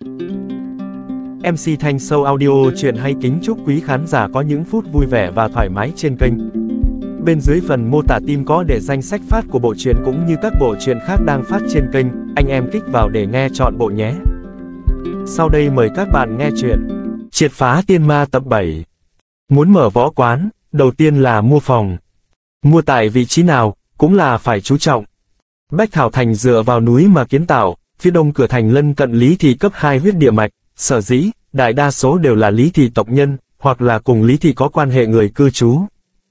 MC Thanh Show Audio truyện hay kính chúc quý khán giả có những phút vui vẻ và thoải mái trên kênh. Bên dưới phần mô tả tim có để danh sách phát của bộ truyện cũng như các bộ truyện khác đang phát trên kênh, anh em kích vào để nghe trọn bộ nhé. Sau đây mời các bạn nghe truyện Triệt phá tiên ma tập 7. Muốn mở võ quán, đầu tiên là mua phòng. Mua tại vị trí nào, cũng là phải chú trọng. Bách Thảo Thành dựa vào núi mà kiến tạo, phía đông cửa thành lân cận Lý Thị cấp 2 huyết địa mạch, sở dĩ, đại đa số đều là Lý Thị tộc nhân, hoặc là cùng Lý Thị có quan hệ người cư trú.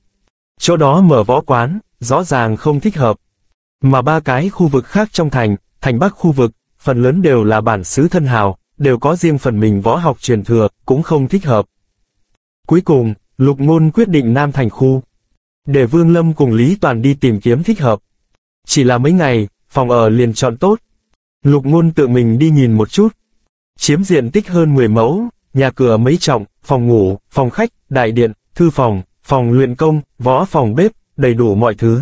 Chỗ đó mở võ quán, rõ ràng không thích hợp. Mà ba cái khu vực khác trong thành, thành Bắc khu vực, phần lớn đều là bản xứ thân hào, đều có riêng phần mình võ học truyền thừa, cũng không thích hợp. Cuối cùng, Lục Ngôn quyết định Nam Thành khu. Để Vương Lâm cùng Lý Toàn đi tìm kiếm thích hợp. Chỉ là mấy ngày, phòng ở liền chọn tốt. Lục Ngôn tự mình đi nhìn một chút. Chiếm diện tích hơn 10 mẫu, nhà cửa mấy trọng, phòng ngủ, phòng khách, đại điện, thư phòng, phòng luyện công, võ phòng bếp, đầy đủ mọi thứ.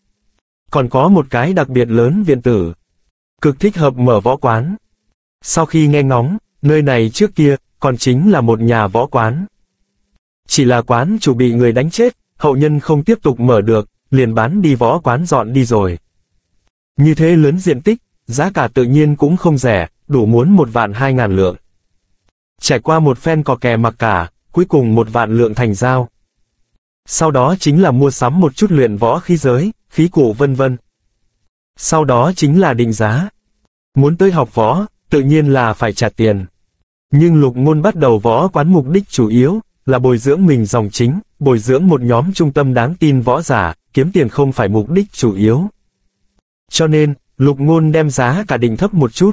Còn có một cái đặc biệt lớn viện tử. Cực thích hợp mở võ quán. Sau khi nghe ngóng, nơi này trước kia, còn chính là một nhà võ quán. Chỉ là quán chủ bị người đánh chết, hậu nhân không tiếp tục mở được, liền bán đi võ quán dọn đi rồi. Như thế lớn diện tích, giá cả tự nhiên cũng không rẻ, đủ muốn 1.200.000 lượng. Trải qua một phen cò kè mặc cả, cuối cùng 1.000.000 lượng thành giao. Sau đó chính là mua sắm một chút luyện võ khí giới, khí cụ vân vân. Sau đó chính là định giá. Muốn tới học võ, tự nhiên là phải trả tiền. Nhưng Lục Ngôn bắt đầu võ quán mục đích chủ yếu là bồi dưỡng mình dòng chính, bồi dưỡng một nhóm trung tâm đáng tin võ giả, kiếm tiền không phải mục đích chủ yếu. Cho nên, Lục Ngôn đem giá cả định thấp một chút.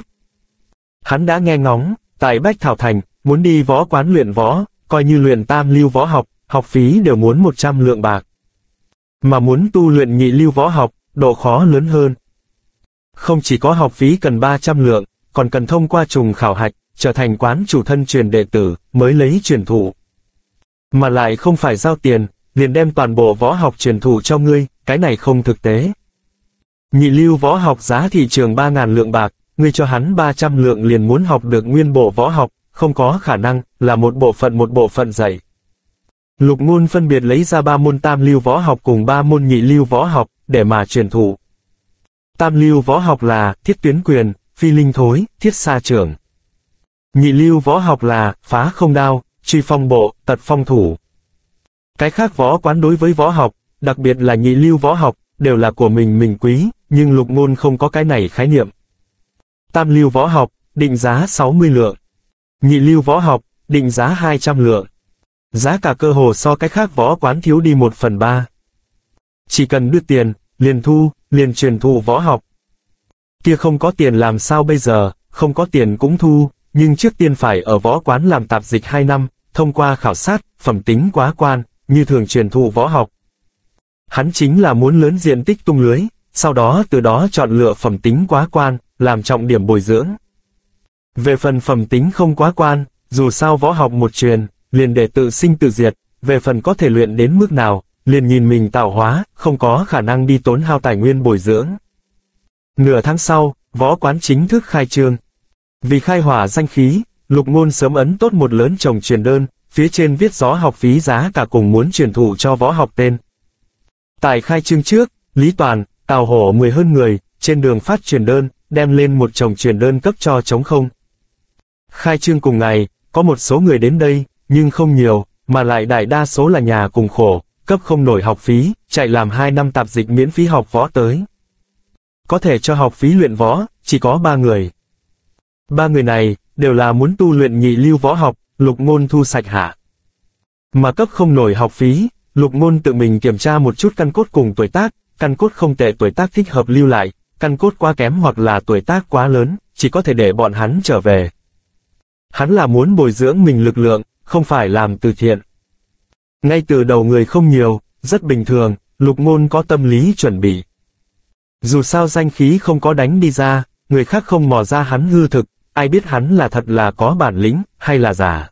Hắn đã nghe ngóng, tại Bách Thảo Thành, muốn đi võ quán luyện võ, coi như luyện tam lưu võ học, học phí đều muốn 100 lượng bạc. Mà muốn tu luyện nhị lưu võ học, độ khó lớn hơn. Không chỉ có học phí cần 300 lượng, còn cần thông qua trùng khảo hạch, trở thành quán chủ thân truyền đệ tử, mới lấy truyền thụ. Mà lại không phải giao tiền, liền đem toàn bộ võ học truyền thụ cho ngươi, cái này không thực tế. Nhị lưu võ học giá thị trường 3.000 lượng bạc, ngươi cho hắn 300 lượng liền muốn học được nguyên bộ võ học, không có khả năng, là một bộ phận dạy. Lục Ngôn phân biệt lấy ra 3 môn tam lưu võ học cùng 3 môn nhị lưu võ học, để mà truyền thụ. Tam lưu võ học là thiết tuyến quyền, phi linh thối, thiết sa trưởng. Nhị lưu võ học là phá không đao, truy phong bộ, tật phong thủ. Cái khác võ quán đối với võ học, đặc biệt là nhị lưu võ học, đều là của mình quý, nhưng Lục Ngôn không có cái này khái niệm. Tam lưu võ học, định giá 60 lượng. Nhị lưu võ học, định giá 200 lượng. Giá cả cơ hồ so cái khác võ quán thiếu đi 1/3. Chỉ cần đưa tiền, liền thu, liền truyền thụ võ học. Kia không có tiền làm sao bây giờ, không có tiền cũng thu, nhưng trước tiên phải ở võ quán làm tạp dịch 2 năm, thông qua khảo sát, phẩm tính quá quan, như thường truyền thụ võ học. Hắn chính là muốn lớn diện tích tung lưới, sau đó từ đó chọn lựa phẩm tính quá quan, làm trọng điểm bồi dưỡng. Về phần phẩm tính không quá quan, dù sao võ học một truyền, liền để tự sinh tự diệt, về phần có thể luyện đến mức nào, liền nhìn mình tạo hóa, không có khả năng đi tốn hao tài nguyên bồi dưỡng. Nửa tháng sau, võ quán chính thức khai trương. Vì khai hỏa danh khí, Lục Ngôn sớm ấn tốt một lớn chồng truyền đơn, phía trên viết rõ học phí giá cả cùng muốn truyền thụ cho võ học tên. Tại khai trương trước, Lý Toàn, Tào Hổ 10 hơn người, trên đường phát truyền đơn, đem lên một chồng truyền đơn cấp cho trống không. Khai trương cùng ngày, có một số người đến đây, nhưng không nhiều, mà lại đại đa số là nhà cùng khổ, cấp không nổi học phí, chạy làm 2 năm tạp dịch miễn phí học võ tới. Có thể cho học phí luyện võ, chỉ có 3 người. 3 người này, đều là muốn tu luyện nhị lưu võ học, Lục Ngôn thu sạch hạ. Mà cấp không nổi học phí, Lục Ngôn tự mình kiểm tra một chút căn cốt cùng tuổi tác, căn cốt không tệ tuổi tác thích hợp lưu lại, căn cốt quá kém hoặc là tuổi tác quá lớn, chỉ có thể để bọn hắn trở về. Hắn là muốn bồi dưỡng mình lực lượng, không phải làm từ thiện. Ngay từ đầu người không nhiều, rất bình thường, Lục Ngôn có tâm lý chuẩn bị. Dù sao danh khí không có đánh đi ra, người khác không mò ra hắn hư thực, ai biết hắn là thật là có bản lĩnh, hay là giả.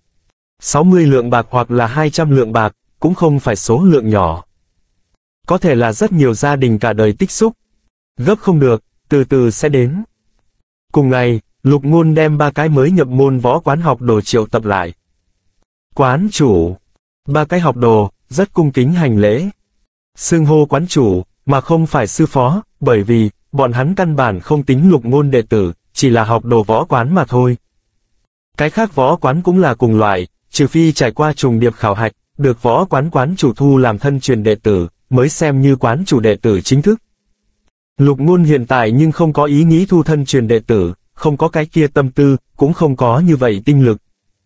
60 lượng bạc hoặc là 200 lượng bạc, cũng không phải số lượng nhỏ. Có thể là rất nhiều gia đình cả đời tích xúc. Gấp không được, từ từ sẽ đến. Cùng ngày, Lục Ngôn đem 3 cái mới nhập môn võ quán học đồ triệu tập lại. Quán chủ. 3 cái học đồ, rất cung kính hành lễ. Xưng hô quán chủ, mà không phải sư phó, bởi vì, bọn hắn căn bản không tính Lục Ngôn đệ tử, chỉ là học đồ võ quán mà thôi. Cái khác võ quán cũng là cùng loại, trừ phi trải qua trùng điệp khảo hạch, được võ quán quán chủ thu làm thân truyền đệ tử, mới xem như quán chủ đệ tử chính thức. Lục Ngôn hiện tại nhưng không có ý nghĩ thu thân truyền đệ tử, không có cái kia tâm tư, cũng không có như vậy tinh lực.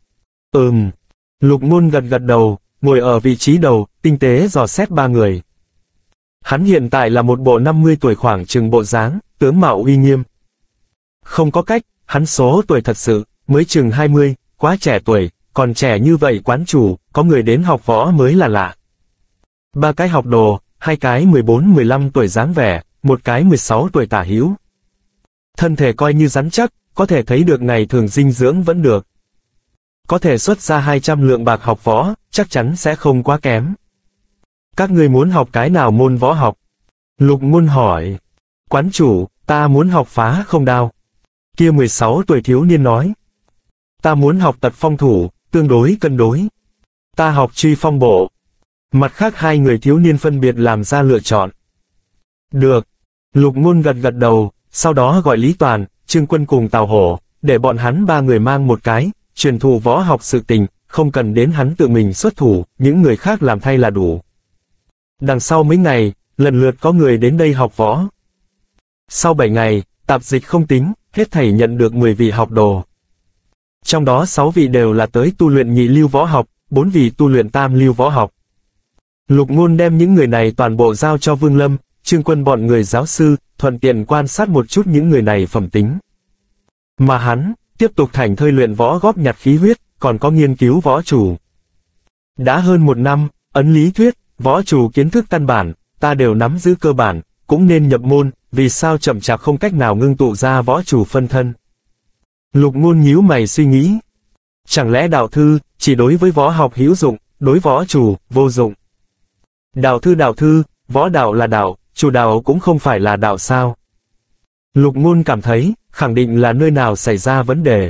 Lục Ngôn gật gật đầu, ngồi ở vị trí đầu, tinh tế dò xét 3 người. Hắn hiện tại là một bộ 50 tuổi khoảng chừng bộ dáng, tướng mạo uy nghiêm. Không có cách, hắn số tuổi thật sự, mới chừng 20, quá trẻ tuổi, còn trẻ như vậy quán chủ, có người đến học võ mới là lạ. 3 cái học đồ, 2 cái 14-15 tuổi dáng vẻ, 1 cái 16 tuổi tả hữu. Thân thể coi như rắn chắc, có thể thấy được ngày thường dinh dưỡng vẫn được. Có thể xuất ra 200 lượng bạc học võ, chắc chắn sẽ không quá kém. Các ngươi muốn học cái nào môn võ học? Lục Ngôn hỏi. Quán chủ, ta muốn học phá không đao. Kia 16 tuổi thiếu niên nói. Ta muốn học tật phong thủ, tương đối cân đối. Ta học truy phong bộ. Mặt khác 2 người thiếu niên phân biệt làm ra lựa chọn. Được. Lục Ngôn gật gật đầu, sau đó gọi Lý Toàn, Trương Quân cùng Tào Hổ, để bọn hắn 3 người mang một cái, truyền thụ võ học sự tình, không cần đến hắn tự mình xuất thủ, những người khác làm thay là đủ. Đằng sau mấy ngày, lần lượt có người đến đây học võ. Sau 7 ngày, tạp dịch không tính, hết thảy nhận được 10 vị học đồ. Trong đó 6 vị đều là tới tu luyện nhị lưu võ học, 4 vị tu luyện tam lưu võ học. Lục Ngôn đem những người này toàn bộ giao cho Vương Lâm, Trương Quân bọn người giáo sư, thuận tiện quan sát một chút những người này phẩm tính. Mà hắn, tiếp tục thảnh thơi luyện võ góp nhặt khí huyết, còn có nghiên cứu võ chủ. Đã hơn 1 năm, ấn lý thuyết, võ chủ kiến thức căn bản, ta đều nắm giữ cơ bản, cũng nên nhập môn, vì sao chậm chạp không cách nào ngưng tụ ra võ chủ phân thân. Lục Ngôn nhíu mày suy nghĩ. Chẳng lẽ đạo thư, chỉ đối với võ học hữu dụng, đối võ chủ, vô dụng. Đạo thư, võ đạo là đạo, chủ đạo cũng không phải là đạo sao. Lục Ngôn cảm thấy, khẳng định là nơi nào xảy ra vấn đề.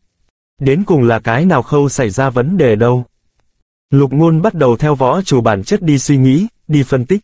Đến cùng là cái nào khâu xảy ra vấn đề đâu. Lục Ngôn bắt đầu theo võ chủ bản chất đi suy nghĩ, đi phân tích.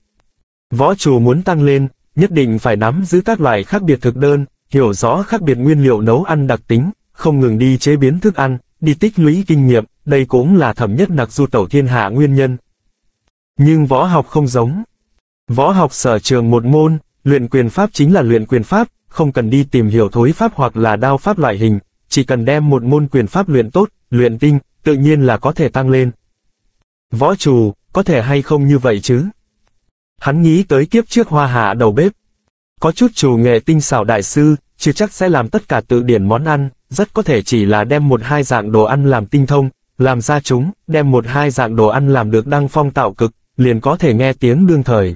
Võ chủ muốn tăng lên, nhất định phải nắm giữ các loại khác biệt thực đơn, hiểu rõ khác biệt nguyên liệu nấu ăn đặc tính, không ngừng đi chế biến thức ăn, đi tích lũy kinh nghiệm, đây cũng là Thẩm Nhất Nặc du tẩu thiên hạ nguyên nhân. Nhưng võ học không giống. Võ học sở trường một môn, luyện quyền pháp chính là luyện quyền pháp, không cần đi tìm hiểu thối pháp hoặc là đao pháp loại hình, chỉ cần đem một môn quyền pháp luyện tốt, luyện tinh, tự nhiên là có thể tăng lên. Võ chủ, có thể hay không như vậy chứ? Hắn nghĩ tới kiếp trước Hoa Hạ đầu bếp. Có chút chủ nghệ tinh xảo đại sư, chưa chắc sẽ làm tất cả tự điển món ăn, rất có thể chỉ là đem 1-2 dạng đồ ăn làm tinh thông, làm ra chúng, đem 1-2 dạng đồ ăn làm được đăng phong tạo cực, liền có thể nghe tiếng đương thời.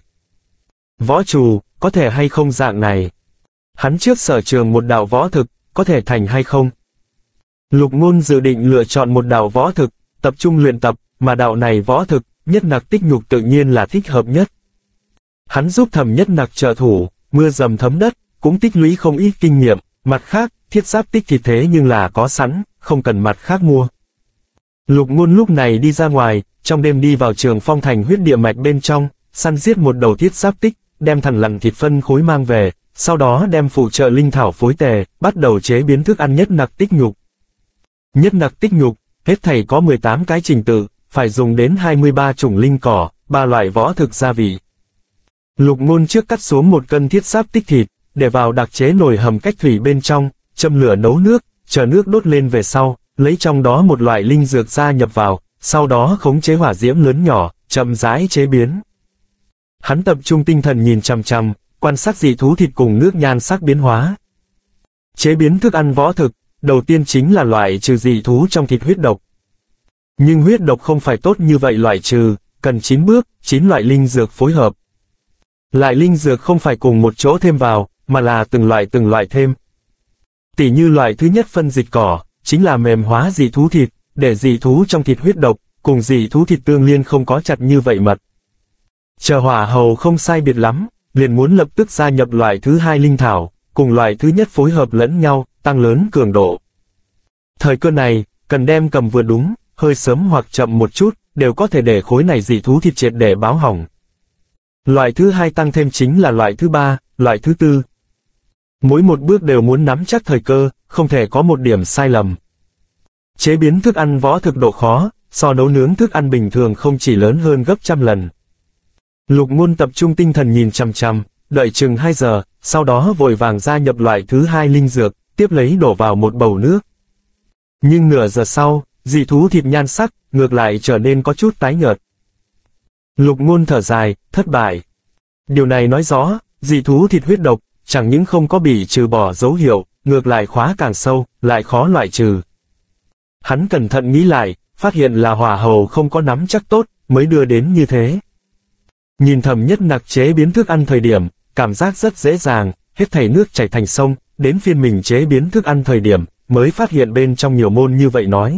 Võ chủ, có thể hay không dạng này? Hắn trước sở trường một đạo võ thực, có thể thành hay không? Lục Ngôn dự định lựa chọn một đạo võ thực, tập trung luyện tập, mà đạo này võ thực, Nhất Nặc Tích Nhục tự nhiên là thích hợp nhất. Hắn giúp Thẩm Nhất Nặc trợ thủ, mưa dầm thấm đất, cũng tích lũy không ít kinh nghiệm, mặt khác, thiết giáp tích thịt thế nhưng là có sẵn, không cần mặt khác mua. Lục Ngôn lúc này đi ra ngoài, trong đêm đi vào Trường Phong Thành huyết địa mạch bên trong, săn giết một đầu thiết giáp tích, đem thằn lằn thịt phân khối mang về, sau đó đem phụ trợ linh thảo phối tề, bắt đầu chế biến thức ăn Nhất Nặc Tích Nhục. Nhất Nặc Tích Nhục, hết thảy có 18 cái trình tự, phải dùng đến 23 chủng linh cỏ, 3 loại võ thực gia vị. Lục Ngôn trước cắt xuống 1 cân thiết giáp tích thịt, để vào đặc chế nồi hầm cách thủy bên trong, châm lửa nấu nước, chờ nước đốt lên về sau, lấy trong đó một loại linh dược gia nhập vào, sau đó khống chế hỏa diễm lớn nhỏ, chậm rãi chế biến. Hắn tập trung tinh thần nhìn chằm chằm, quan sát dị thú thịt cùng nước nhan sắc biến hóa. Chế biến thức ăn võ thực, đầu tiên chính là loại trừ dị thú trong thịt huyết độc. Nhưng huyết độc không phải tốt như vậy loại trừ, cần 9 bước, 9 loại linh dược phối hợp. Lại linh dược không phải cùng một chỗ thêm vào, mà là từng loại thêm. Tỉ như loại thứ nhất phân dịch cỏ, chính là mềm hóa dị thú thịt, để dị thú trong thịt huyết độc, cùng dị thú thịt tương liên không có chặt như vậy mật. Chờ hỏa hầu không sai biệt lắm, liền muốn lập tức gia nhập loại thứ 2 linh thảo, cùng loại thứ nhất phối hợp lẫn nhau, tăng lớn cường độ. Thời cơ này, cần đem cầm vừa đúng, hơi sớm hoặc chậm một chút, đều có thể để khối này dị thú thịt triệt để báo hỏng. Loại thứ hai tăng thêm chính là loại thứ ba, loại thứ tư. Mỗi một bước đều muốn nắm chắc thời cơ, không thể có một điểm sai lầm. Chế biến thức ăn võ thực độ khó, so nấu nướng thức ăn bình thường không chỉ lớn hơn gấp trăm lần. Lục Ngôn tập trung tinh thần nhìn chằm chằm, đợi chừng 2 giờ, sau đó vội vàng gia nhập loại thứ hai linh dược, tiếp lấy đổ vào một bầu nước. Nhưng nửa giờ sau, dị thú thịt nhan sắc, ngược lại trở nên có chút tái nhợt. Lục Ngôn thở dài, thất bại. Điều này nói rõ, dị thú thịt huyết độc, chẳng những không có bị trừ bỏ dấu hiệu, ngược lại khóa càng sâu, lại khó loại trừ. Hắn cẩn thận nghĩ lại, phát hiện là hỏa hầu không có nắm chắc tốt, mới đưa đến như thế. Nhìn Thẩm Nhất Nặc chế biến thức ăn thời điểm, cảm giác rất dễ dàng, hết thảy nước chảy thành sông, đến phiên mình chế biến thức ăn thời điểm, mới phát hiện bên trong nhiều môn như vậy nói.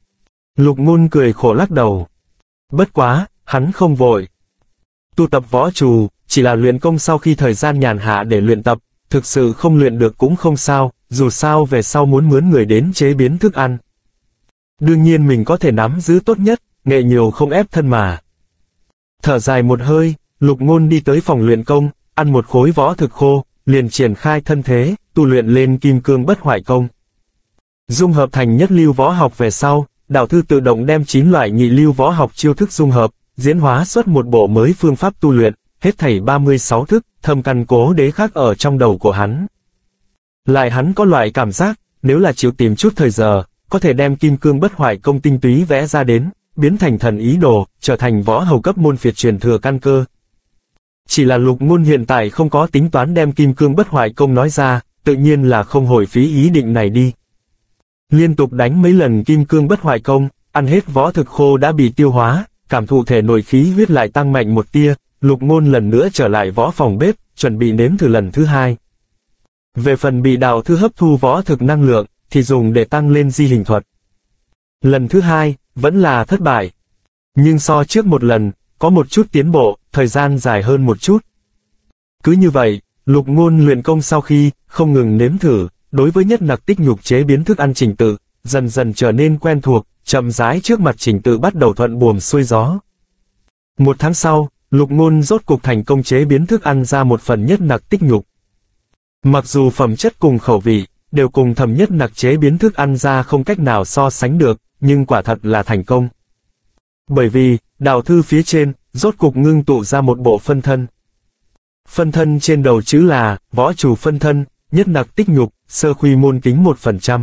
Lục Ngôn cười khổ lắc đầu. Bất quá, hắn không vội. Tu tập võ trù, chỉ là luyện công sau khi thời gian nhàn hạ để luyện tập, thực sự không luyện được cũng không sao, dù sao về sau muốn mướn người đến chế biến thức ăn. Đương nhiên mình có thể nắm giữ tốt nhất, nghệ nhiều không ép thân mà. Thở dài một hơi, Lục Ngôn đi tới phòng luyện công, ăn một khối võ thực khô, liền triển khai thân thế, tu luyện lên kim cương bất hoại công. Dung hợp thành nhất lưu võ học về sau, đạo thư tự động đem 9 loại nhị lưu võ học chiêu thức dung hợp, diễn hóa xuất một bộ mới phương pháp tu luyện, hết thảy 36 thức, thâm căn cố đế khắc ở trong đầu của hắn. Lại hắn có loại cảm giác, nếu là chịu tìm chút thời giờ, có thể đem kim cương bất hoại công tinh túy vẽ ra đến, biến thành thần ý đồ, trở thành võ hầu cấp môn phiệt truyền thừa căn cơ. Chỉ là Lục Ngôn hiện tại không có tính toán đem kim cương bất hoại công nói ra, tự nhiên là không hồi phí ý định này đi. Liên tục đánh mấy lần kim cương bất hoại công, ăn hết võ thực khô đã bị tiêu hóa, cảm thụ thể nội khí huyết lại tăng mạnh một tia, Lục Ngôn lần nữa trở lại võ phòng bếp, chuẩn bị nếm thử lần thứ hai. Về phần bị đạo thư hấp thu võ thực năng lượng, thì dùng để tăng lên di hình thuật. Lần thứ hai, vẫn là thất bại. Nhưng so trước một lần, có một chút tiến bộ, thời gian dài hơn một chút. Cứ như vậy, Lục Ngôn luyện công sau khi, không ngừng nếm thử, đối với Nhất Nặc tích nhục chế biến thức ăn trình tự, dần dần trở nên quen thuộc, chậm rãi trước mặt trình tự bắt đầu thuận buồm xuôi gió. 1 tháng sau, Lục Ngôn rốt cục thành công chế biến thức ăn ra một phần Nhất Nặc tích nhục. Mặc dù phẩm chất cùng khẩu vị, đều cùng Thẩm Nhất Nặc chế biến thức ăn ra không cách nào so sánh được, nhưng quả thật là thành công. Bởi vì, đạo thư phía trên, rốt cục ngưng tụ ra một bộ phân thân. Phân thân trên đầu chữ là, võ chủ phân thân, Nhất Nặc tích nhục, sơ khuy môn kính 1%.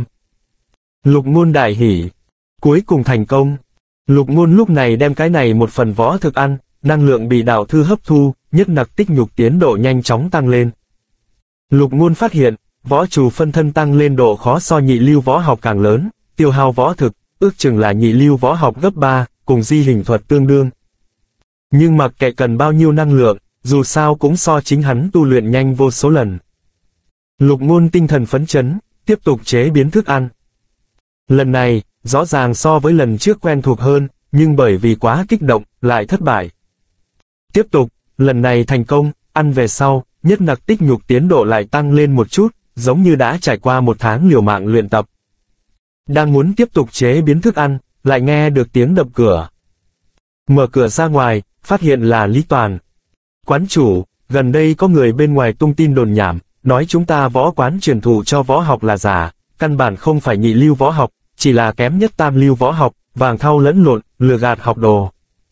Lục Ngôn đại hỉ. Cuối cùng thành công. Lục Ngôn lúc này đem cái này một phần võ thực ăn, năng lượng bị đạo thư hấp thu, Nhất Nặc tích nhục tiến độ nhanh chóng tăng lên. Lục Ngôn phát hiện, võ chủ phân thân tăng lên độ khó so nhị lưu võ học càng lớn, tiêu hao võ thực, ước chừng là nhị lưu võ học gấp 3, cùng di hình thuật tương đương. Nhưng mặc kệ cần bao nhiêu năng lượng, dù sao cũng so chính hắn tu luyện nhanh vô số lần. Lục Ngôn tinh thần phấn chấn, tiếp tục chế biến thức ăn. Lần này, rõ ràng so với lần trước quen thuộc hơn, nhưng bởi vì quá kích động, lại thất bại. Tiếp tục, lần này thành công, ăn về sau, Nhất Nặc tích nhục tiến độ lại tăng lên một chút, giống như đã trải qua 1 tháng liều mạng luyện tập. Đang muốn tiếp tục chế biến thức ăn, lại nghe được tiếng đập cửa. Mở cửa ra ngoài, phát hiện là Lý Toàn. Quán chủ, gần đây có người bên ngoài tung tin đồn nhảm, nói chúng ta võ quán truyền thụ cho võ học là giả, căn bản không phải nhị lưu võ học, chỉ là kém nhất tam lưu võ học, vàng thau lẫn lộn, lừa gạt học đồ.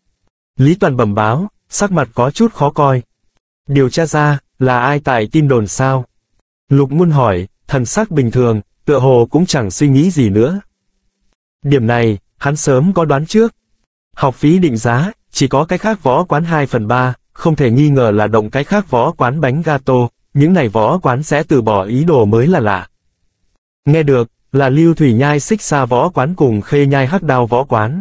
Lý Toàn bẩm báo, sắc mặt có chút khó coi. Điều tra ra, là ai tải tin đồn sao? Lục Ngôn hỏi, thần sắc bình thường, tựa hồ cũng chẳng suy nghĩ gì nữa. Điểm này, hắn sớm có đoán trước. Học phí định giá, chỉ có cái khác võ quán 2/3, không thể nghi ngờ là động cái khác võ quán bánh gato, những này võ quán sẽ từ bỏ ý đồ mới là lạ. Nghe được, là Lưu Thủy Nhai Xích Sa võ quán cùng Khê Nhai Hắc Đao võ quán.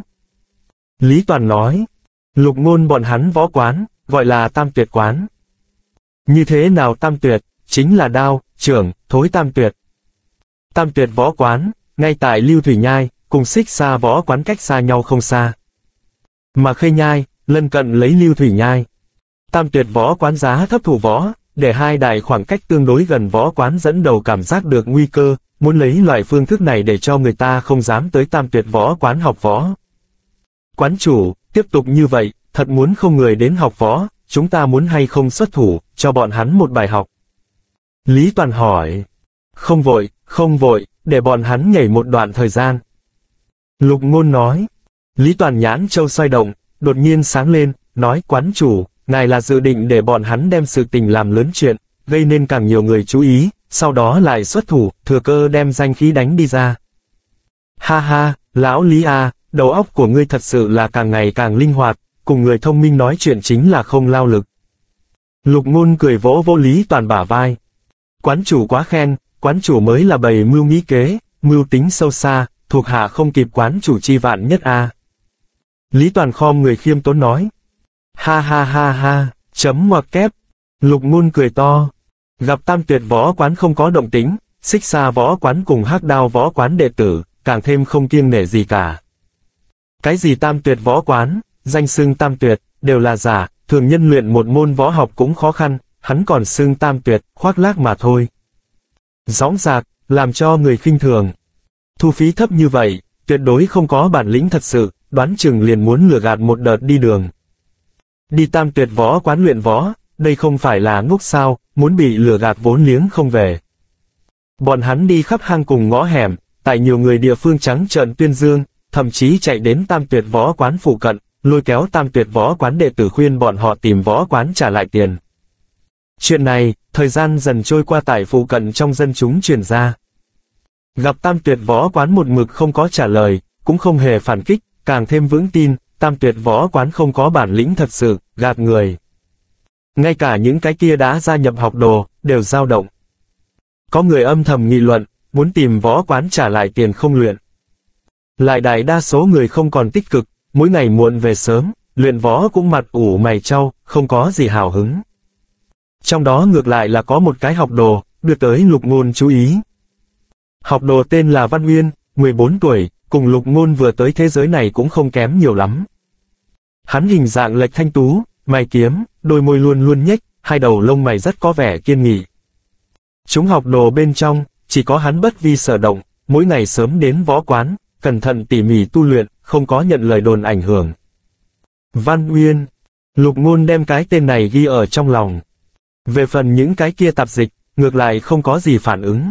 Lý Toàn nói, Lục Ngôn bọn hắn võ quán, gọi là Tam Tuyệt quán. Như thế nào Tam Tuyệt, chính là đao, trưởng, thối Tam Tuyệt. Tam Tuyệt võ quán, ngay tại Lưu Thủy Nhai, cùng Xích Sa võ quán cách xa nhau không xa. Mà Khê Nhai, lân cận lấy Lưu Thủy Nhai. Tam Tuyệt võ quán giá thấp thủ võ, để hai đại khoảng cách tương đối gần võ quán dẫn đầu cảm giác được nguy cơ, muốn lấy loại phương thức này để cho người ta không dám tới Tam Tuyệt võ quán học võ. Quán chủ, tiếp tục như vậy, thật muốn không người đến học võ, chúng ta muốn hay không xuất thủ, cho bọn hắn một bài học. Lý Toàn hỏi. Không vội, để bọn hắn nhảy một đoạn thời gian. Lục Ngôn nói. Lý Toàn nhãn châu xoay động, đột nhiên sáng lên, nói quán chủ, ngài là dự định để bọn hắn đem sự tình làm lớn chuyện, gây nên càng nhiều người chú ý, sau đó lại xuất thủ, thừa cơ đem danh khí đánh đi ra. Ha ha, lão Lý à, đầu óc của ngươi thật sự là càng ngày càng linh hoạt, cùng người thông minh nói chuyện chính là không lao lực. Lục Ngôn cười vỗ vỗ Lý Toàn bả vai. Quán chủ quá khen, quán chủ mới là bầy mưu nghĩ kế, mưu tính sâu xa, thuộc hạ không kịp quán chủ chi vạn nhất a. Lý Toàn khom người khiêm tốn nói. Ha ha ha ha, chấm ngoặc kép. Lục Ngôn cười to. Gặp Tam Tuyệt võ quán không có động tĩnh, Xích Xa võ quán cùng Hắc Đao võ quán đệ tử, càng thêm không kiêng nể gì cả. Cái gì Tam Tuyệt võ quán, danh xưng Tam Tuyệt, đều là giả, thường nhân luyện một môn võ học cũng khó khăn, hắn còn xưng Tam Tuyệt, khoác lác mà thôi. Dõng dạc, làm cho người khinh thường. Thu phí thấp như vậy, tuyệt đối không có bản lĩnh thật sự, đoán chừng liền muốn lừa gạt một đợt đi đường. Đi Tam Tuyệt võ quán luyện võ, đây không phải là ngốc sao, muốn bị lừa gạt vốn liếng không về. Bọn hắn đi khắp hang cùng ngõ hẻm, tại nhiều người địa phương trắng trợn tuyên dương, thậm chí chạy đến Tam Tuyệt võ quán phụ cận, lôi kéo Tam Tuyệt võ quán đệ tử khuyên bọn họ tìm võ quán trả lại tiền. Chuyện này, thời gian dần trôi qua tại phụ cận trong dân chúng truyền ra. Gặp Tam Tuyệt võ quán một mực không có trả lời, cũng không hề phản kích, càng thêm vững tin, Tam Tuyệt võ quán không có bản lĩnh thật sự, gạt người. Ngay cả những cái kia đã gia nhập học đồ, đều dao động. Có người âm thầm nghị luận, muốn tìm võ quán trả lại tiền không luyện. Lại đại đa số người không còn tích cực, mỗi ngày muộn về sớm, luyện võ cũng mặt ủ mày trao, không có gì hào hứng. Trong đó ngược lại là có một cái học đồ, đưa tới Lục Ngôn chú ý. Học đồ tên là Văn Uyên, 14 tuổi, cùng Lục Ngôn vừa tới thế giới này cũng không kém nhiều lắm. Hắn hình dạng lệch thanh tú, mày kiếm, đôi môi luôn luôn nhếch, hai đầu lông mày rất có vẻ kiên nghị. Chúng học đồ bên trong, chỉ có hắn bất vi sở động, mỗi ngày sớm đến võ quán, cẩn thận tỉ mỉ tu luyện, không có nhận lời đồn ảnh hưởng. Văn Uyên, Lục Ngôn đem cái tên này ghi ở trong lòng. Về phần những cái kia tạp dịch, ngược lại không có gì phản ứng.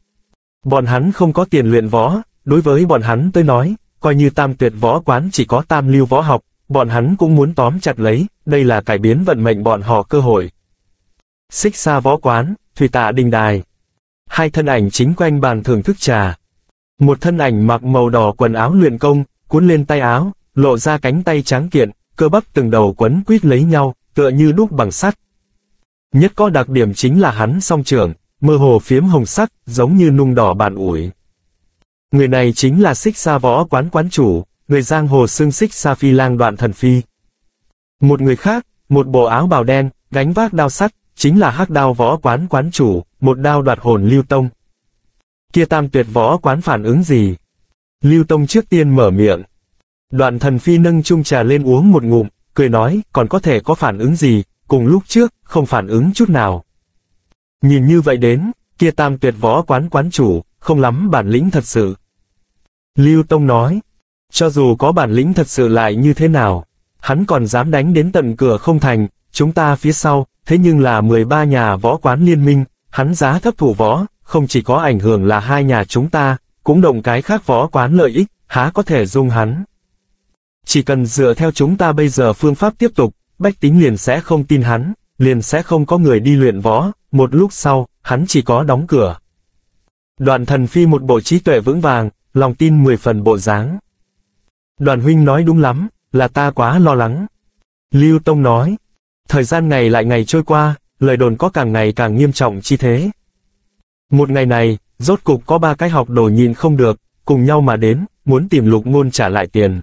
Bọn hắn không có tiền luyện võ, đối với bọn hắn tới nói, coi như Tam Tuyệt võ quán chỉ có tam lưu võ học, bọn hắn cũng muốn tóm chặt lấy, đây là cải biến vận mệnh bọn họ cơ hội. Xích Xa võ quán, Thủy Tạ đình đài. Hai thân ảnh chính quanh bàn thưởng thức trà. Một thân ảnh mặc màu đỏ quần áo luyện công, cuốn lên tay áo, lộ ra cánh tay tráng kiện, cơ bắp từng đầu quấn quýt lấy nhau, tựa như đúc bằng sắt. Nhất có đặc điểm chính là hắn song trưởng, mơ hồ phiếm hồng sắc, giống như nung đỏ bàn ủi. Người này chính là Xích Xa võ quán quán chủ, người giang hồ xưng Xích Xa Phi Lang Đoạn Thần Phi. Một người khác, một bộ áo bào đen, gánh vác đao sắt, chính là Hắc Đao võ quán quán chủ, một đao đoạt hồn Lưu Tông. Kia Tam Tuyệt võ quán phản ứng gì? Lưu Tông trước tiên mở miệng. Đoạn Thần Phi nâng chung trà lên uống một ngụm, cười nói, còn có thể có phản ứng gì, cùng lúc trước, không phản ứng chút nào. Nhìn như vậy đến, kia Tam Tuyệt võ quán quán chủ, không lắm bản lĩnh thật sự. Lưu Tông nói, cho dù có bản lĩnh thật sự lại như thế nào, hắn còn dám đánh đến tận cửa không thành, chúng ta phía sau, thế nhưng là 13 nhà võ quán liên minh, hắn giá thấp thủ võ, không chỉ có ảnh hưởng là hai nhà chúng ta, cũng động cái khác võ quán lợi ích, há có thể dung hắn. Chỉ cần dựa theo chúng ta bây giờ phương pháp tiếp tục, bách tính liền sẽ không tin hắn, liền sẽ không có người đi luyện võ, một lúc sau, hắn chỉ có đóng cửa. Đoạn Thần Phi một bộ trí tuệ vững vàng, lòng tin 10 phần bộ dáng. Đoàn huynh nói đúng lắm, là ta quá lo lắng. Lưu Tông nói, thời gian ngày lại ngày trôi qua, lời đồn có càng ngày càng nghiêm trọng chi thế. Một ngày này, rốt cục có 3 cái học đồ nhìn không được, cùng nhau mà đến, muốn tìm Lục Ngôn trả lại tiền.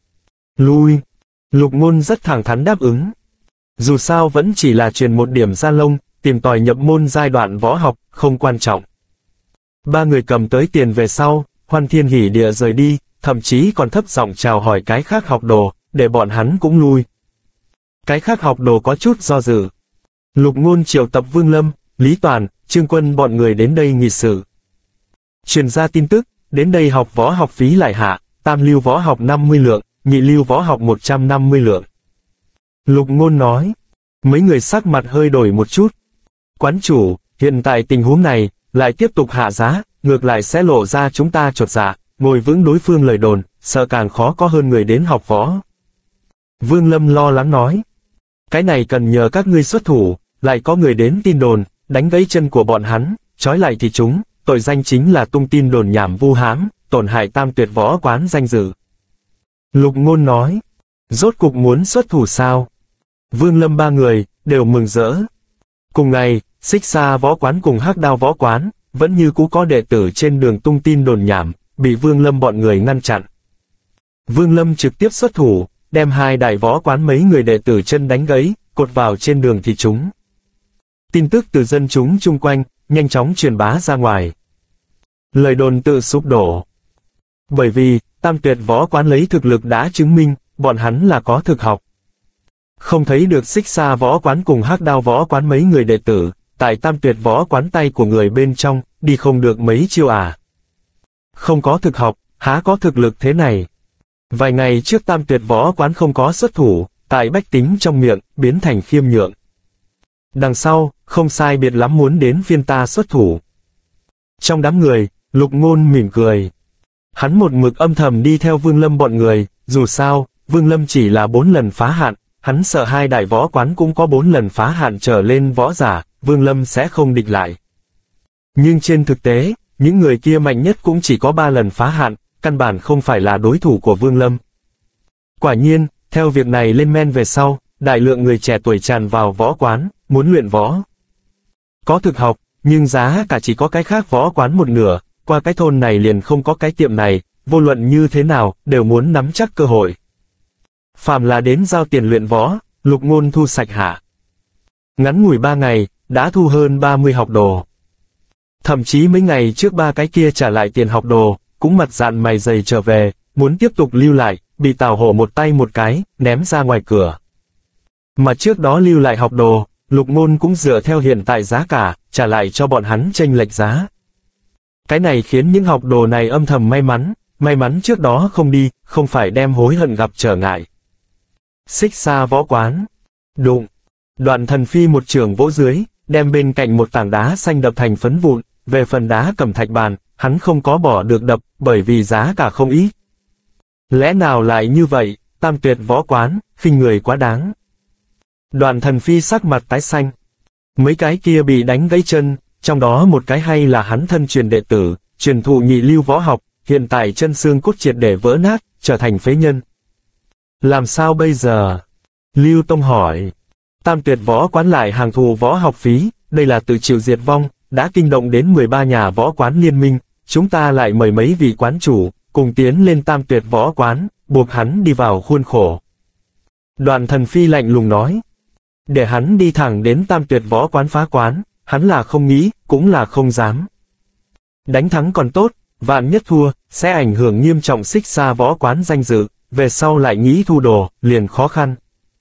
Lui. Lục Ngôn rất thẳng thắn đáp ứng. Dù sao vẫn chỉ là truyền một điểm da lông, tìm tòi nhập môn giai đoạn võ học, không quan trọng. 3 người cầm tới tiền về sau, hoan thiên hỉ địa rời đi, thậm chí còn thấp giọng chào hỏi cái khác học đồ, để bọn hắn cũng lui. Cái khác học đồ có chút do dự. Lục Ngôn triệu tập Vương Lâm, Lý Toàn, Trương Quân bọn người đến đây nghị sự. Truyền ra tin tức, đến đây học võ học phí lại hạ, tam lưu võ học 50 lượng, nhị lưu võ học 150 lượng. Lục Ngôn nói, mấy người sắc mặt hơi đổi một chút. Quán chủ, hiện tại tình huống này, lại tiếp tục hạ giá, ngược lại sẽ lộ ra chúng ta chột dạ, ngồi vững đối phương lời đồn, sợ càng khó có hơn người đến học võ. Vương Lâm lo lắng nói, cái này cần nhờ các ngươi xuất thủ, lại có người đến tin đồn, đánh gãy chân của bọn hắn, trói lại thì chúng, tội danh chính là tung tin đồn nhảm vu hãm, tổn hại Tam Tuyệt võ quán danh dự. Lục Ngôn nói, rốt cục muốn xuất thủ sao? Vương Lâm ba người, đều mừng rỡ. Cùng ngày, Xích Sa võ quán cùng Hắc Đao võ quán, vẫn như cũ có đệ tử trên đường tung tin đồn nhảm, bị Vương Lâm bọn người ngăn chặn. Vương Lâm trực tiếp xuất thủ, đem hai đại võ quán mấy người đệ tử chân đánh gãy, cột vào trên đường thì chúng. Tin tức từ dân chúng chung quanh, nhanh chóng truyền bá ra ngoài. Lời đồn tự sụp đổ. Bởi vì, Tam Tuyệt võ quán lấy thực lực đã chứng minh, bọn hắn là có thực học. Không thấy được Xích Sa võ quán cùng Hắc Đao võ quán mấy người đệ tử, tại Tam Tuyệt võ quán tay của người bên trong, đi không được mấy chiêu à. Không có thực học, há có thực lực thế này. Vài ngày trước Tam Tuyệt võ quán không có xuất thủ, tại bách tính trong miệng, biến thành khiêm nhượng. Đằng sau, không sai biệt lắm muốn đến phiên ta xuất thủ. Trong đám người, Lục Ngôn mỉm cười. Hắn một mực âm thầm đi theo Vương Lâm bọn người, dù sao, Vương Lâm chỉ là 4 lần phá hạn, hắn sợ hai đại võ quán cũng có 4 lần phá hạn trở lên võ giả, Vương Lâm sẽ không địch lại. Nhưng trên thực tế, những người kia mạnh nhất cũng chỉ có 3 lần phá hạn, căn bản không phải là đối thủ của Vương Lâm. Quả nhiên, theo việc này lên men về sau, đại lượng người trẻ tuổi tràn vào võ quán, muốn luyện võ. Có thực học, nhưng giá cả chỉ có cái khác võ quán một nửa, qua cái thôn này liền không có cái tiệm này, vô luận như thế nào, đều muốn nắm chắc cơ hội. Phàm là đến giao tiền luyện võ, Lục Ngôn thu sạch hạ. Ngắn ngủi 3 ngày, đã thu hơn 30 học đồ. Thậm chí mấy ngày trước 3 cái kia trả lại tiền học đồ, cũng mặt dạn mày dày trở về, muốn tiếp tục lưu lại, bị Tào Hổ một tay một cái, ném ra ngoài cửa. Mà trước đó lưu lại học đồ, Lục Ngôn cũng dựa theo hiện tại giá cả, trả lại cho bọn hắn chênh lệch giá. Cái này khiến những học đồ này âm thầm may mắn trước đó không đi, không phải đem hối hận gặp trở ngại. Xích Sa võ quán. Đụng. Đoạn Thần Phi một trường vỗ dưới, đem bên cạnh một tảng đá xanh đập thành phấn vụn, về phần đá cẩm thạch bàn, hắn không có bỏ được đập, bởi vì giá cả không ít. Lẽ nào lại như vậy, Tam Tuyệt võ quán, khinh người quá đáng. Đoạn Thần Phi sắc mặt tái xanh. Mấy cái kia bị đánh gãy chân, trong đó một cái hay là hắn thân truyền đệ tử, truyền thụ nhị lưu võ học, hiện tại chân xương cốt triệt để vỡ nát, trở thành phế nhân. Làm sao bây giờ? Lưu Tông hỏi. Tam Tuyệt võ quán lại hàng thù võ học phí, đây là tự chịu diệt vong, đã kinh động đến 13 nhà võ quán liên minh, chúng ta lại mời mấy vị quán chủ, cùng tiến lên Tam Tuyệt võ quán, buộc hắn đi vào khuôn khổ. Đoạn Thần Phi lạnh lùng nói. Để hắn đi thẳng đến Tam Tuyệt võ quán phá quán, hắn là không nghĩ, cũng là không dám. Đánh thắng còn tốt, vạn nhất thua, sẽ ảnh hưởng nghiêm trọng Xích Sa võ quán danh dự, về sau lại nghĩ thu đồ, liền khó khăn.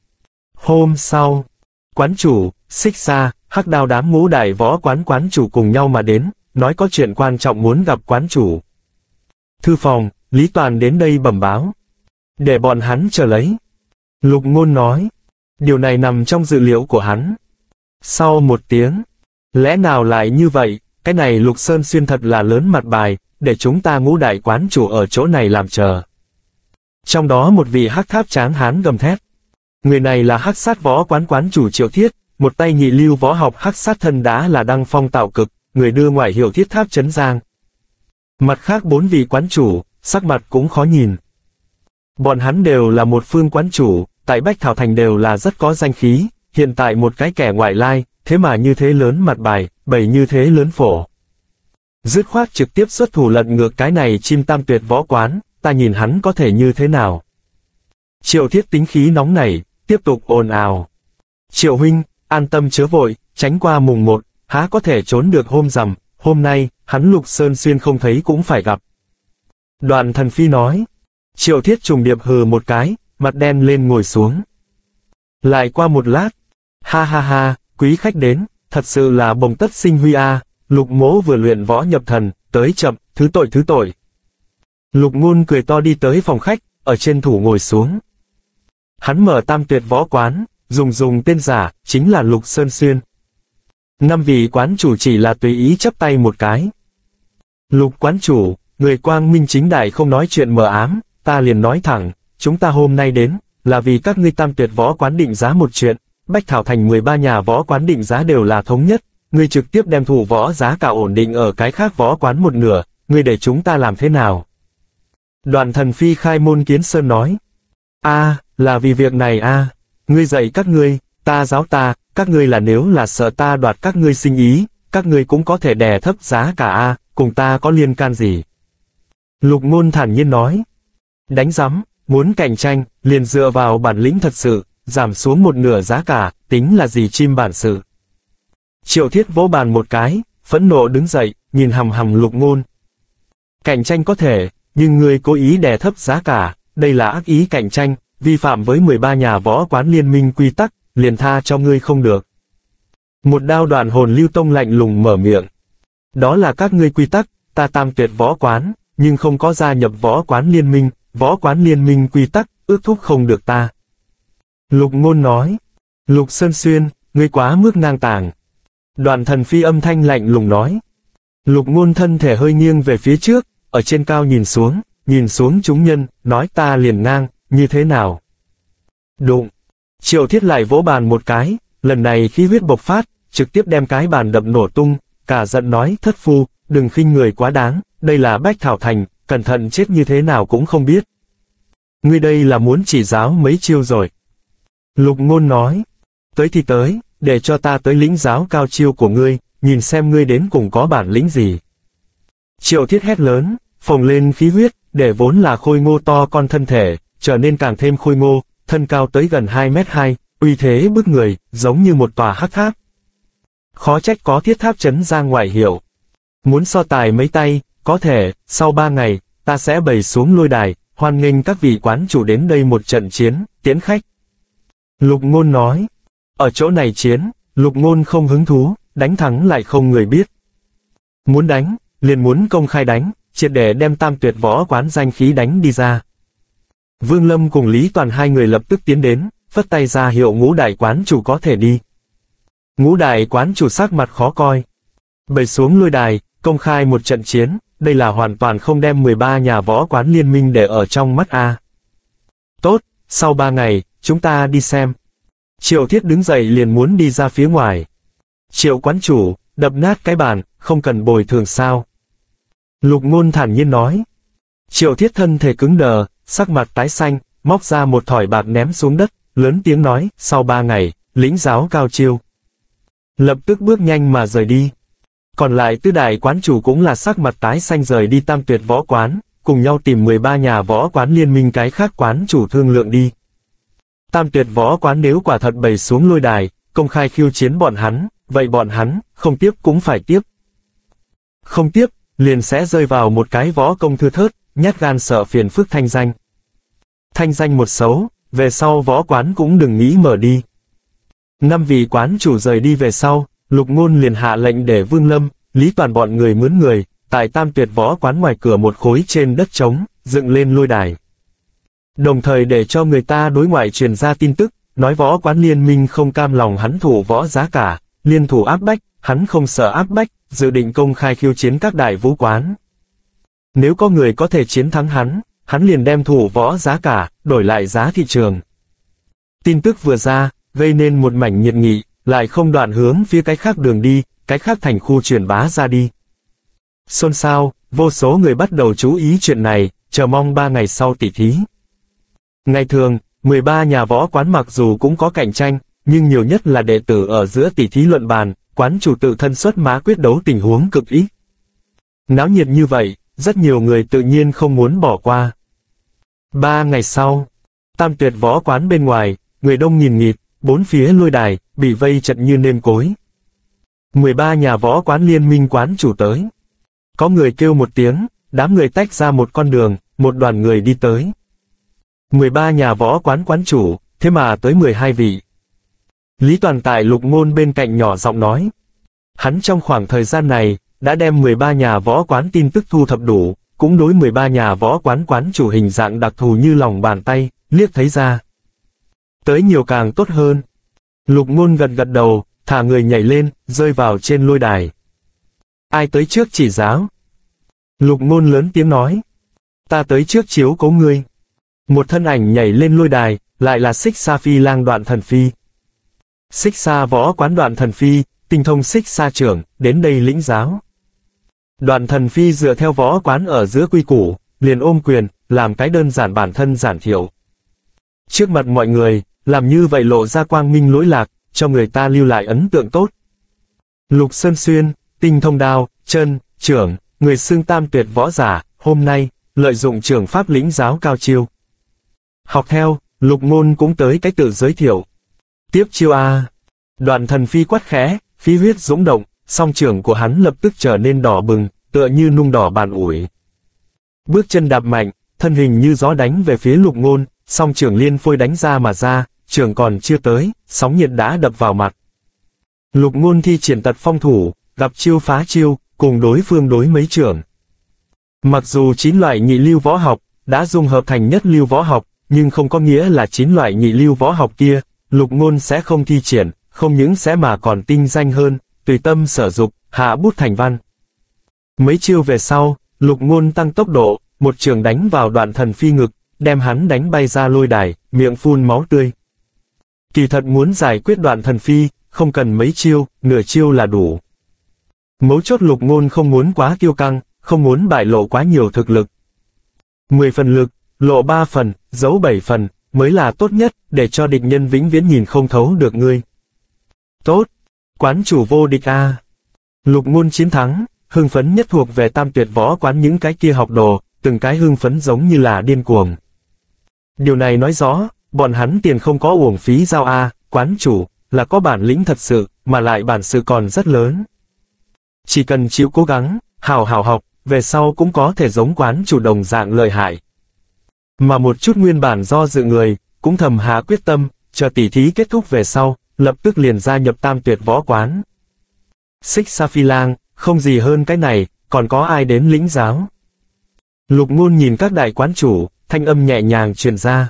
Hôm sau, quán chủ, Xích Sa, Hắc Đao đám ngũ đại võ quán quán chủ cùng nhau mà đến, nói có chuyện quan trọng muốn gặp quán chủ. Thư phòng, Lý Toàn đến đây bẩm báo. Để bọn hắn chờ lấy. Lục Ngôn nói. Điều này nằm trong dự liệu của hắn. Sau một tiếng. Lẽ nào lại như vậy, cái này Lục Sơn Xuyên thật là lớn mặt bài, để chúng ta ngũ đại quán chủ ở chỗ này làm chờ. Trong đó một vị hắc tháp tráng hán gầm thét. Người này là Hắc Sát võ quán quán chủ Triệu Thiết, một tay nhị lưu võ học Hắc Sát thân đã là đăng phong tạo cực, người đưa ngoại hiệu Thiết Tháp Trấn Giang. Mặt khác 4 vị quán chủ, sắc mặt cũng khó nhìn. Bọn hắn đều là một phương quán chủ, tại Bách Thảo Thành đều là rất có danh khí, hiện tại một cái kẻ ngoại lai, thế mà như thế lớn mặt bài, bày như thế lớn phổ. Dứt khoát trực tiếp xuất thủ lật ngược cái này chim Tam Tuyệt võ quán, ta nhìn hắn có thể như thế nào. Triệu Thiết tính khí nóng nảy, tiếp tục ồn ào. Triệu huynh, an tâm chớ vội, tránh qua mùng 1, há có thể trốn được hôm rằm, hôm nay, hắn Lục Sơn Xuyên không thấy cũng phải gặp. Đoạn Thần Phi nói. Triệu Thiết trùng điệp hừ một cái, mặt đen lên ngồi xuống. Lại qua một lát. Ha ha ha, quý khách đến, thật sự là bồng tất sinh huy a. Lục Mỗ vừa luyện võ nhập thần, tới chậm, thứ tội. Lục Ngôn cười to đi tới phòng khách, ở trên thủ ngồi xuống. Hắn mở Tam Tuyệt Võ Quán, dùng tên giả, chính là Lục Sơn Xuyên. 5 vị quán chủ chỉ là tùy ý chắp tay một cái. Lục quán chủ, người quang minh chính đại không nói chuyện mờ ám, ta liền nói thẳng, chúng ta hôm nay đến, là vì các ngươi Tam Tuyệt Võ Quán định giá một chuyện, Bách Thảo Thành 13 nhà võ quán định giá đều là thống nhất, ngươi trực tiếp đem thủ võ giá cả ổn định ở cái khác võ quán một nửa, ngươi để chúng ta làm thế nào? Đoạn Thần Phi khai môn kiến sơn nói. Là vì việc này ngươi dạy các ngươi, ta giáo ta, các ngươi là nếu là sợ ta đoạt các ngươi sinh ý, các ngươi cũng có thể đè thấp giá cả cùng ta có liên can gì? Lục Ngôn thản nhiên nói. Đánh rắm, muốn cạnh tranh, liền dựa vào bản lĩnh thật sự, giảm xuống một nửa giá cả, tính là gì chim bản sự. Triệu Thiết vỗ bàn một cái, phẫn nộ đứng dậy, nhìn hằm Lục Ngôn. Cạnh tranh có thể, nhưng ngươi cố ý đè thấp giá cả, đây là ác ý cạnh tranh, vi phạm với 13 nhà võ quán liên minh quy tắc, liền tha cho ngươi không được. Một đao Đoạn Hồn Lưu Tông lạnh lùng mở miệng. Đó là các ngươi quy tắc, ta Tam Tuyệt Võ Quán, nhưng không có gia nhập võ quán liên minh quy tắc, ước thúc không được ta. Lục Ngôn nói. Lục Sơn Xuyên, ngươi quá mức ngang tàng. Đoạn Thần Phi âm thanh lạnh lùng nói. Lục Ngôn thân thể hơi nghiêng về phía trước, ở trên cao nhìn xuống chúng nhân, nói ta liền ngang, như thế nào? Đụng. Triệu Thiết lại vỗ bàn một cái, lần này khí huyết bộc phát, trực tiếp đem cái bàn đập nổ tung, cả giận nói thất phu, đừng khinh người quá đáng, đây là Bách Thảo Thành, cẩn thận chết như thế nào cũng không biết. Ngươi đây là muốn chỉ giáo mấy chiêu rồi. Lục Ngôn nói, tới thì tới, để cho ta tới lĩnh giáo cao chiêu của ngươi, nhìn xem ngươi đến cùng có bản lĩnh gì. Triệu Thiết hét lớn, phồng lên khí huyết, để vốn là khôi ngô to con thân thể, trở nên càng thêm khôi ngô, thân cao tới gần 2m2, uy thế bức người, giống như một tòa hắc tháp. Khó trách có thiết tháp trấn ra ngoại hiệu. Muốn so tài mấy tay, có thể, sau 3 ngày, ta sẽ bày xuống lôi đài, hoan nghênh các vị quán chủ đến đây một trận chiến, tiễn khách. Lục Ngôn nói, ở chỗ này chiến, Lục Ngôn không hứng thú, đánh thắng lại không người biết. Muốn đánh, liền muốn công khai đánh, triệt để đem Tam Tuyệt Võ Quán danh khí đánh đi ra. Vương Lâm cùng Lý Toàn hai người lập tức tiến đến, phất tay ra hiệu Ngũ đại quán chủ có thể đi. Ngũ đại quán chủ sắc mặt khó coi. Bày xuống lôi đài, công khai một trận chiến, đây là hoàn toàn không đem 13 nhà võ quán liên minh để ở trong mắt Tốt, sau 3 ngày, chúng ta đi xem. Triệu Thiết đứng dậy liền muốn đi ra phía ngoài. Triệu quán chủ, đập nát cái bàn, không cần bồi thường sao? Lục Ngôn thản nhiên nói. Triệu Thiết thân thể cứng đờ, sắc mặt tái xanh, móc ra một thỏi bạc ném xuống đất, lớn tiếng nói, sau 3 ngày, lĩnh giáo cao chiêu. Lập tức bước nhanh mà rời đi. Còn lại tứ đại quán chủ cũng là sắc mặt tái xanh rời đi Tam Tuyệt Võ Quán, cùng nhau tìm 13 nhà võ quán liên minh cái khác quán chủ thương lượng đi. Tam Tuyệt Võ Quán nếu quả thật bày xuống lôi đài, công khai khiêu chiến bọn hắn, vậy bọn hắn, không tiếp cũng phải tiếp. Không tiếp, liền sẽ rơi vào một cái võ công thưa thớt, nhát gan sợ phiền phức thanh danh. Thanh danh một xấu, về sau võ quán cũng đừng nghĩ mở đi. 5 vị quán chủ rời đi về sau, Lục Ngôn liền hạ lệnh để Vương Lâm, Lý Toàn bọn người mướn người, tại Tam Tuyệt Võ Quán ngoài cửa một khối trên đất trống, dựng lên lôi đài. Đồng thời để cho người ta đối ngoại truyền ra tin tức, nói võ quán liên minh không cam lòng hắn thủ võ giá cả, liên thủ áp bách, hắn không sợ áp bách, dự định công khai khiêu chiến các đại vũ quán. Nếu có người có thể chiến thắng hắn liền đem thủ võ giá cả, đổi lại giá thị trường. Tin tức vừa ra, gây nên một mảnh nhiệt nghị, lại không đoạn hướng phía cái khác đường đi, cái khác thành khu truyền bá ra đi. Xôn xao, vô số người bắt đầu chú ý chuyện này, chờ mong 3 ngày sau tỷ thí. Ngày thường, 13 nhà võ quán mặc dù cũng có cạnh tranh, nhưng nhiều nhất là đệ tử ở giữa tỷ thí luận bàn, quán chủ tự thân xuất mã quyết đấu tình huống cực ít. Náo nhiệt như vậy, rất nhiều người tự nhiên không muốn bỏ qua. 3 ngày sau, Tam Tuyệt Võ Quán bên ngoài, người đông nghìn nghịt, bốn phía lôi đài, bị vây chật như nêm cối. 13 nhà võ quán liên minh quán chủ tới. Có người kêu một tiếng, đám người tách ra một con đường, một đoàn người đi tới. 13 nhà võ quán quán chủ, thế mà tới 12 vị. Lý Toàn tại Lục Ngôn bên cạnh nhỏ giọng nói. Hắn trong khoảng thời gian này, đã đem 13 nhà võ quán tin tức thu thập đủ, cũng đối 13 nhà võ quán quán chủ hình dạng đặc thù như lòng bàn tay, liếc thấy ra. Tới nhiều càng tốt hơn. Lục Ngôn gật gật đầu, thả người nhảy lên, rơi vào trên lôi đài. Ai tới trước chỉ giáo? Lục Ngôn lớn tiếng nói. Ta tới trước chiếu cố ngươi. Một thân ảnh nhảy lên lôi đài, lại là Xích Sa Phi Lang Đoạn Thần Phi. Xích Sa võ quán Đoạn Thần Phi, tinh thông Xích Sa trưởng, đến đây lĩnh giáo. Đoạn Thần Phi dựa theo võ quán ở giữa quy củ, liền ôm quyền, làm cái đơn giản bản thân giản thiệu. Trước mặt mọi người, làm như vậy lộ ra quang minh lỗi lạc, cho người ta lưu lại ấn tượng tốt. Lục Sơn Xuyên, tinh thông đao, chân, trưởng, người xưng tam tuyệt võ giả, hôm nay, lợi dụng trưởng pháp lĩnh giáo cao chiêu. Học theo, Lục Ngôn cũng tới cái tự giới thiệu. Tiếp chiêu A. Đoạn Thần Phi quát khẽ, khí huyết dũng động, song trưởng của hắn lập tức trở nên đỏ bừng, tựa như nung đỏ bàn ủi. Bước chân đạp mạnh, thân hình như gió đánh về phía Lục Ngôn, song trưởng liên phôi đánh ra mà ra, trưởng còn chưa tới, sóng nhiệt đã đập vào mặt. Lục Ngôn thi triển tật phong thủ, gặp chiêu phá chiêu, cùng đối phương đối mấy trưởng. Mặc dù 9 loại nhị lưu võ học đã dung hợp thành nhất lưu võ học, nhưng không có nghĩa là 9 loại nhị lưu võ học kia, Lục Ngôn sẽ không thi triển, không những sẽ mà còn tinh danh hơn, tùy tâm sở dục, hạ bút thành văn. Mấy chiêu về sau, Lục Ngôn tăng tốc độ, một trường đánh vào Đoạn Thần Phi ngực, đem hắn đánh bay ra lôi đài, miệng phun máu tươi. Kỳ thật muốn giải quyết Đoạn Thần Phi, không cần mấy chiêu, nửa chiêu là đủ. Mấu chốt Lục Ngôn không muốn quá kiêu căng, không muốn bại lộ quá nhiều thực lực. 10 phần lực, lộ 3 phần, giấu 7 phần, mới là tốt nhất, để cho địch nhân vĩnh viễn nhìn không thấu được ngươi. Tốt, quán chủ vô địch a. Lục Ngôn chiến thắng, hưng phấn nhất thuộc về tam tuyệt võ quán những cái kia học đồ, từng cái hưng phấn giống như là điên cuồng. Điều này nói rõ, bọn hắn tiền không có uổng phí giao a, quán chủ, là có bản lĩnh thật sự, mà lại bản sự còn rất lớn. Chỉ cần chịu cố gắng, hào hào học, về sau cũng có thể giống quán chủ đồng dạng lợi hại. Mà một chút nguyên bản do dự người, cũng thầm hạ quyết tâm, chờ tỉ thí kết thúc về sau, lập tức liền gia nhập tam tuyệt võ quán. Xích Sa Phi Lang, không gì hơn cái này, còn có ai đến lĩnh giáo. Lục Ngôn nhìn các đại quán chủ, thanh âm nhẹ nhàng truyền ra.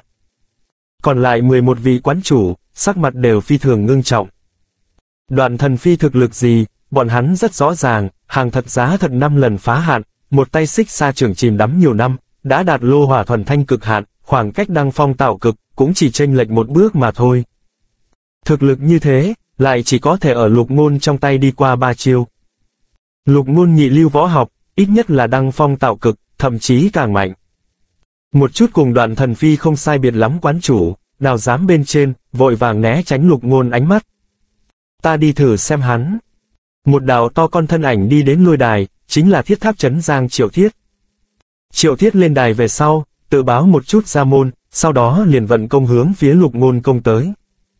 Còn lại 11 vị quán chủ, sắc mặt đều phi thường ngưng trọng. Đoạn Thần Phi thực lực gì, bọn hắn rất rõ ràng, hàng thật giá thật 5 lần phá hạn, một tay Xích Sa trưởng chìm đắm nhiều năm, đã đạt lô hỏa thuần thanh cực hạn, khoảng cách đăng phong tạo cực, cũng chỉ chênh lệch một bước mà thôi. Thực lực như thế, lại chỉ có thể ở Lục Ngôn trong tay đi qua 3 chiêu. Lục Ngôn nhị lưu võ học, ít nhất là đăng phong tạo cực, thậm chí càng mạnh. Một chút cùng Đoạn Thần Phi không sai biệt lắm quán chủ, nào dám bên trên, vội vàng né tránh Lục Ngôn ánh mắt. Ta đi thử xem hắn. Một đạo to con thân ảnh đi đến lôi đài, chính là Thiết Tháp Trấn Giang Triệu Thiết. Triệu Thiết lên đài về sau, tự báo một chút ra môn, sau đó liền vận công hướng phía Lục Ngôn công tới.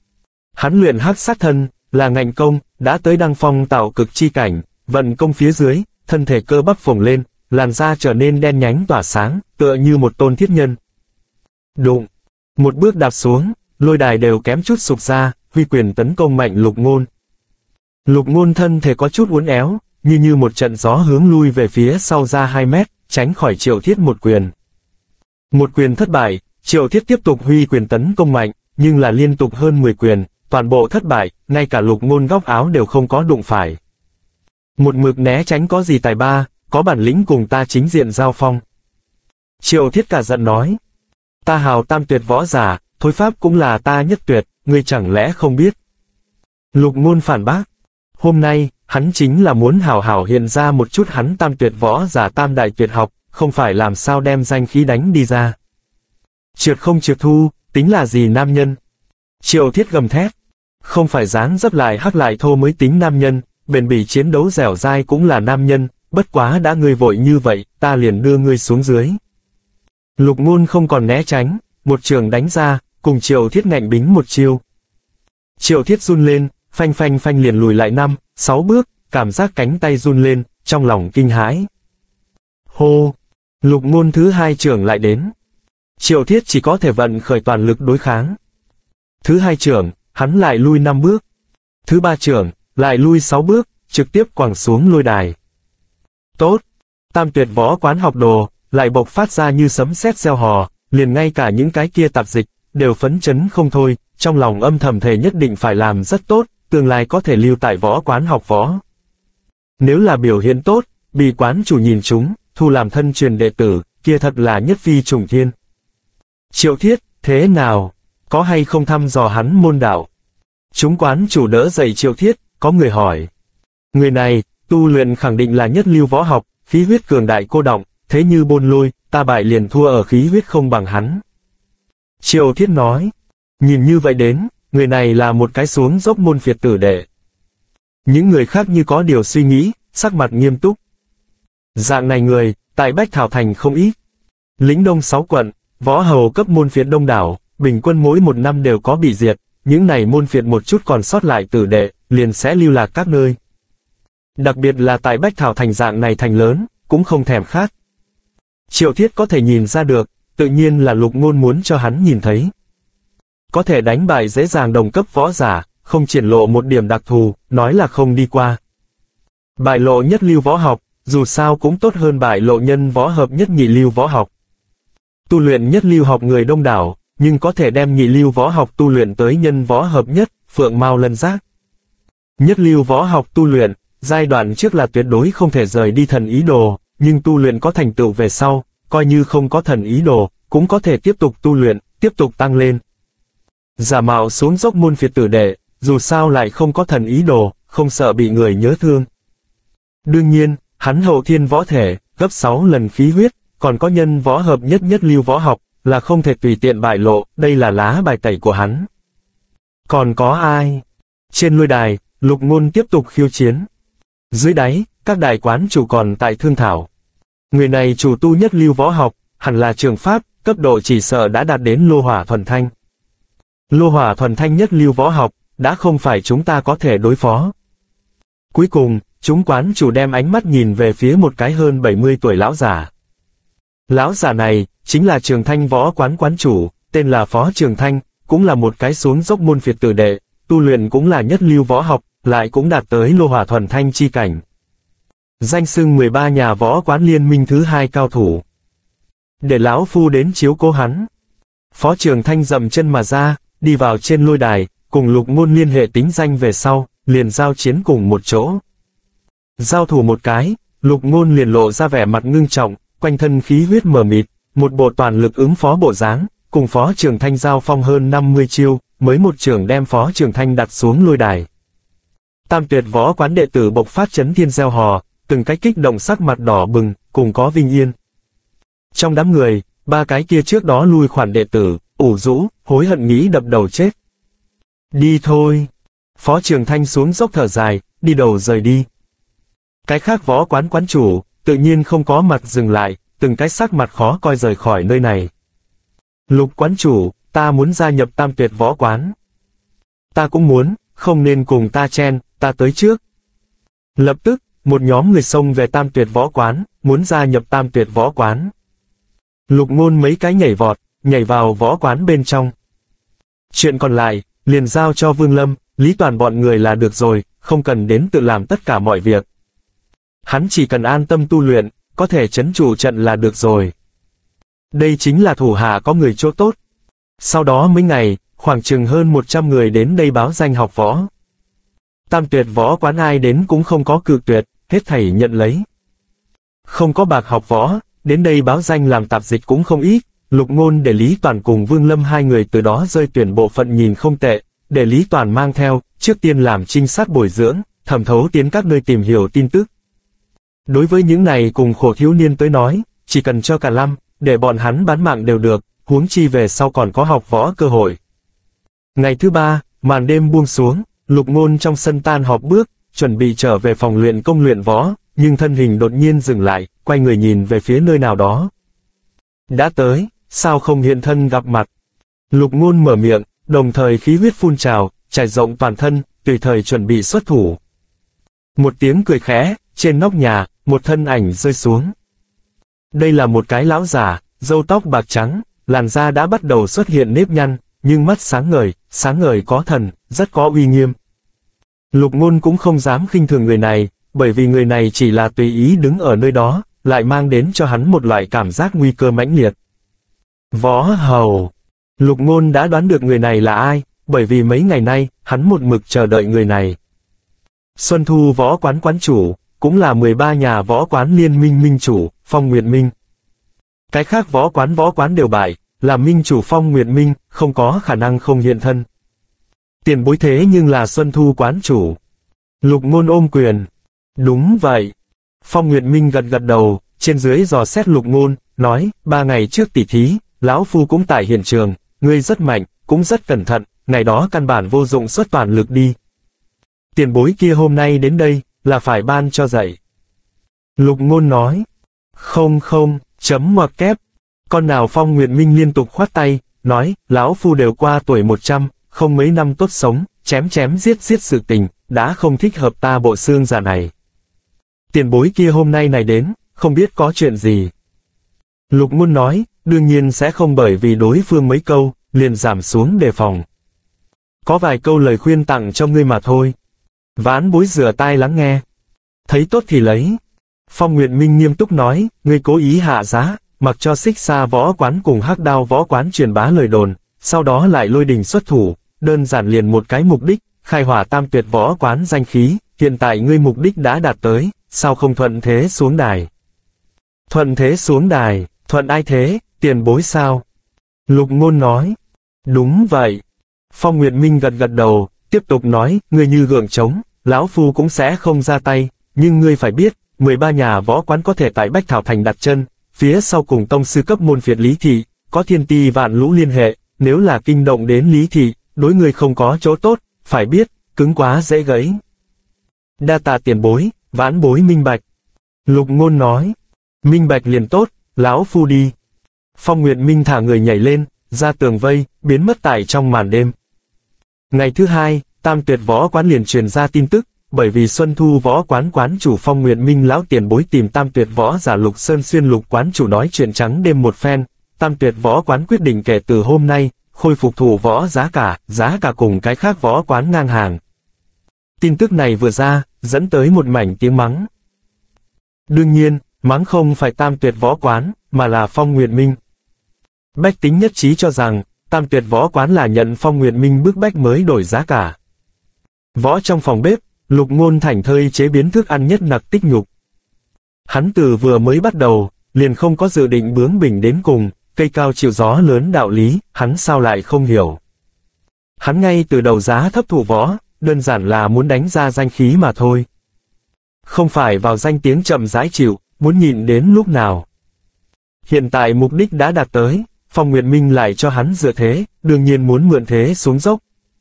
Hắn luyện hắc sát thân, là ngạnh công, đã tới đăng phong tạo cực chi cảnh, vận công phía dưới, thân thể cơ bắp phồng lên, làn da trở nên đen nhánh tỏa sáng, tựa như một tôn thiết nhân. Đụng, một bước đạp xuống, lôi đài đều kém chút sụp ra, huy quyền tấn công mạnh Lục Ngôn. Lục Ngôn thân thể có chút uốn éo, như một trận gió hướng lui về phía sau ra 2 mét, tránh khỏi Triệu Thiết một quyền. Một quyền thất bại, Triệu Thiết tiếp tục huy quyền tấn công mạnh, nhưng là liên tục hơn 10 quyền, toàn bộ thất bại, ngay cả Lục Ngôn góc áo đều không có đụng phải. Một mực né tránh có gì tài ba, có bản lĩnh cùng ta chính diện giao phong. Triệu Thiết cả giận nói. Ta hào tam tuyệt võ giả, thối pháp cũng là ta nhất tuyệt, ngươi chẳng lẽ không biết. Lục Ngôn phản bác. Hôm nay, hắn chính là muốn hào hào hiện ra một chút hắn tam tuyệt võ giả tam đại tuyệt học, không phải làm sao đem danh khí đánh đi ra. Trượt không trượt thu, tính là gì nam nhân? Triệu Thiết gầm thét. Không phải dáng dấp lại hắc lại thô mới tính nam nhân, bền bỉ chiến đấu dẻo dai cũng là nam nhân, bất quá đã ngươi vội như vậy, ta liền đưa ngươi xuống dưới. Lục Ngôn không còn né tránh, một trường đánh ra, cùng Triệu Thiết ngạnh bính một chiêu. Triệu Thiết run lên, phanh phanh phanh liền lùi lại 5-6 bước, cảm giác cánh tay run lên, trong lòng kinh hãi. Hô! Lục Ngôn thứ 2 trường lại đến. Triệu Thiết chỉ có thể vận khởi toàn lực đối kháng. Thứ 2 trường, hắn lại lui 5 bước. Thứ ba trưởng, lại lui 6 bước, trực tiếp quẳng xuống lôi đài. Tốt! Tam tuyệt võ quán học đồ, lại bộc phát ra như sấm sét reo hò, liền ngay cả những cái kia tạp dịch, đều phấn chấn không thôi, trong lòng âm thầm thề nhất định phải làm rất tốt, tương lai có thể lưu tại võ quán học võ. Nếu là biểu hiện tốt, bị quán chủ nhìn chúng, thu làm thân truyền đệ tử, kia thật là nhất phi trùng thiên. Triệu Thiết, thế nào? Có hay không thăm dò hắn môn đạo? Chúng quán chủ đỡ dậy Triệu Thiết, có người hỏi. Người này, tu luyện khẳng định là nhất lưu võ học, khí huyết cường đại cô động, thế như bôn lôi, ta bại liền thua ở khí huyết không bằng hắn. Triệu Thiết nói, nhìn như vậy đến, người này là một cái xuống dốc môn phiệt tử đệ. Những người khác như có điều suy nghĩ, sắc mặt nghiêm túc. Dạng này người, tại Bách Thảo Thành không ít. Lĩnh Đông 6 quận, võ hầu cấp môn phiệt đông đảo, bình quân mỗi một năm đều có bị diệt, những này môn phiệt một chút còn sót lại tử đệ, liền sẽ lưu lạc các nơi. Đặc biệt là tại Bách Thảo Thành dạng này thành lớn, cũng không thèm khát. Triệu Thiết có thể nhìn ra được, tự nhiên là Lục Ngôn muốn cho hắn nhìn thấy. Có thể đánh bại dễ dàng đồng cấp võ giả, không triển lộ một điểm đặc thù, nói là không đi qua. Bại lộ nhất lưu võ học, dù sao cũng tốt hơn bại lộ nhân võ hợp nhất nhị lưu võ học. Tu luyện nhất lưu học người đông đảo, nhưng có thể đem nhị lưu võ học tu luyện tới nhân võ hợp nhất, phượng mao lân giác. Nhất lưu võ học tu luyện, giai đoạn trước là tuyệt đối không thể rời đi thần ý đồ, nhưng tu luyện có thành tựu về sau, coi như không có thần ý đồ, cũng có thể tiếp tục tu luyện, tiếp tục tăng lên. Giả mạo xuống dốc môn phiệt tử đệ, dù sao lại không có thần ý đồ, không sợ bị người nhớ thương. Đương nhiên, hắn hậu thiên võ thể, gấp 6 lần khí huyết, còn có nhân võ hợp nhất nhất lưu võ học, là không thể tùy tiện bại lộ, đây là lá bài tẩy của hắn. Còn có ai? Trên lôi đài, Lục Ngôn tiếp tục khiêu chiến. Dưới đáy, các đại quán chủ còn tại thương thảo. Người này chủ tu nhất lưu võ học, hẳn là trường pháp, cấp độ chỉ sợ đã đạt đến lô hỏa thuần thanh. Lô hỏa thuần thanh nhất lưu võ học, đã không phải chúng ta có thể đối phó. Cuối cùng, chúng quán chủ đem ánh mắt nhìn về phía một cái hơn 70 tuổi lão giả. Lão giả này, chính là Trường Thanh võ quán quán chủ, tên là Phó Trường Thanh, cũng là một cái xuống dốc môn phiệt tử đệ, tu luyện cũng là nhất lưu võ học, lại cũng đạt tới lô hỏa thuần thanh chi cảnh. Danh xưng 13 nhà võ quán liên minh thứ 2 cao thủ. Để lão phu đến chiếu cố hắn. Phó Trường Thanh dậm chân mà ra, đi vào trên lôi đài, cùng Lục Ngôn liên hệ tính danh về sau, liền giao chiến cùng một chỗ. Giao thủ một cái, Lục Ngôn liền lộ ra vẻ mặt ngưng trọng, quanh thân khí huyết mờ mịt, một bộ toàn lực ứng phó bộ dáng, cùng Phó Trường Thanh giao phong hơn 50 chiêu, mới một trường đem Phó Trường Thanh đặt xuống lôi đài. Tam tuyệt võ quán đệ tử bộc phát chấn thiên reo hò, từng cái kích động sắc mặt đỏ bừng, cùng có Vinh Yên. Trong đám người, ba cái kia trước đó lui khoản đệ tử, ủ rũ, hối hận nghĩ đập đầu chết. Đi thôi. Phó Trường Thanh xuống dốc thở dài, đi đầu rời đi. Cái khác võ quán quán chủ, tự nhiên không có mặt dừng lại, từng cái sắc mặt khó coi rời khỏi nơi này. Lục quán chủ, ta muốn gia nhập tam tuyệt võ quán. Ta cũng muốn, không nên cùng ta chen, ta tới trước. Lập tức, một nhóm người xông về tam tuyệt võ quán, muốn gia nhập tam tuyệt võ quán. Lục Ngôn mấy cái nhảy vọt, nhảy vào võ quán bên trong. Chuyện còn lại, liền giao cho Vương Lâm, Lý Toàn bọn người là được rồi, không cần đến tự làm tất cả mọi việc. Hắn chỉ cần an tâm tu luyện, có thể trấn trụ trận là được rồi. Đây chính là thủ hạ có người chỗ tốt. Sau đó mấy ngày, khoảng chừng hơn 100 người đến đây báo danh học võ. Tam tuyệt võ quán ai đến cũng không có cự tuyệt, hết thảy nhận lấy. Không có bạc học võ, đến đây báo danh làm tạp dịch cũng không ít. Lục Ngôn để Lý Toàn cùng Vương Lâm hai người từ đó rơi tuyển bộ phận nhìn không tệ, để Lý Toàn mang theo, trước tiên làm trinh sát bồi dưỡng, thẩm thấu tiến các nơi tìm hiểu tin tức. Đối với những này cùng khổ thiếu niên tới nói, chỉ cần cho cả lâm, để bọn hắn bán mạng đều được, huống chi về sau còn có học võ cơ hội. Ngày thứ ba, màn đêm buông xuống, Lục Ngôn trong sân tan họp bước, chuẩn bị trở về phòng luyện công luyện võ, nhưng thân hình đột nhiên dừng lại, quay người nhìn về phía nơi nào đó. Đã tới, sao không hiện thân gặp mặt? Lục Ngôn mở miệng, đồng thời khí huyết phun trào, trải rộng toàn thân, tùy thời chuẩn bị xuất thủ. Một tiếng cười khẽ, trên nóc nhà, một thân ảnh rơi xuống. Đây là một cái lão già, râu tóc bạc trắng, làn da đã bắt đầu xuất hiện nếp nhăn, nhưng mắt sáng ngời có thần, rất có uy nghiêm. Lục Ngôn cũng không dám khinh thường người này, bởi vì người này chỉ là tùy ý đứng ở nơi đó, lại mang đến cho hắn một loại cảm giác nguy cơ mãnh liệt. Võ Hầu. Lục Ngôn đã đoán được người này là ai, bởi vì mấy ngày nay, hắn một mực chờ đợi người này. Xuân Thu Võ Quán quán chủ, cũng là 13 nhà võ quán liên minh minh chủ, Phong Nguyệt Minh. Cái khác võ quán đều bại, là minh chủ Phong Nguyệt Minh, không có khả năng không hiện thân. Tiền bối thế nhưng là Xuân Thu quán chủ. Lục Ngôn ôm quyền. Đúng vậy. Phong Nguyệt Minh gật gật đầu, trên dưới dò xét Lục Ngôn, nói, 3 ngày trước tỉ thí, lão phu cũng tại hiện trường, ngươi rất mạnh, cũng rất cẩn thận, ngày đó căn bản vô dụng xuất toàn lực đi. Tiền bối kia hôm nay đến đây, là phải ban cho dạy. Lục Ngôn nói. Không, chấm ngoặc kép. Con nào Phong Nguyệt Minh liên tục khoát tay, nói, lão phu đều qua tuổi 100, không mấy năm tốt sống, chém giết sự tình, đã không thích hợp ta bộ xương già này. Tiền bối kia hôm nay này đến, không biết có chuyện gì. Lục Ngôn nói, đương nhiên sẽ không bởi vì đối phương mấy câu, liền giảm xuống đề phòng. Có vài câu lời khuyên tặng cho ngươi mà thôi. Vãn bối rửa tai lắng nghe. Thấy tốt thì lấy. Phong Nguyệt Minh nghiêm túc nói, ngươi cố ý hạ giá, mặc cho Xích Sa Võ Quán cùng Hắc Đao Võ Quán truyền bá lời đồn, sau đó lại lôi đình xuất thủ, đơn giản liền một cái mục đích, khai hỏa Tam Tuyệt Võ Quán danh khí, hiện tại ngươi mục đích đã đạt tới, sao không thuận thế xuống đài? Thuận thế xuống đài, thuận ai thế, tiền bối sao? Lục Ngôn nói. Đúng vậy. Phong Nguyệt Minh gật gật đầu, tiếp tục nói, ngươi như gượng trống, lão phu cũng sẽ không ra tay, nhưng ngươi phải biết, 13 nhà võ quán có thể tại Bách Thảo Thành đặt chân, phía sau cùng tông sư cấp môn phiệt Lý Thị, có thiên ti vạn lũ liên hệ, nếu là kinh động đến Lý Thị, đối ngươi không có chỗ tốt, phải biết, cứng quá dễ gãy. Đa tạ tiền bối, vãn bối minh bạch. Lục Ngôn nói, minh bạch liền tốt, lão phu đi. Phong Nguyệt Minh thả người nhảy lên, ra tường vây, biến mất tại trong màn đêm. Ngày thứ hai, Tam Tuyệt Võ Quán liền truyền ra tin tức, bởi vì Xuân Thu Võ Quán quán chủ Phong Nguyệt Minh lão tiền bối tìm Tam Tuyệt Võ giả Lục Sơn Xuyên Lục quán chủ nói chuyện trắng đêm một phen, Tam Tuyệt Võ Quán quyết định kể từ hôm nay, khôi phục thủ võ giá cả cùng cái khác võ quán ngang hàng. Tin tức này vừa ra, dẫn tới một mảnh tiếng mắng. Đương nhiên, mắng không phải Tam Tuyệt Võ Quán, mà là Phong Nguyệt Minh. Bách tính nhất trí cho rằng, Tam Tuyệt Võ Quán là nhận Phong Nguyệt Minh bức bách mới đổi giá cả. Võ trong phòng bếp, Lục Ngôn thảnh thơi chế biến thức ăn nhất nặc tích nhục. Hắn từ vừa mới bắt đầu, liền không có dự định bướng bỉnh đến cùng, cây cao chịu gió lớn đạo lý, hắn sao lại không hiểu. Hắn ngay từ đầu giá thấp thủ võ, đơn giản là muốn đánh ra danh khí mà thôi. Không phải vào danh tiếng chậm rãi chịu, muốn nhịn đến lúc nào. Hiện tại mục đích đã đạt tới, Phong Nguyệt Minh lại cho hắn dựa thế, đương nhiên muốn mượn thế xuống dốc.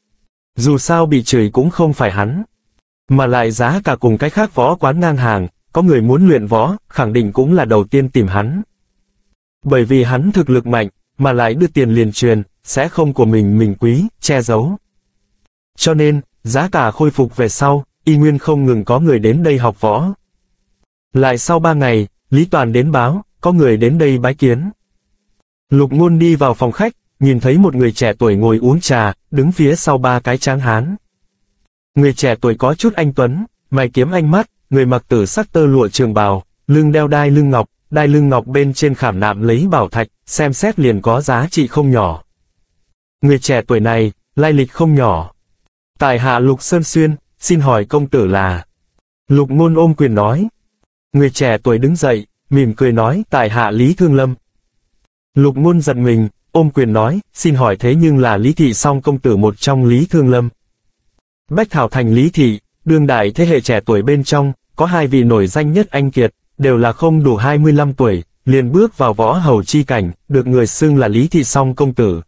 Dù sao bị chửi cũng không phải hắn, mà lại giá cả cùng cái khác võ quán ngang hàng, có người muốn luyện võ, khẳng định cũng là đầu tiên tìm hắn. Bởi vì hắn thực lực mạnh, mà lại đưa tiền liền truyền, sẽ không của mình quý, che giấu. Cho nên, giá cả khôi phục về sau, y nguyên không ngừng có người đến đây học võ. Lại sau 3 ngày, Lý Toàn đến báo, có người đến đây bái kiến. Lục Ngôn đi vào phòng khách, nhìn thấy một người trẻ tuổi ngồi uống trà, đứng phía sau 3 cái tráng hán. Người trẻ tuổi có chút anh tuấn, mày kiếm ánh mắt, người mặc tử sắc tơ lụa trường bào, lưng đeo đai lưng ngọc bên trên khảm nạm lấy bảo thạch, xem xét liền có giá trị không nhỏ. Người trẻ tuổi này, lai lịch không nhỏ. Tại hạ Lục Sơn Xuyên, xin hỏi công tử là... Lục Ngôn ôm quyền nói. Người trẻ tuổi đứng dậy, mỉm cười nói, tại hạ Lý Thương Lâm. Lục Ngôn giật mình, ôm quyền nói, xin hỏi thế nhưng là Lý Thị Song công tử một trong Lý Thương Lâm. Bách Thảo Thành Lý Thị, đương đại thế hệ trẻ tuổi bên trong, có 2 vị nổi danh nhất anh kiệt, đều là không đủ 25 tuổi, liền bước vào võ hầu chi cảnh, được người xưng là Lý Thị Song công tử.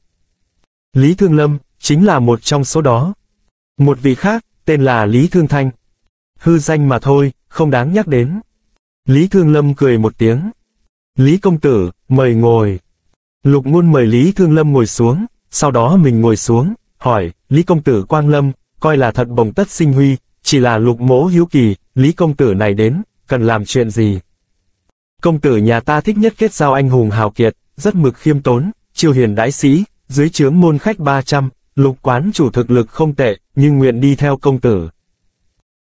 Lý Thương Lâm, chính là một trong số đó. Một vị khác, tên là Lý Thương Thanh. Hư danh mà thôi, không đáng nhắc đến. Lý Thương Lâm cười một tiếng. Lý công tử, mời ngồi. Lục Ngôn mời Lý Thương Lâm ngồi xuống, sau đó mình ngồi xuống, hỏi, Lý công tử quang lâm, coi là thật bồng tất sinh huy, chỉ là Lục mỗ hiếu kỳ, Lý công tử này đến, cần làm chuyện gì? Công tử nhà ta thích nhất kết giao anh hùng hào kiệt, rất mực khiêm tốn, chiêu hiền đãi sĩ, dưới trướng môn khách 300, Lục quán chủ thực lực không tệ, nhưng nguyện đi theo công tử.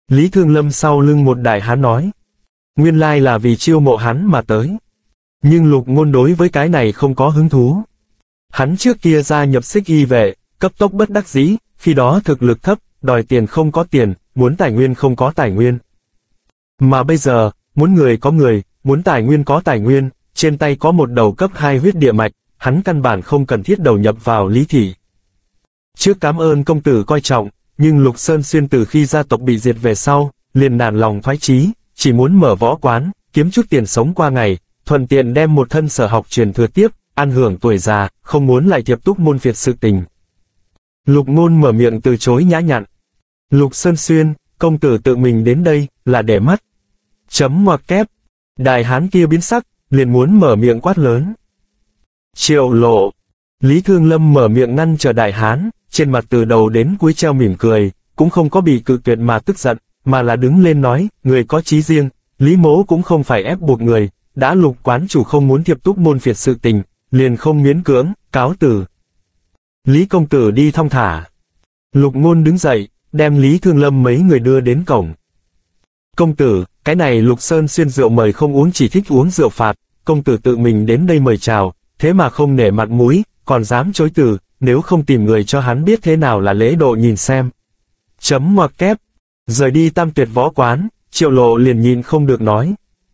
Lý Thương Lâm sau lưng một đại hán nói. Nguyên lai là vì chiêu mộ hắn mà tới. Nhưng Lục Ngôn đối với cái này không có hứng thú. Hắn trước kia gia nhập Xích Y vệ, cấp tốc bất đắc dĩ, khi đó thực lực thấp, đòi tiền không có tiền, muốn tài nguyên không có tài nguyên. Mà bây giờ, muốn người có người, muốn tài nguyên có tài nguyên, trên tay có một đầu cấp 2 huyết địa mạch, hắn căn bản không cần thiết đầu nhập vào Lý thị. Trước cảm ơn công tử coi trọng, nhưng Lục Sơn Xuyên từ khi gia tộc bị diệt về sau, liền nản lòng thoái chí, chỉ muốn mở võ quán, kiếm chút tiền sống qua ngày, thuận tiện đem một thân sở học truyền thừa tiếp, ăn hưởng tuổi già, không muốn lại thiệp túc môn phiệt sự tình. Lục Ngôn mở miệng từ chối nhã nhặn. Lục Sơn Xuyên, công tử tự mình đến đây, là để mắt. Chấm ngoặc kép. Đại hán kia biến sắc, liền muốn mở miệng quát lớn. Triệu Lộ. Lý Thương Lâm mở miệng ngăn chờ đại hán, trên mặt từ đầu đến cuối treo mỉm cười, cũng không có bị cự tuyệt mà tức giận, mà là đứng lên nói, người có chí riêng, Lý mỗ cũng không phải ép buộc người, đã Lục quán chủ không muốn thiệp túc môn phiệt sự tình, liền không miễn cưỡng, cáo từ. Lý công tử đi thong thả. Lục Ngôn đứng dậy, đem Lý Thương Lâm mấy người đưa đến cổng. Công tử, cái này Lục Sơn Xuyên rượu mời không uống chỉ thích uống rượu phạt, công tử tự mình đến đây mời chào, thế mà không nể mặt mũi, còn dám chối từ, nếu không tìm người cho hắn biết thế nào là lễ độ nhìn xem. Chấm ngoặc kép. Rời đi Tam Tuyệt võ quán, Triệu Lộ liền nhìn không được nói.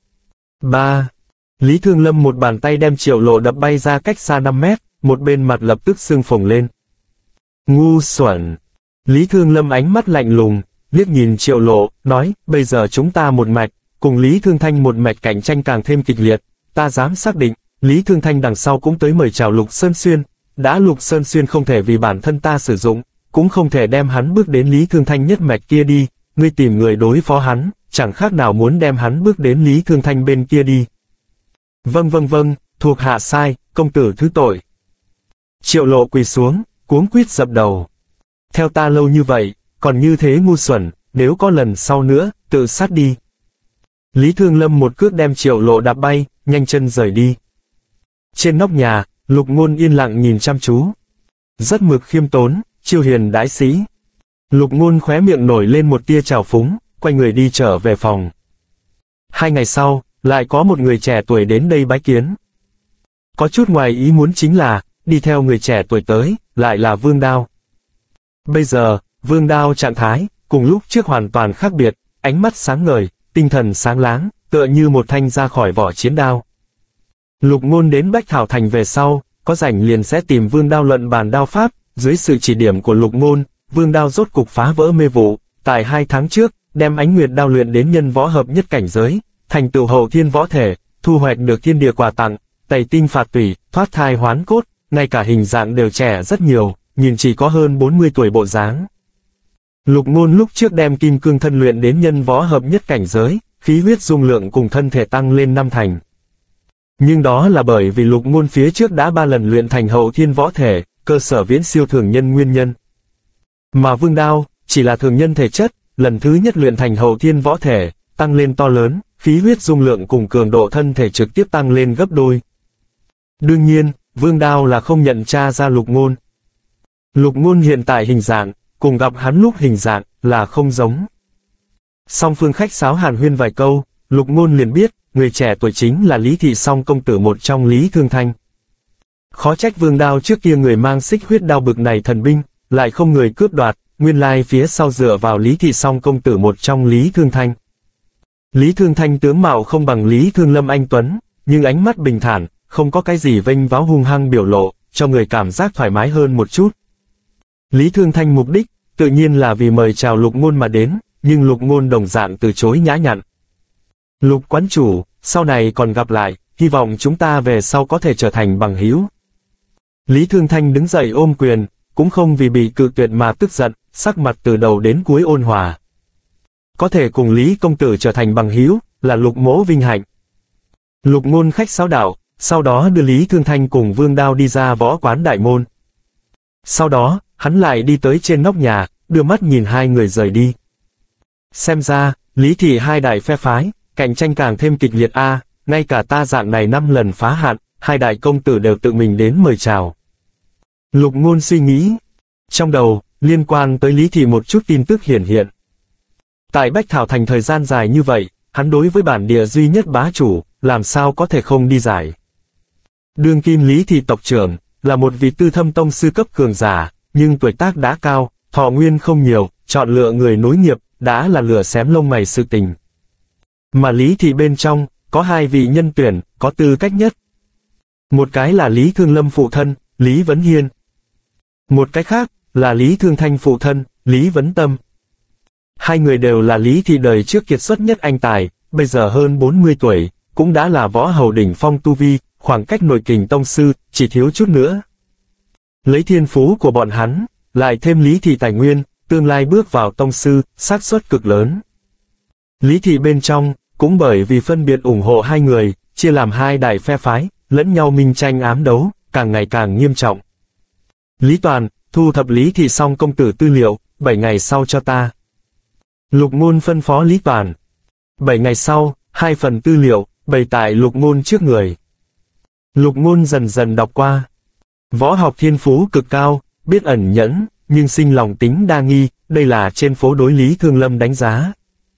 3. Lý Thương Lâm một bàn tay đem Triệu Lộ đập bay ra cách xa 5 mét, một bên mặt lập tức sưng phồng lên. Ngu xuẩn. Lý Thương Lâm ánh mắt lạnh lùng, liếc nhìn Triệu Lộ, nói, bây giờ chúng ta một mạch, cùng Lý Thương Thanh một mạch cạnh tranh càng thêm kịch liệt, ta dám xác định, Lý Thương Thanh đằng sau cũng tới mời chào Lục Sơn Xuyên, đã Lục Sơn Xuyên không thể vì bản thân ta sử dụng, cũng không thể đem hắn bước đến Lý Thương Thanh nhất mạch kia đi, ngươi tìm người đối phó hắn, chẳng khác nào muốn đem hắn bước đến Lý Thương Thanh bên kia đi. Vâng, thuộc hạ sai, công tử thứ tội. Triệu Lộ quỳ xuống, cuống quýt dập đầu. Theo ta lâu như vậy, còn như thế ngu xuẩn, nếu có lần sau nữa, tự sát đi. Lý Thương Lâm một cước đem Triệu Lộ đạp bay, nhanh chân rời đi. Trên nóc nhà, Lục Ngôn yên lặng nhìn chăm chú. Rất mực khiêm tốn, chiêu hiền đãi sĩ. Lục Ngôn khóe miệng nổi lên một tia trào phúng, quay người đi trở về phòng. 2 ngày sau, lại có một người trẻ tuổi đến đây bái kiến. Có chút ngoài ý muốn chính là, đi theo người trẻ tuổi tới, lại là Vương Đao. Bây giờ, Vương Đao trạng thái, cùng lúc trước hoàn toàn khác biệt, ánh mắt sáng ngời, tinh thần sáng láng, tựa như một thanh ra khỏi vỏ chiến đao. Lục Ngôn đến Bách Thảo Thành về sau, có rảnh liền sẽ tìm Vương Đao luận bàn đao pháp, dưới sự chỉ điểm của Lục Ngôn, Vương Đao rốt cục phá vỡ mê vụ, tại 2 tháng trước, đem Ánh Nguyệt đao luyện đến nhân võ hợp nhất cảnh giới, thành tựu hậu thiên võ thể, thu hoạch được thiên địa quà tặng, tẩy tinh phạt tủy, thoát thai hoán cốt, ngay cả hình dạng đều trẻ rất nhiều, nhìn chỉ có hơn 40 tuổi bộ dáng. Lục Ngôn lúc trước đem kim cương thân luyện đến nhân võ hợp nhất cảnh giới, khí huyết dung lượng cùng thân thể tăng lên 5 thành. Nhưng đó là bởi vì Lục Ngôn phía trước đã 3 lần luyện thành hậu thiên võ thể, cơ sở viễn siêu thường nhân nguyên nhân. Mà Vương Đao, chỉ là thường nhân thể chất, lần thứ nhất luyện thành hậu thiên võ thể, tăng lên to lớn, khí huyết dung lượng cùng cường độ thân thể trực tiếp tăng lên gấp đôi. Đương nhiên, Vương Đao là không nhận tra ra Lục Ngôn. Lục Ngôn hiện tại hình dạng, cùng gặp hắn lúc hình dạng, là không giống. Song phương khách sáo hàn huyên vài câu, Lục Ngôn liền biết, người trẻ tuổi chính là Lý Thị Song công tử một trong Lý Thương Thanh. Khó trách Vương Đao trước kia người mang xích huyết đao bực này thần binh, lại không người cướp đoạt, nguyên lai phía sau dựa vào Lý Thị Song công tử một trong Lý Thương Thanh. Lý Thương Thanh tướng mạo không bằng Lý Thương Lâm anh tuấn, nhưng ánh mắt bình thản, không có cái gì vênh váo hung hăng biểu lộ, cho người cảm giác thoải mái hơn một chút. Lý Thương Thanh mục đích, tự nhiên là vì mời chào Lục Ngôn mà đến, nhưng Lục Ngôn đồng dạng từ chối nhã nhặn. Lục quán chủ, sau này còn gặp lại, hy vọng chúng ta về sau có thể trở thành bằng hữu. Lý Thương Thanh đứng dậy ôm quyền, cũng không vì bị cự tuyệt mà tức giận, sắc mặt từ đầu đến cuối ôn hòa. Có thể cùng Lý công tử trở thành bằng hữu, là Lục mỗ vinh hạnh. Lục Ngôn khách sáo đạo, sau đó đưa Lý Thương Thanh cùng Vương Đao đi ra võ quán đại môn. Sau đó, hắn lại đi tới trên nóc nhà, đưa mắt nhìn 2 người rời đi. Xem ra, Lý thị 2 đại phe phái, cạnh tranh càng thêm kịch liệt a, ngay cả ta dạng này 5 lần phá hạn, 2 đại công tử đều tự mình đến mời chào. Lục Ngôn suy nghĩ. Trong đầu, liên quan tới Lý thị một chút tin tức hiển hiện. Tại Bách Thảo Thành thời gian dài như vậy, hắn đối với bản địa duy nhất bá chủ, làm sao có thể không đi giải. Đương kim Lý thị tộc trưởng, là một vị tư thâm tông sư cấp cường giả, nhưng tuổi tác đã cao, thọ nguyên không nhiều, chọn lựa người nối nghiệp, đã là lửa xém lông mày sự tình. Mà Lý thị bên trong, có hai vị nhân tuyển, có tư cách nhất. Một cái là Lý Thương Lâm phụ thân, Lý Vấn Hiên. Một cái khác, là Lý Thương Thanh phụ thân, Lý Vấn Tâm. Hai người đều là Lý thị đời trước kiệt xuất nhất anh tài, bây giờ hơn 40 tuổi, cũng đã là võ hầu đỉnh phong tu vi, khoảng cách nội kình tông sư, chỉ thiếu chút nữa. Lấy thiên phú của bọn hắn, lại thêm Lý thị tài nguyên, tương lai bước vào tông sư, xác suất cực lớn. Lý thị bên trong, cũng bởi vì phân biệt ủng hộ hai người, chia làm hai đại phe phái, lẫn nhau minh tranh ám đấu, càng ngày càng nghiêm trọng. Lý Toàn, thu thập Lý thị xong công tử tư liệu, 7 ngày sau cho ta. Lục Ngôn phân phó Lý Toàn. 7 ngày sau, 2 phần tư liệu, bày tại Lục Ngôn trước người. Lục Ngôn dần dần đọc qua. Võ học thiên phú cực cao, biết ẩn nhẫn, nhưng sinh lòng tính đa nghi, đây là trên phố đối Lý Thương Lâm đánh giá.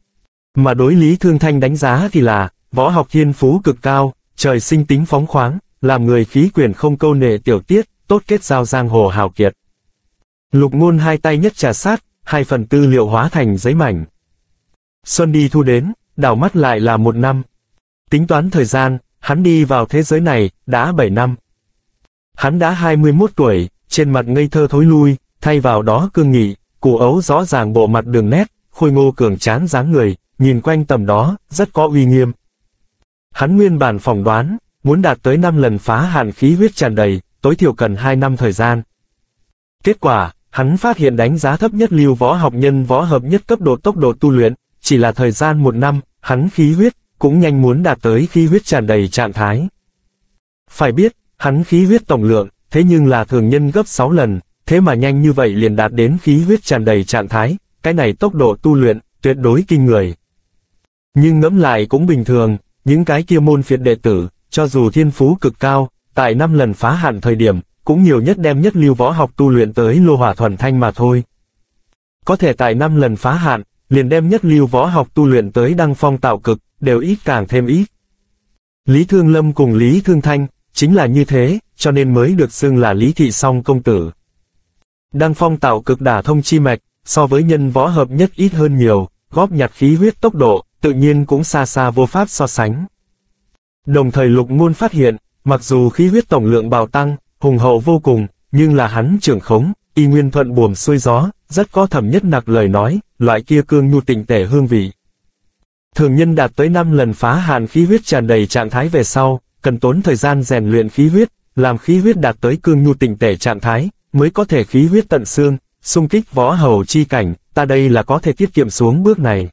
Mà đối Lý Thương Thanh đánh giá thì là, võ học thiên phú cực cao, trời sinh tính phóng khoáng, làm người khí quyền không câu nệ tiểu tiết, tốt kết giao giang hồ hào kiệt. Lục Ngôn hai tay nhất trà sát, 2 phần tư liệu hóa thành giấy mảnh. Xuân đi thu đến, đảo mắt lại là 1 năm. Tính toán thời gian, hắn đi vào thế giới này, đã 7 năm. Hắn đã 21 tuổi, trên mặt ngây thơ thối lui, thay vào đó cương nghị, củ ấu rõ ràng bộ mặt đường nét, khôi ngô cường tráng dáng người, nhìn quanh tầm đó, rất có uy nghiêm. Hắn nguyên bản phỏng đoán, muốn đạt tới 5 lần phá hạn khí huyết tràn đầy, tối thiểu cần 2 năm thời gian. Kết quả, hắn phát hiện đánh giá thấp nhất lưu võ học nhân võ hợp nhất cấp độ tốc độ tu luyện, chỉ là thời gian 1 năm, hắn khí huyết, cũng nhanh muốn đạt tới khí huyết tràn đầy trạng thái. Phải biết, hắn khí huyết tổng lượng, thế nhưng là thường nhân gấp 6 lần, thế mà nhanh như vậy liền đạt đến khí huyết tràn đầy trạng thái, cái này tốc độ tu luyện, tuyệt đối kinh người. Nhưng ngẫm lại cũng bình thường, những cái kia môn phiệt đệ tử, cho dù thiên phú cực cao, tại 5 lần phá hạn thời điểm, cũng nhiều nhất đem nhất lưu võ học tu luyện tới lô hỏa thuần thanh mà thôi. Có thể tại 5 lần phá hạn, liền đem nhất lưu võ học tu luyện tới đăng phong tạo cực, đều ít càng thêm ít. Lý Thương Lâm cùng Lý Thương Thanh, chính là như thế, cho nên mới được xưng là Lý thị song công tử. Đăng phong tạo cực đả thông chi mạch, so với nhân võ hợp nhất ít hơn nhiều, góp nhặt khí huyết tốc độ, tự nhiên cũng xa xa vô pháp so sánh. Đồng thời Lục Ngôn phát hiện, mặc dù khí huyết tổng lượng bạo tăng, hùng hậu vô cùng, nhưng là hắn trưởng khống, y nguyên thuận buồm xuôi gió, rất có Thẩm Nhất Nặc lời nói, loại kia cương nhu tịnh tể hương vị. Thường nhân đạt tới 5 lần phá hạn khí huyết tràn đầy trạng thái về sau, cần tốn thời gian rèn luyện khí huyết, làm khí huyết đạt tới cương nhu tịnh tể trạng thái, mới có thể khí huyết tận xương, xung kích võ hầu chi cảnh, ta đây là có thể tiết kiệm xuống bước này.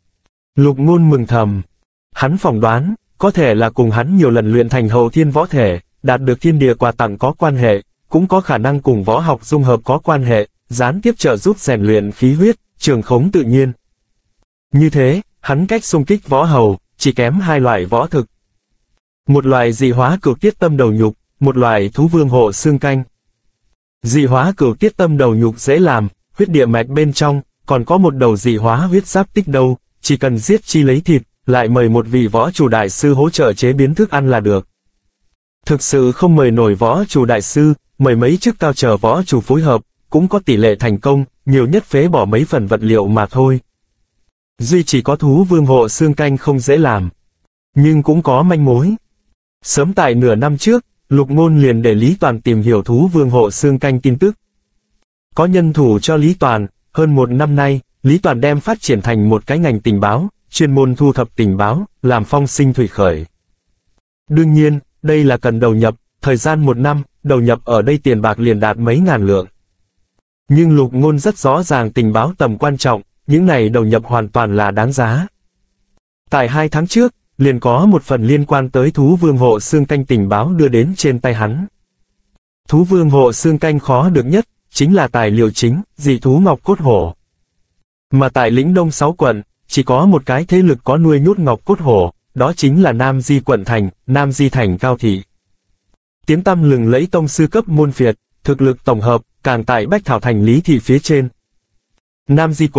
Lục Ngôn mừng thầm, hắn phỏng đoán, có thể là cùng hắn nhiều lần luyện thành hậu thiên võ thể, đạt được thiên địa quà tặng có quan hệ, cũng có khả năng cùng võ học dung hợp có quan hệ, gián tiếp trợ giúp rèn luyện khí huyết, trường khống tự nhiên. Như thế, hắn cách xung kích võ hầu, chỉ kém 2 loại võ thực. Một loại dị hóa cửu tiết tâm đầu nhục, một loại thú vương hộ xương canh. Dị hóa cửu tiết tâm đầu nhục dễ làm, huyết địa mạch bên trong, còn có một đầu dị hóa huyết giáp tích đâu, chỉ cần giết chi lấy thịt, lại mời một vị võ chủ đại sư hỗ trợ chế biến thức ăn là được. Thực sự không mời nổi võ chủ đại sư, mời mấy chức cao chờ võ chủ phối hợp, cũng có tỷ lệ thành công, nhiều nhất phế bỏ mấy phần vật liệu mà thôi. Duy chỉ có thú vương hộ xương canh không dễ làm, nhưng cũng có manh mối. Sớm tại nửa năm trước, Lục Ngôn liền để Lý Toàn tìm hiểu thú vương hộ xương canh tin tức. Có nhân thủ cho Lý Toàn, hơn 1 năm nay, Lý Toàn đem phát triển thành một cái ngành tình báo, chuyên môn thu thập tình báo, làm phong sinh thủy khởi. Đương nhiên, đây là cần đầu nhập, thời gian 1 năm, đầu nhập ở đây tiền bạc liền đạt mấy ngàn lượng. Nhưng Lục Ngôn rất rõ ràng tình báo tầm quan trọng, những này đầu nhập hoàn toàn là đáng giá. Tại 2 tháng trước, liền có một phần liên quan tới thú vương hộ xương canh tình báo đưa đến trên tay hắn. Thú vương hộ xương canh khó được nhất, chính là tài liệu chính, dị thú ngọc cốt hổ. Mà tại lĩnh Đông 6 quận, chỉ có một cái thế lực có nuôi nhốt ngọc cốt hổ, đó chính là Nam Di quận thành, Nam Di thành Cao thị. Tiếng tăm lừng lẫy tông sư cấp môn phiệt, thực lực tổng hợp, càng tại Bách Thảo thành Lý thị phía trên. Nam Di quận,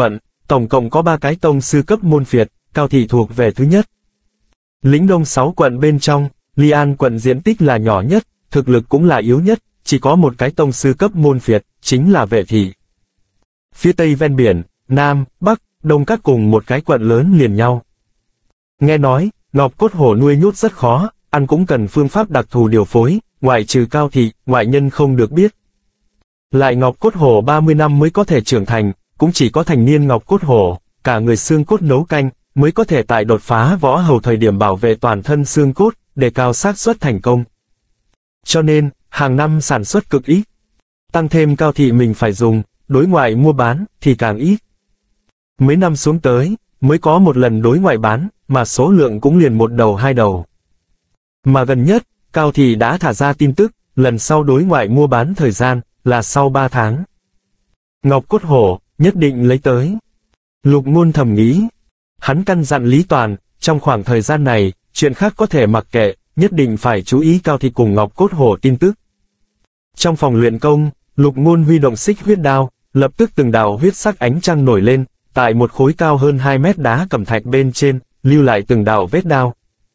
tổng cộng có 3 cái tông sư cấp môn phiệt, Cao Thị thuộc về thứ nhất. Lĩnh Đông 6 quận bên trong, Ly An quận diện tích là nhỏ nhất, thực lực cũng là yếu nhất, chỉ có một cái tông sư cấp môn phiệt, chính là Vệ Thị. Phía tây ven biển, Nam, Bắc, Đông các cùng một cái quận lớn liền nhau. Nghe nói, ngọc cốt hổ nuôi nhốt rất khó, ăn cũng cần phương pháp đặc thù điều phối, ngoại trừ Cao Thị, ngoại nhân không được biết. Lại ngọc cốt hổ 30 năm mới có thể trưởng thành, cũng chỉ có thành niên ngọc cốt hổ, cả người xương cốt nấu canh, mới có thể tại đột phá võ hầu thời điểm bảo vệ toàn thân xương cốt, đề cao xác suất thành công. Cho nên, hàng năm sản xuất cực ít. Tăng thêm Cao Thị mình phải dùng, đối ngoại mua bán, thì càng ít. Mấy năm xuống tới, mới có một lần đối ngoại bán, mà số lượng cũng liền 1 đầu 2 đầu. Mà gần nhất, Cao Thị đã thả ra tin tức, lần sau đối ngoại mua bán thời gian, là sau 3 tháng. Ngọc cốt hổ, nhất định lấy tới. Lục Ngôn thầm nghĩ. Hắn căn dặn Lý Toàn, trong khoảng thời gian này, chuyện khác có thể mặc kệ, nhất định phải chú ý Cao Thị cùng ngọc cốt hổ tin tức. Trong phòng luyện công, Lục Ngôn huy động xích huyết đao, lập tức từng đạo huyết sắc ánh trăng nổi lên, tại một khối cao hơn 2 mét đá cẩm thạch bên trên, lưu lại từng đạo vết đao.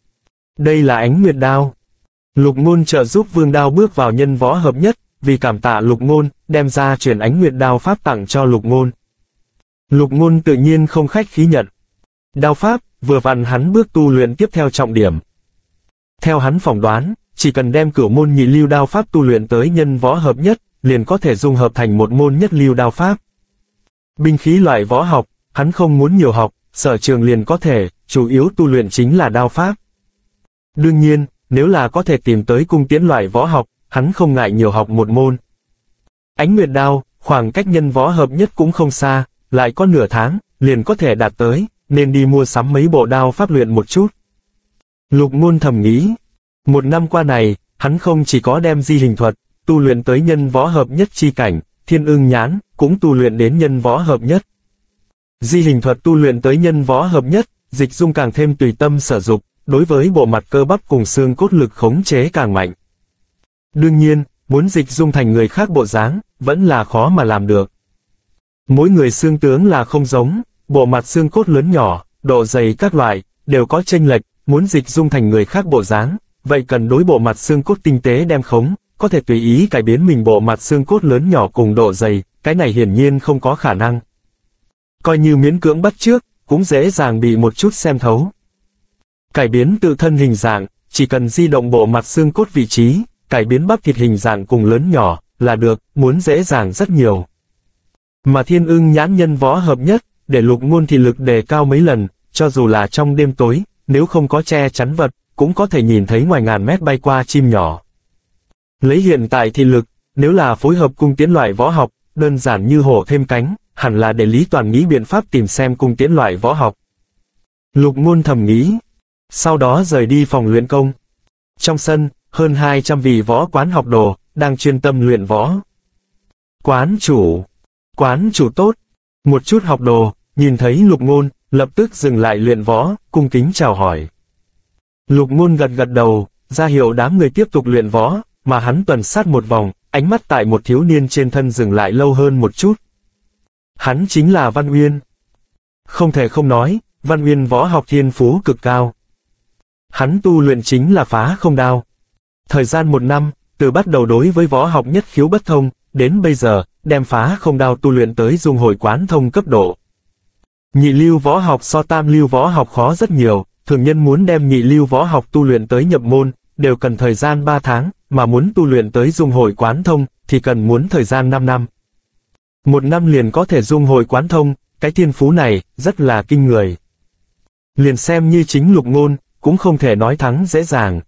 Đây là Ánh Nguyệt đao. Lục Ngôn trợ giúp Vương Đao bước vào nhân võ hợp nhất, vì cảm tạ Lục Ngôn, đem ra truyền Ánh Nguyệt đao pháp tặng cho Lục Ngôn. Lục Ngôn tự nhiên không khách khí nhận. Đao pháp, vừa vặn hắn bước tu luyện tiếp theo trọng điểm. Theo hắn phỏng đoán, chỉ cần đem Cửu môn nhị lưu đao pháp tu luyện tới nhân võ hợp nhất, liền có thể dung hợp thành một môn nhất lưu đao pháp. Binh khí loại võ học, hắn không muốn nhiều học, sở trường liền có thể, chủ yếu tu luyện chính là đao pháp. Đương nhiên, nếu là có thể tìm tới cung tiễn loại võ học, hắn không ngại nhiều học một môn. Ánh Nguyệt đao, khoảng cách nhân võ hợp nhất cũng không xa, lại có nửa tháng, liền có thể đạt tới, nên đi mua sắm mấy bộ đao pháp luyện một chút. Lục Ngôn thầm nghĩ, 1 năm qua này, hắn không chỉ có đem di hình thuật, tu luyện tới nhân võ hợp nhất chi cảnh, Thiên Ưng nhãn, cũng tu luyện đến nhân võ hợp nhất. Di hình thuật tu luyện tới nhân võ hợp nhất, dịch dung càng thêm tùy tâm sở dục, đối với bộ mặt cơ bắp cùng xương cốt lực khống chế càng mạnh. Đương nhiên, muốn dịch dung thành người khác bộ dáng, vẫn là khó mà làm được. Mỗi người xương tướng là không giống, bộ mặt xương cốt lớn nhỏ, độ dày các loại, đều có chênh lệch, muốn dịch dung thành người khác bộ dáng, vậy cần đối bộ mặt xương cốt tinh tế đem khống, có thể tùy ý cải biến mình bộ mặt xương cốt lớn nhỏ cùng độ dày, cái này hiển nhiên không có khả năng. Coi như miễn cưỡng bắt chước, cũng dễ dàng bị một chút xem thấu. Cải biến tự thân hình dạng, chỉ cần di động bộ mặt xương cốt vị trí, cải biến bắp thịt hình dạng cùng lớn nhỏ, là được, muốn dễ dàng rất nhiều. Mà Thiên Ưng nhãn nhân võ hợp nhất, để Lục Ngôn thị lực đề cao mấy lần, cho dù là trong đêm tối, nếu không có che chắn vật, cũng có thể nhìn thấy ngoài ngàn mét bay qua chim nhỏ. Lấy hiện tại thị lực, nếu là phối hợp cung tiễn loại võ học, đơn giản như hổ thêm cánh, hẳn là để Lý Toàn nghĩ biện pháp tìm xem cung tiễn loại võ học. Lục Ngôn thầm nghĩ, sau đó rời đi phòng luyện công. Trong sân, hơn 200 vị võ quán học đồ, đang chuyên tâm luyện võ. Quán chủ tốt. Một chút học đồ, nhìn thấy Lục Ngôn, lập tức dừng lại luyện võ, cung kính chào hỏi. Lục Ngôn gật gật đầu, ra hiệu đám người tiếp tục luyện võ, mà hắn tuần sát một vòng, ánh mắt tại một thiếu niên trên thân dừng lại lâu hơn một chút. Hắn chính là Văn Uyên. Không thể không nói, Văn Uyên võ học thiên phú cực cao. Hắn tu luyện chính là phá không đao. Thời gian 1 năm, từ bắt đầu đối với võ học nhất khiếu bất thông, đến bây giờ, đem phá không đao tu luyện tới dung hội quán thông cấp độ. Nhị lưu võ học so tam lưu võ học khó rất nhiều, thường nhân muốn đem nhị lưu võ học tu luyện tới nhập môn, đều cần thời gian 3 tháng, mà muốn tu luyện tới dung hội quán thông, thì cần muốn thời gian 5 năm. 1 năm liền có thể dung hội quán thông, cái thiên phú này, rất là kinh người. Liền xem như chính Lục Ngôn, cũng không thể nói thắng dễ dàng.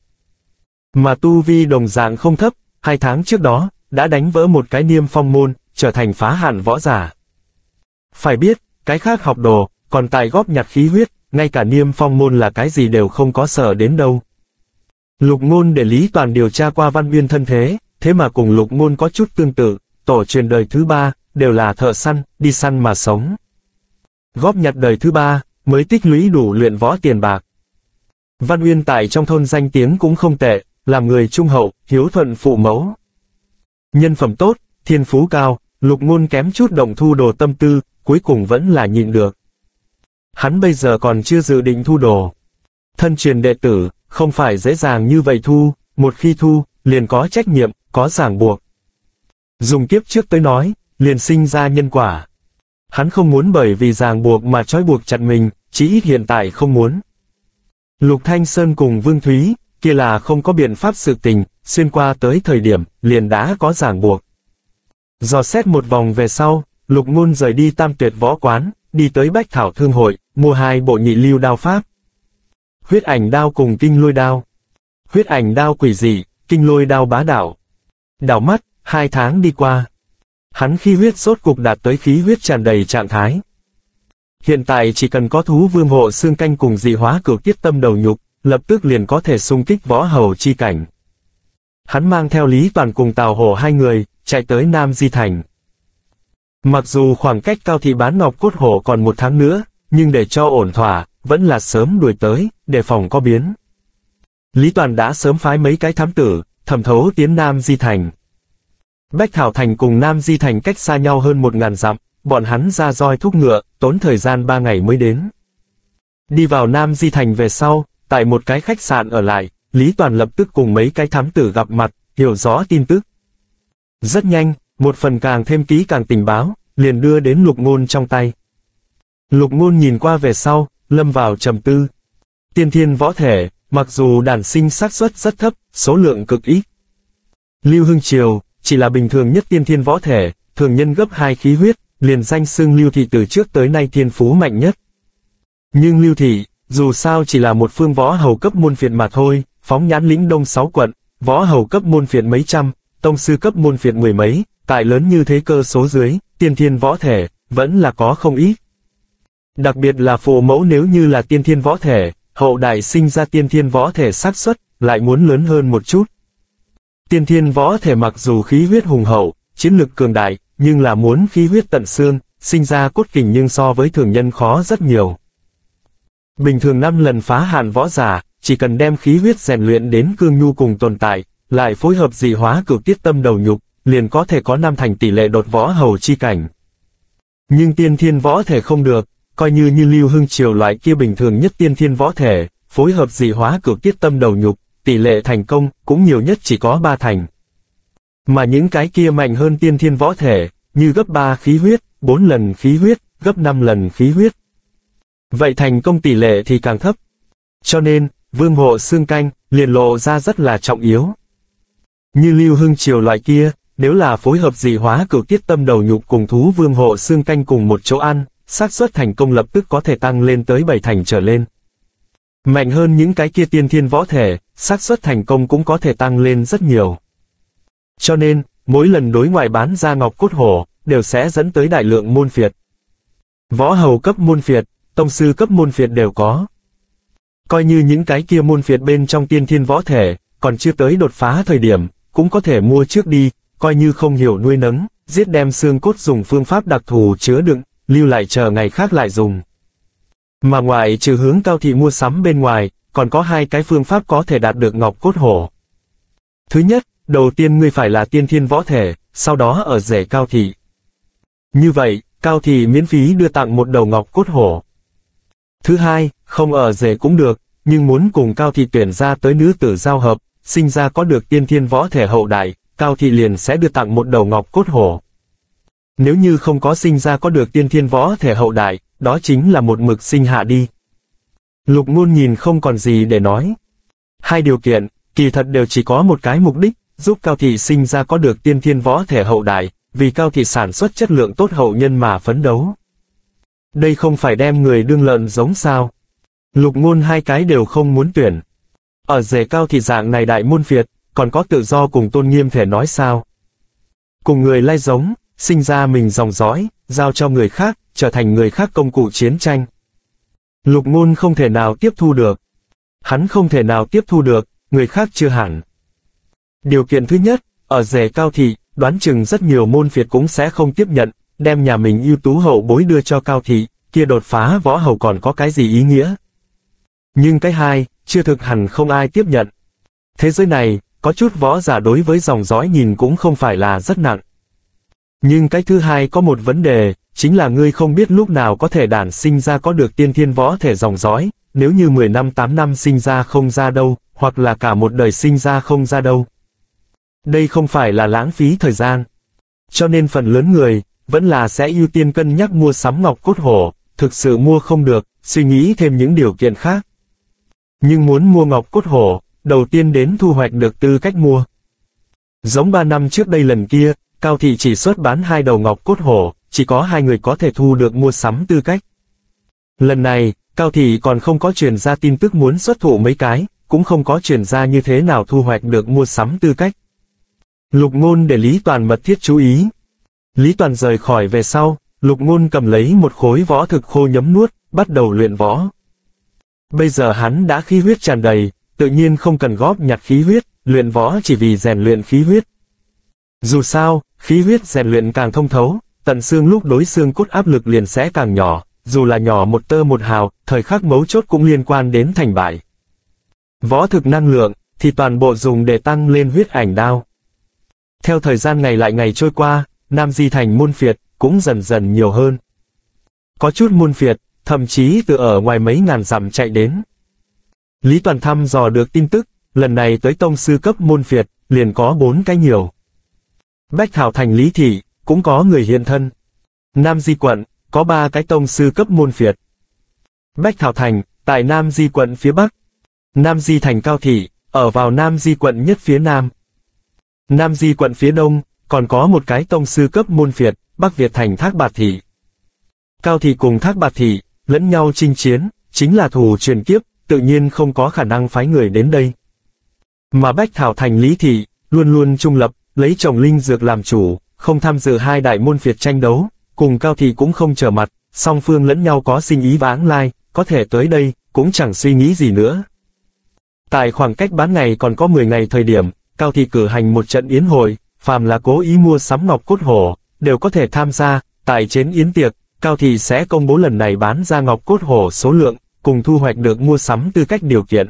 Mà tu vi đồng dạng không thấp, 2 tháng trước đó, đã đánh vỡ một cái niêm phong môn, trở thành phá hạn võ giả. Phải biết, cái khác học đồ, còn tại góp nhặt khí huyết, ngay cả niêm phong môn là cái gì đều không có sợ đến đâu. Lục Ngôn để Lý Toàn điều tra qua Văn Uyên thân thế, thế mà cùng Lục Ngôn có chút tương tự, tổ truyền đời thứ 3, đều là thợ săn, đi săn mà sống. Góp nhặt đời thứ 3, mới tích lũy đủ luyện võ tiền bạc. Văn Uyên tại trong thôn danh tiếng cũng không tệ, làm người trung hậu, hiếu thuận phụ mẫu. Nhân phẩm tốt, thiên phú cao, Lục Ngôn kém chút động thu đồ tâm tư, cuối cùng vẫn là nhịn được. Hắn bây giờ còn chưa dự định thu đồ. Thân truyền đệ tử, không phải dễ dàng như vậy thu, một khi thu, liền có trách nhiệm, có ràng buộc. Dùng kiếp trước tới nói, liền sinh ra nhân quả. Hắn không muốn bởi vì ràng buộc mà trói buộc chặt mình, chí ít hiện tại không muốn. Lục Thanh Sơn cùng Vương Thúy, kia là không có biện pháp sự tình, xuyên qua tới thời điểm, liền đã có ràng buộc. Dò xét một vòng về sau, Lục Ngôn rời đi Tam Tuyệt Võ Quán, đi tới Bách Thảo Thương Hội, mua 2 bộ nhị lưu đao pháp. Huyết ảnh đao cùng kinh lôi đao. Huyết ảnh đao quỷ dị, kinh lôi đao bá đạo. Đảo mắt, 2 tháng đi qua. Hắn khí huyết rốt cục đạt tới khí huyết tràn đầy trạng thái. Hiện tại chỉ cần có thú vương hộ xương canh cùng dị hóa cửu tiết tâm đầu nhục, lập tức liền có thể xung kích võ hầu chi cảnh. Hắn mang theo Lý Toàn cùng Tào Hổ 2 người, chạy tới Nam Di Thành. Mặc dù khoảng cách Cao Thị bán ngọc cốt hổ còn 1 tháng nữa, nhưng để cho ổn thỏa, vẫn là sớm đuổi tới, đề phòng có biến. Lý Toàn đã sớm phái mấy cái thám tử, thẩm thấu tiến Nam Di Thành. Bách Thảo Thành cùng Nam Di Thành cách xa nhau hơn 1000 dặm, bọn hắn ra roi thúc ngựa, tốn thời gian 3 ngày mới đến. Đi vào Nam Di Thành về sau, tại một cái khách sạn ở lại, Lý Toàn lập tức cùng mấy cái thám tử gặp mặt, hiểu rõ tin tức. Rất nhanh, một phần càng thêm kỹ càng tình báo, liền đưa đến Lục Ngôn trong tay. Lục Ngôn nhìn qua về sau, lâm vào trầm tư. Tiên thiên võ thể, mặc dù đản sinh xác suất rất thấp, số lượng cực ít. Lưu Hưng Triều, chỉ là bình thường nhất tiên thiên võ thể, thường nhân gấp 2 khí huyết, liền danh xưng Lưu Thị từ trước tới nay thiên phú mạnh nhất. Nhưng Lưu Thị, dù sao chỉ là một phương võ hầu cấp môn phiệt mà thôi, phóng nhãn lĩnh Đông 6 quận, võ hầu cấp môn phiệt mấy trăm, tông sư cấp môn phiệt 10 mấy, tại lớn như thế cơ số dưới, tiên thiên võ thể, vẫn là có không ít. Đặc biệt là phụ mẫu nếu như là tiên thiên võ thể, hậu đại sinh ra tiên thiên võ thể xác suất lại muốn lớn hơn một chút. Tiên thiên võ thể mặc dù khí huyết hùng hậu, chiến lực cường đại, nhưng là muốn khí huyết tận xương, sinh ra cốt kình nhưng so với thường nhân khó rất nhiều. Bình thường 5 lần phá hạn võ giả, chỉ cần đem khí huyết rèn luyện đến cương nhu cùng tồn tại, lại phối hợp dị hóa cửu tiết tâm đầu nhục, liền có thể có 5 thành tỷ lệ đột võ hầu chi cảnh. Nhưng tiên thiên võ thể không được, coi như Lưu Hưng Triều loại kia bình thường nhất tiên thiên võ thể, phối hợp dị hóa cửu tiết tâm đầu nhục, tỷ lệ thành công cũng nhiều nhất chỉ có 3 thành. Mà những cái kia mạnh hơn tiên thiên võ thể, như gấp 3 khí huyết, 4 lần khí huyết, gấp 5 lần khí huyết. Vậy thành công tỷ lệ thì càng thấp. Cho nên, vương hộ xương canh, liền lộ ra rất là trọng yếu. Như Lưu Hưng Triều loại kia, nếu là phối hợp dị hóa cửu tiết tâm đầu nhục cùng thú vương hộ xương canh cùng một chỗ ăn, xác suất thành công lập tức có thể tăng lên tới 7 thành trở lên. Mạnh hơn những cái kia tiên thiên võ thể, xác suất thành công cũng có thể tăng lên rất nhiều. Cho nên, mỗi lần đối ngoại bán ra ngọc cốt hổ, đều sẽ dẫn tới đại lượng môn phiệt. Võ hầu cấp môn phiệt, tông sư cấp môn phiệt đều có. Coi như những cái kia môn phiệt bên trong tiên thiên võ thể, còn chưa tới đột phá thời điểm, cũng có thể mua trước đi, coi như không hiểu nuôi nấng, giết đem xương cốt dùng phương pháp đặc thù chứa đựng, lưu lại chờ ngày khác lại dùng. Mà ngoại trừ hướng Cao Thị mua sắm bên ngoài, còn có 2 cái phương pháp có thể đạt được ngọc cốt hổ. Thứ nhất, đầu tiên ngươi phải là tiên thiên võ thể, sau đó ở rể Cao Thị. Như vậy, Cao Thị miễn phí đưa tặng một đầu ngọc cốt hổ. Thứ hai, không ở rể cũng được, nhưng muốn cùng Cao Thị tuyển ra tới nữ tử giao hợp, sinh ra có được tiên thiên võ thể hậu đại, Cao Thị liền sẽ đưa tặng một đầu ngọc cốt hổ. Nếu như không có sinh ra có được tiên thiên võ thể hậu đại, đó chính là một mực sinh hạ đi. Lục Ngôn nhìn không còn gì để nói. 2 điều kiện, kỳ thật đều chỉ có một cái mục đích, giúp Cao Thị sinh ra có được tiên thiên võ thể hậu đại, vì Cao Thị sản xuất chất lượng tốt hậu nhân mà phấn đấu. Đây không phải đem người đương lợn giống sao. Lục Ngôn 2 cái đều không muốn tuyển. Ở rể Cao Thị dạng này đại môn phiệt, còn có tự do cùng tôn nghiêm thể nói sao. Cùng người lai giống, sinh ra mình dòng dõi, giao cho người khác, trở thành người khác công cụ chiến tranh. Lục Ngôn không thể nào tiếp thu được. Hắn không thể nào tiếp thu được, người khác chưa hẳn. Điều kiện thứ nhất, ở rể Cao Thị, đoán chừng rất nhiều môn phiệt cũng sẽ không tiếp nhận, đem nhà mình ưu tú hậu bối đưa cho Cao Thị, kia đột phá võ hầu còn có cái gì ý nghĩa. Nhưng cái hai, chưa thực hẳn không ai tiếp nhận. Thế giới này, có chút võ giả đối với dòng dõi nhìn cũng không phải là rất nặng. Nhưng cái thứ hai có một vấn đề, chính là ngươi không biết lúc nào có thể đản sinh ra có được tiên thiên võ thể dòng dõi, nếu như 10 năm 8 năm sinh ra không ra đâu, hoặc là cả một đời sinh ra không ra đâu. Đây không phải là lãng phí thời gian. Cho nên phần lớn người, vẫn là sẽ ưu tiên cân nhắc mua sắm ngọc cốt hổ, thực sự mua không được, suy nghĩ thêm những điều kiện khác. Nhưng muốn mua ngọc cốt hổ, đầu tiên đến thu hoạch được tư cách mua. Giống 3 năm trước đây lần kia, Cao Thị chỉ xuất bán 2 đầu ngọc cốt hổ, chỉ có 2 người có thể thu được mua sắm tư cách. Lần này, Cao Thị còn không có truyền ra tin tức muốn xuất thủ mấy cái, cũng không có truyền ra như thế nào thu hoạch được mua sắm tư cách. Lục Ngôn để Lý Toàn mật thiết chú ý. Lý Toàn rời khỏi về sau, Lục Ngôn cầm lấy một khối võ thực khô nhấm nuốt, bắt đầu luyện võ. Bây giờ hắn đã khí huyết tràn đầy, tự nhiên không cần góp nhặt khí huyết, luyện võ chỉ vì rèn luyện khí huyết. Dù sao, khí huyết rèn luyện càng thông thấu, tận xương lúc đối xương cốt áp lực liền sẽ càng nhỏ, dù là nhỏ một tơ một hào, thời khắc mấu chốt cũng liên quan đến thành bại. Võ thực năng lượng, thì toàn bộ dùng để tăng lên huyết ảnh đao. Theo thời gian ngày lại ngày trôi qua, Nam Di Thành môn phiệt, cũng dần dần nhiều hơn. Có chút môn phiệt, thậm chí từ ở ngoài mấy ngàn dặm chạy đến. Lý Toàn thăm dò được tin tức, lần này tới tông sư cấp môn phiệt, liền có 4 cái nhiều. Bách Thảo Thành Lý Thị, cũng có người hiện thân. Nam Di quận, có 3 cái tông sư cấp môn phiệt. Bách Thảo Thành, tại Nam Di quận phía Bắc. Nam Di Thành Cao Thị, ở vào Nam Di quận nhất phía Nam. Nam Di quận phía Đông, còn có một cái tông sư cấp môn phiệt, Bắc Việt Thành Thác Bạt Thị. Cao Thị cùng Thác Bạt Thị, lẫn nhau chinh chiến, chính là thù truyền kiếp, tự nhiên không có khả năng phái người đến đây. Mà Bách Thảo Thành Lý Thị, luôn luôn trung lập, lấy trồng linh dược làm chủ, không tham dự 2 đại môn phiệt tranh đấu, cùng Cao Thị cũng không trở mặt, song phương lẫn nhau có sinh ý vãng lai, có thể tới đây, cũng chẳng suy nghĩ gì nữa. Tại khoảng cách bán ngày còn có 10 ngày thời điểm, Cao Thị cử hành một trận yến hội, phàm là cố ý mua sắm ngọc cốt hổ, đều có thể tham gia, tại trên yến tiệc, Cao Thị sẽ công bố lần này bán ra ngọc cốt hổ số lượng, cùng thu hoạch được mua sắm tư cách điều kiện.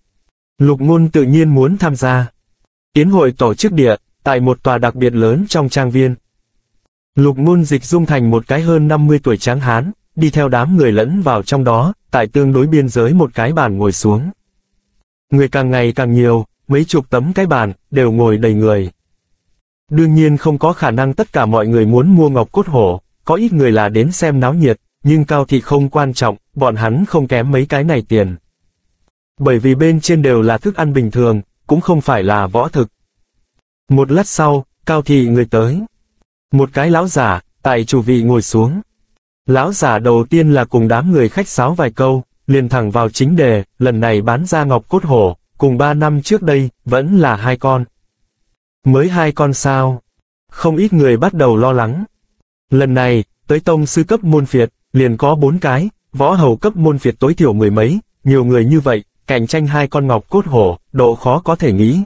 Lục Ngôn tự nhiên muốn tham gia. Yến hội tổ chức địa, tại một tòa đặc biệt lớn trong trang viên. Lục Ngôn dịch dung thành một cái hơn 50 tuổi tráng hán, đi theo đám người lẫn vào trong đó, tại tương đối biên giới một cái bàn ngồi xuống. Người càng ngày càng nhiều, mấy chục tấm cái bàn, đều ngồi đầy người. Đương nhiên không có khả năng tất cả mọi người muốn mua ngọc cốt hổ, có ít người là đến xem náo nhiệt, nhưng Cao Thị không quan trọng, bọn hắn không kém mấy cái này tiền. Bởi vì bên trên đều là thức ăn bình thường, cũng không phải là võ thực. Một lát sau, Cao Thị người tới. Một cái lão giả, tại chủ vị ngồi xuống. Lão giả đầu tiên là cùng đám người khách sáo vài câu, liền thẳng vào chính đề, lần này bán ra ngọc cốt hổ, cùng 3 năm trước đây, vẫn là 2 con. Mới 2 con sao? Không ít người bắt đầu lo lắng. Lần này, tới tông sư cấp môn phiệt, liền có 4 cái, võ hầu cấp môn phiệt tối thiểu 10 mấy, nhiều người như vậy, cạnh tranh 2 con ngọc cốt hổ, độ khó có thể nghĩ.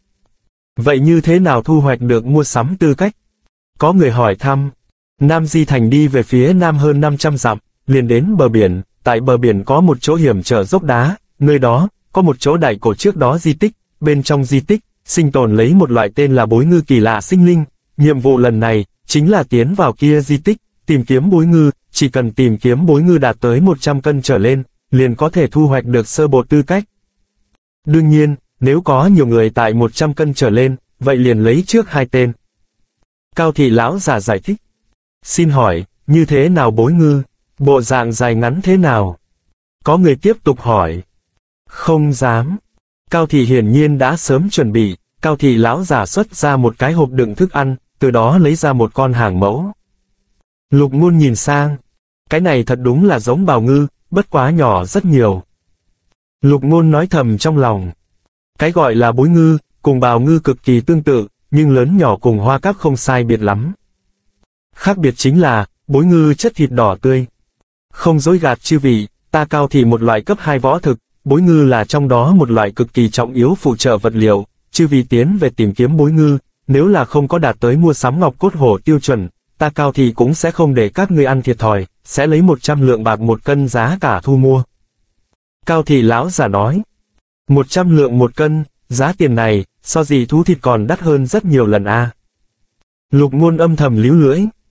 Vậy như thế nào thu hoạch được mua sắm tư cách? Có người hỏi thăm. Nam Di Thành đi về phía nam hơn 500 dặm, liền đến bờ biển, tại bờ biển có một chỗ hiểm trở dốc đá, nơi đó, có một chỗ đại cổ trước đó di tích, bên trong di tích, sinh tồn lấy một loại tên là bối ngư kỳ lạ sinh linh, nhiệm vụ lần này, chính là tiến vào kia di tích, tìm kiếm bối ngư, chỉ cần tìm kiếm bối ngư đạt tới 100 cân trở lên, liền có thể thu hoạch được sơ bộ tư cách. Đương nhiên, nếu có nhiều người tại 100 cân trở lên, vậy liền lấy trước 2 tên. Cao Thị lão giả giải thích. Xin hỏi, như thế nào bối ngư? Bộ dạng dài ngắn thế nào? Có người tiếp tục hỏi. Không dám. Cao Thị hiển nhiên đã sớm chuẩn bị, Cao Thị lão giả xuất ra một cái hộp đựng thức ăn, từ đó lấy ra một con hàng mẫu. Lục Ngôn nhìn sang. Cái này thật đúng là giống bào ngư, bất quá nhỏ rất nhiều. Lục Ngôn nói thầm trong lòng. Cái gọi là bối ngư, cùng bào ngư cực kỳ tương tự, nhưng lớn nhỏ cùng hoa cáp không sai biệt lắm. Khác biệt chính là, bối ngư chất thịt đỏ tươi. Không dối gạt chư vị, ta Cao Thị một loại cấp 2 võ thực, bối ngư là trong đó một loại cực kỳ trọng yếu phụ trợ vật liệu, chư vị tiến về tìm kiếm bối ngư, nếu là không có đạt tới mua sắm ngọc cốt hổ tiêu chuẩn, ta Cao Thị cũng sẽ không để các ngươi ăn thiệt thòi, sẽ lấy 100 lượng bạc 1 cân giá cả thu mua. Cao Thị lão giả nói, 100 lượng 1 cân, giá tiền này, so gì thú thịt còn đắt hơn rất nhiều lần a. Lục Ngôn âm thầm líu lưỡi.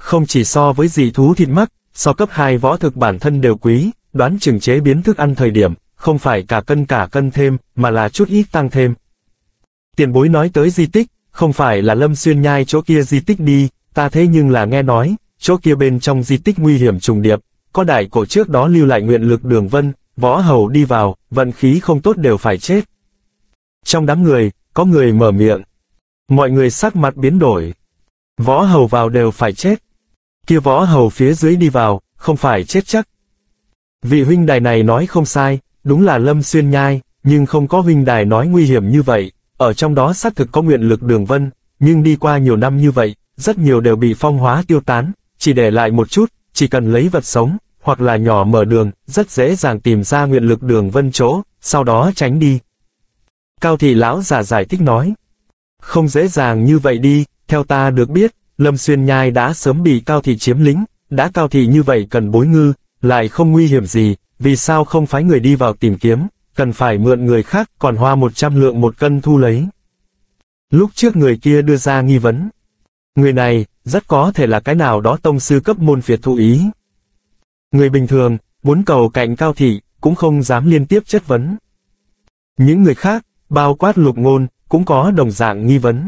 Không chỉ so với dị thú thịt mắc, so cấp 2 võ thực bản thân đều quý, đoán chừng chế biến thức ăn thời điểm, không phải cả cân thêm, mà là chút ít tăng thêm. Tiền bối nói tới di tích, không phải là Lâm Xuyên Nhai chỗ kia di tích đi, ta thế nhưng là nghe nói, chỗ kia bên trong di tích nguy hiểm trùng điệp, có đại cổ trước đó lưu lại nguyện lực đường vân, võ hầu đi vào, vận khí không tốt đều phải chết. Trong đám người, có người mở miệng. Mọi người sắc mặt biến đổi. Võ hầu vào đều phải chết. Kia võ hầu phía dưới đi vào, không phải chết chắc. Vị huynh đài này nói không sai, đúng là Lâm Xuyên Nhai, nhưng không có huynh đài nói nguy hiểm như vậy. Ở trong đó xác thực có nguyện lực đường vân, nhưng đi qua nhiều năm như vậy, rất nhiều đều bị phong hóa tiêu tán, chỉ để lại một chút, chỉ cần lấy vật sống, hoặc là nhỏ mở đường, rất dễ dàng tìm ra nguyện lực đường vân chỗ, sau đó tránh đi. Cao thị lão giả giải thích nói, không dễ dàng như vậy đi, theo ta được biết, Lâm Xuyên Nhai đã sớm bị Cao thị chiếm lĩnh, đã Cao thị như vậy cần bối ngư, lại không nguy hiểm gì, vì sao không phái người đi vào tìm kiếm, cần phải mượn người khác còn hoa 100 lượng một cân thu lấy. Lúc trước người kia đưa ra nghi vấn. Người này, rất có thể là cái nào đó tông sư cấp môn phiệt thụ ý. Người bình thường, muốn cầu cạnh Cao thị, cũng không dám liên tiếp chất vấn. Những người khác, bao quát Lục Ngôn, cũng có đồng dạng nghi vấn.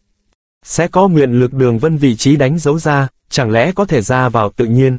Sẽ có nguyện lực đường vân vị trí đánh dấu ra, chẳng lẽ có thể ra vào tự nhiên.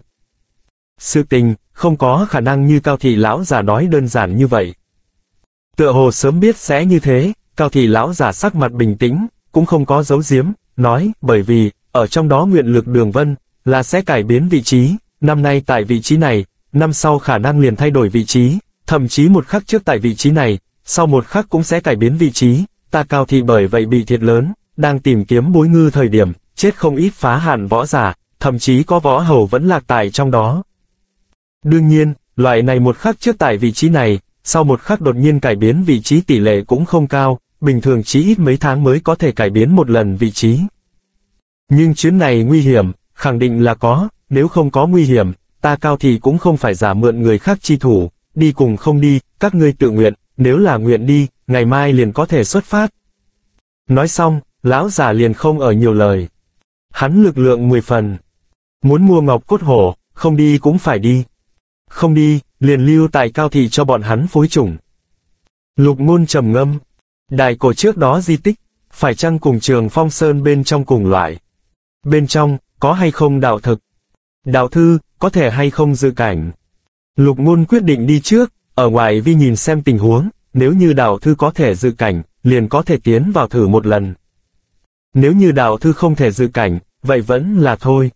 Sự tình, không có khả năng như Cao thị lão giả nói đơn giản như vậy. Tựa hồ sớm biết sẽ như thế, Cao thị lão giả sắc mặt bình tĩnh, cũng không có giấu giếm, nói, bởi vì, ở trong đó nguyện lực đường vân, là sẽ cải biến vị trí, năm nay tại vị trí này, năm sau khả năng liền thay đổi vị trí, thậm chí một khắc trước tại vị trí này, sau một khắc cũng sẽ cải biến vị trí, ta Cao thị bởi vậy bị thiệt lớn, đang tìm kiếm bối ngư thời điểm, chết không ít phá hạn võ giả, thậm chí có võ hầu vẫn lạc tại trong đó. Đương nhiên, loại này một khắc trước tại vị trí này, sau một khắc đột nhiên cải biến vị trí tỷ lệ cũng không cao, bình thường chí ít mấy tháng mới có thể cải biến một lần vị trí. Nhưng chuyến này nguy hiểm, khẳng định là có, nếu không có nguy hiểm, ta Cao thị cũng không phải giả mượn người khác chi thủ, đi cùng không đi, các ngươi tự nguyện, nếu là nguyện đi, ngày mai liền có thể xuất phát. Nói xong, lão giả liền không ở nhiều lời. Hắn lực lượng 10 phần. Muốn mua ngọc cốt hổ, không đi cũng phải đi. Không đi, liền lưu tại Cao thị cho bọn hắn phối chủng. Lục Ngôn trầm ngâm. Đại cổ trước đó di tích, phải chăng cùng Trường Phong Sơn bên trong cùng loại? Bên trong, có hay không đạo thực? Đạo thư, có thể hay không dự cảnh? Lục Ngôn quyết định đi trước, ở ngoài vi nhìn xem tình huống, nếu như đạo thư có thể dự cảnh, liền có thể tiến vào thử một lần. Nếu như đạo thư không thể dự cảnh, vậy vẫn là thôi.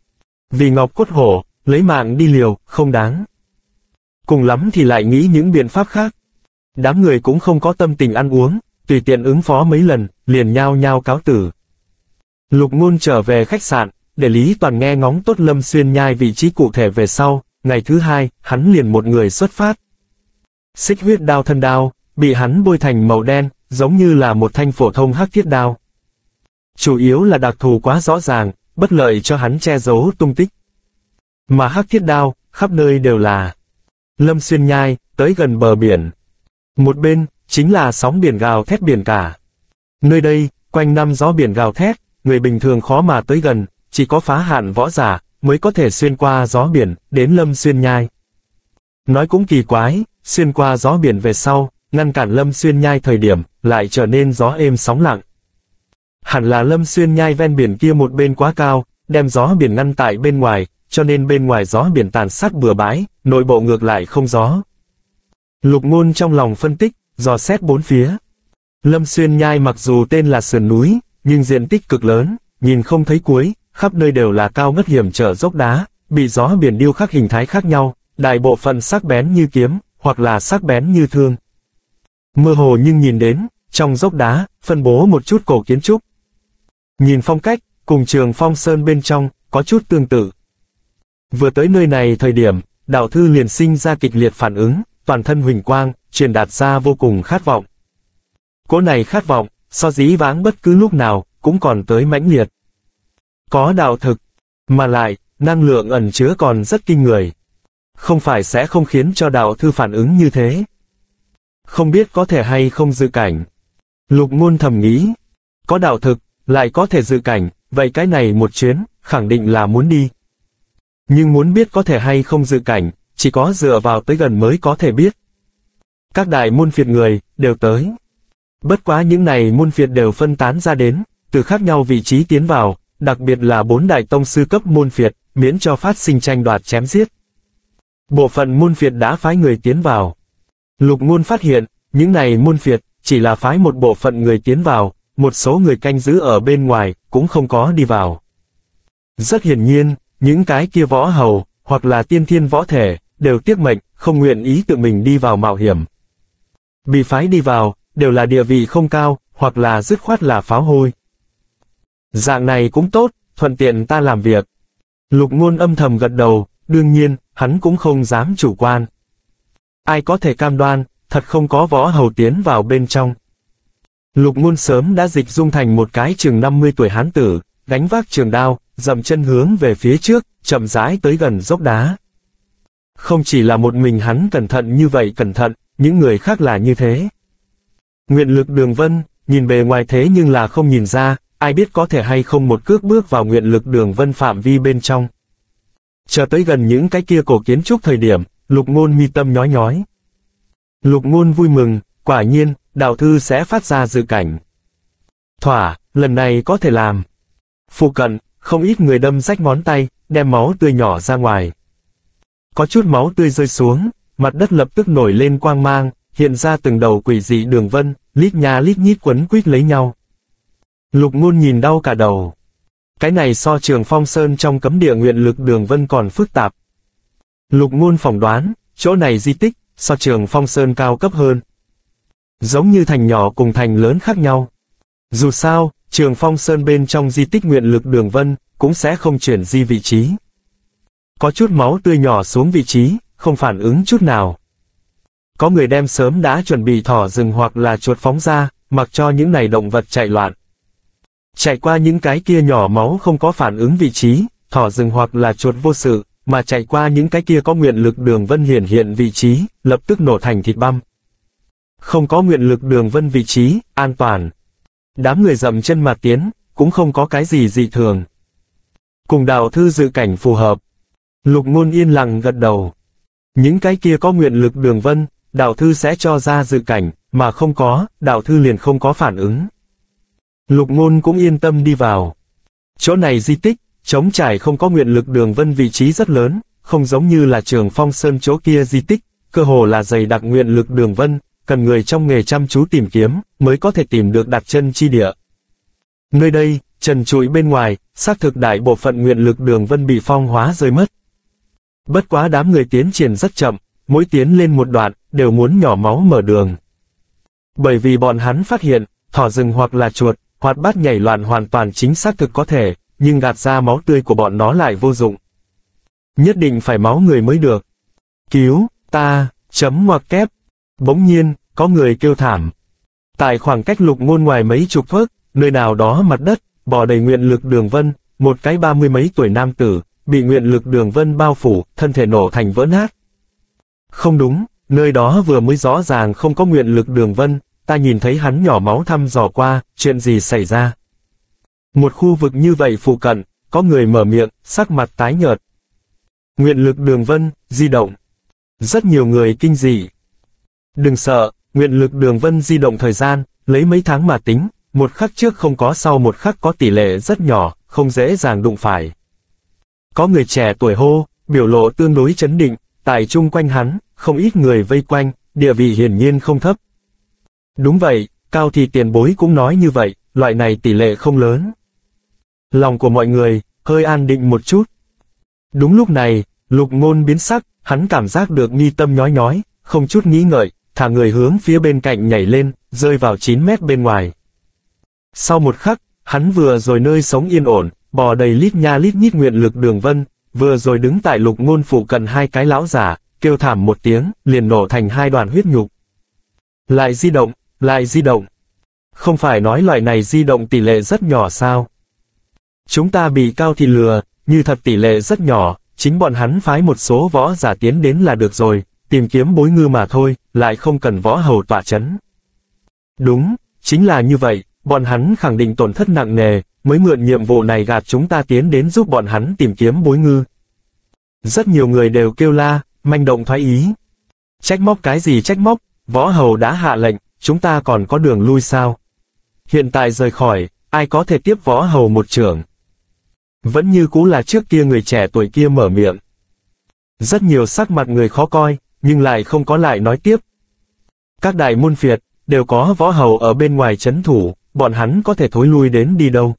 Vì ngọc cốt hổ, lấy mạng đi liều, không đáng. Cùng lắm thì lại nghĩ những biện pháp khác. Đám người cũng không có tâm tình ăn uống, tùy tiện ứng phó mấy lần, liền nhao nhao cáo tử. Lục Ngôn trở về khách sạn, để Lý Toàn nghe ngóng tốt Lâm Xuyên Nhai vị trí cụ thể về sau, ngày thứ hai, hắn liền một người xuất phát. Xích huyết đao thân đao, bị hắn bôi thành màu đen, giống như là một thanh phổ thông hắc thiết đao. Chủ yếu là đặc thù quá rõ ràng, bất lợi cho hắn che giấu tung tích. Mà hắc thiết đao, khắp nơi đều là. Lâm Xuyên Nhai, tới gần bờ biển. Một bên, chính là sóng biển gào thét biển cả. Nơi đây, quanh năm gió biển gào thét, người bình thường khó mà tới gần, chỉ có phá hạn võ giả, mới có thể xuyên qua gió biển, đến Lâm Xuyên Nhai. Nói cũng kỳ quái, xuyên qua gió biển về sau, ngăn cản Lâm Xuyên Nhai thời điểm, lại trở nên gió êm sóng lặng. Hẳn là Lâm Xuyên Nhai ven biển kia một bên quá cao, đem gió biển ngăn tại bên ngoài, cho nên bên ngoài gió biển tàn sát bừa bãi, nội bộ ngược lại không gió. Lục Ngôn trong lòng phân tích, dò xét bốn phía. Lâm Xuyên Nhai mặc dù tên là sườn núi, nhưng diện tích cực lớn, nhìn không thấy cuối, khắp nơi đều là cao ngất hiểm trở dốc đá, bị gió biển điêu khắc hình thái khác nhau, đại bộ phận sắc bén như kiếm, hoặc là sắc bén như thương. Mơ hồ nhưng nhìn đến, trong dốc đá, phân bố một chút cổ kiến trúc. Nhìn phong cách, cùng Trường Phong Sơn bên trong, có chút tương tự. Vừa tới nơi này thời điểm, đạo thư liền sinh ra kịch liệt phản ứng, toàn thân huỳnh quang, truyền đạt ra vô cùng khát vọng. Cỗ này khát vọng, so dĩ vãng bất cứ lúc nào, cũng còn tới mãnh liệt. Có đạo thực, mà lại, năng lượng ẩn chứa còn rất kinh người. Không phải sẽ không khiến cho đạo thư phản ứng như thế. Không biết có thể hay không dự cảnh. Lục Ngôn thầm nghĩ, có đạo thực, lại có thể dự cảnh, vậy cái này một chuyến, khẳng định là muốn đi. Nhưng muốn biết có thể hay không dự cảnh, chỉ có dựa vào tới gần mới có thể biết. Các đại môn phiệt người, đều tới. Bất quá những này môn phiệt đều phân tán ra đến, từ khác nhau vị trí tiến vào, đặc biệt là 4 đại tông sư cấp môn phiệt, miễn cho phát sinh tranh đoạt chém giết. Bộ phận môn phiệt đã phái người tiến vào. Lục Ngôn phát hiện, những này môn phiệt, chỉ là phái một bộ phận người tiến vào, một số người canh giữ ở bên ngoài, cũng không có đi vào. Rất hiển nhiên, những cái kia võ hầu, hoặc là tiên thiên võ thể, đều tiếc mệnh, không nguyện ý tự mình đi vào mạo hiểm. Bị phái đi vào, đều là địa vị không cao, hoặc là dứt khoát là pháo hôi. Dạng này cũng tốt, thuận tiện ta làm việc. Lục Ngôn âm thầm gật đầu, đương nhiên, hắn cũng không dám chủ quan. Ai có thể cam đoan, thật không có võ hầu tiến vào bên trong. Lục Ngôn sớm đã dịch dung thành một cái chừng 50 tuổi hán tử, gánh vác trường đao, dậm chân hướng về phía trước, chậm rãi tới gần dốc đá. Không chỉ là một mình hắn cẩn thận như vậy cẩn thận, những người khác là như thế. Nguyện lực Đường Vân, nhìn bề ngoài thế nhưng là không nhìn ra, ai biết có thể hay không một cước bước vào nguyện lực Đường Vân phạm vi bên trong. Chờ tới gần những cái kia cổ kiến trúc thời điểm, Lục Ngôn mi tâm nhói nhói. Lục Ngôn vui mừng, quả nhiên, đạo thư sẽ phát ra dự cảnh. Thỏa, lần này có thể làm. Phụ cận, không ít người đâm rách ngón tay, đem máu tươi nhỏ ra ngoài. Có chút máu tươi rơi xuống, mặt đất lập tức nổi lên quang mang, hiện ra từng đầu quỷ dị đường vân, lít nha lít nhít quấn quýt lấy nhau. Lục Ngôn nhìn đau cả đầu. Cái này so Trường Phong Sơn trong cấm địa nguyện lực Đường Vân còn phức tạp. Lục Ngôn phỏng đoán, chỗ này di tích, so Trường Phong Sơn cao cấp hơn. Giống như thành nhỏ cùng thành lớn khác nhau. Dù sao, Trường Phong Sơn bên trong di tích nguyện lực Đường Vân, cũng sẽ không chuyển di vị trí. Có chút máu tươi nhỏ xuống vị trí, không phản ứng chút nào. Có người đem sớm đã chuẩn bị thỏ rừng hoặc là chuột phóng ra, mặc cho những này động vật chạy loạn. Chạy qua những cái kia nhỏ máu không có phản ứng vị trí, thỏ rừng hoặc là chuột vô sự, mà chạy qua những cái kia có nguyện lực Đường Vân hiện vị trí, lập tức nổ thành thịt băm. Không có nguyện lực Đường Vân vị trí, an toàn. Đám người dậm chân mà tiến, cũng không có cái gì dị thường. Cùng đạo thư dự cảnh phù hợp. Lục Ngôn yên lặng gật đầu. Những cái kia có nguyện lực Đường Vân, đạo thư sẽ cho ra dự cảnh, mà không có, đạo thư liền không có phản ứng. Lục Ngôn cũng yên tâm đi vào. Chỗ này di tích, trống trải không có nguyện lực Đường Vân vị trí rất lớn, không giống như là Trường Phong Sơn chỗ kia di tích, cơ hồ là dày đặc nguyện lực Đường Vân, cần người trong nghề chăm chú tìm kiếm, mới có thể tìm được đặt chân chi địa. Nơi đây, trần trụi bên ngoài, xác thực đại bộ phận nguyện lực Đường Vân bị phong hóa rơi mất. Bất quá đám người tiến triển rất chậm, mỗi tiến lên một đoạn, đều muốn nhỏ máu mở đường. Bởi vì bọn hắn phát hiện, thỏ rừng hoặc là chuột, hoạt bát nhảy loạn hoàn toàn chính xác thực có thể, nhưng gạt ra máu tươi của bọn nó lại vô dụng. Nhất định phải máu người mới được. Cứu, ta, chấm ngoặc kép. Bỗng nhiên, có người kêu thảm. Tại khoảng cách Lục Ngôn ngoài mấy chục thước, nơi nào đó mặt đất, bò đầy nguyện lực Đường Vân, một cái 30 mấy tuổi nam tử, bị nguyện lực Đường Vân bao phủ, thân thể nổ thành vỡ nát. Không đúng, nơi đó vừa mới rõ ràng không có nguyện lực Đường Vân, ta nhìn thấy hắn nhỏ máu thăm dò qua, chuyện gì xảy ra? Một khu vực như vậy phụ cận, có người mở miệng, sắc mặt tái nhợt. Nguyện lực Đường Vân, di động. Rất nhiều người kinh dị. Đừng sợ, nguyện lực Đường Vân di động thời gian, lấy mấy tháng mà tính, một khắc trước không có sau một khắc có tỷ lệ rất nhỏ, không dễ dàng đụng phải. Có người trẻ tuổi hô, biểu lộ tương đối chấn định, tại chung quanh hắn, không ít người vây quanh, địa vị hiển nhiên không thấp. Đúng vậy, Cao Thị tiền bối cũng nói như vậy, loại này tỷ lệ không lớn. Lòng của mọi người, hơi an định một chút. Đúng lúc này, Lục Ngôn biến sắc, hắn cảm giác được mi tâm nhói nhói, không chút nghĩ ngợi, thả người hướng phía bên cạnh nhảy lên, rơi vào 9 mét bên ngoài. Sau một khắc, hắn vừa rồi nơi sống yên ổn, bò đầy lít nha lít nhít nguyện lực Đường Vân, vừa rồi đứng tại Lục Ngôn phụ cận hai cái lão giả, kêu thảm một tiếng, liền nổ thành hai đoàn huyết nhục. Lại di động, lại di động. Không phải nói loại này di động tỷ lệ rất nhỏ sao? Chúng ta bị Cao Thị lừa, như thật tỷ lệ rất nhỏ, chính bọn hắn phái một số võ giả tiến đến là được rồi, tìm kiếm bối ngư mà thôi, lại không cần võ hầu tọa chấn. Đúng, chính là như vậy, bọn hắn khẳng định tổn thất nặng nề, mới mượn nhiệm vụ này gạt chúng ta tiến đến giúp bọn hắn tìm kiếm Bối Ngư. Rất nhiều người đều kêu la, manh động thoái ý. Trách móc cái gì trách móc, võ hầu đã hạ lệnh, chúng ta còn có đường lui sao? Hiện tại rời khỏi, ai có thể tiếp võ hầu một chưởng? Vẫn như cũ là trước kia người trẻ tuổi kia mở miệng. Rất nhiều sắc mặt người khó coi, nhưng lại không có lại nói tiếp. Các đại môn phiệt, đều có võ hầu ở bên ngoài trấn thủ, bọn hắn có thể thối lui đến đi đâu.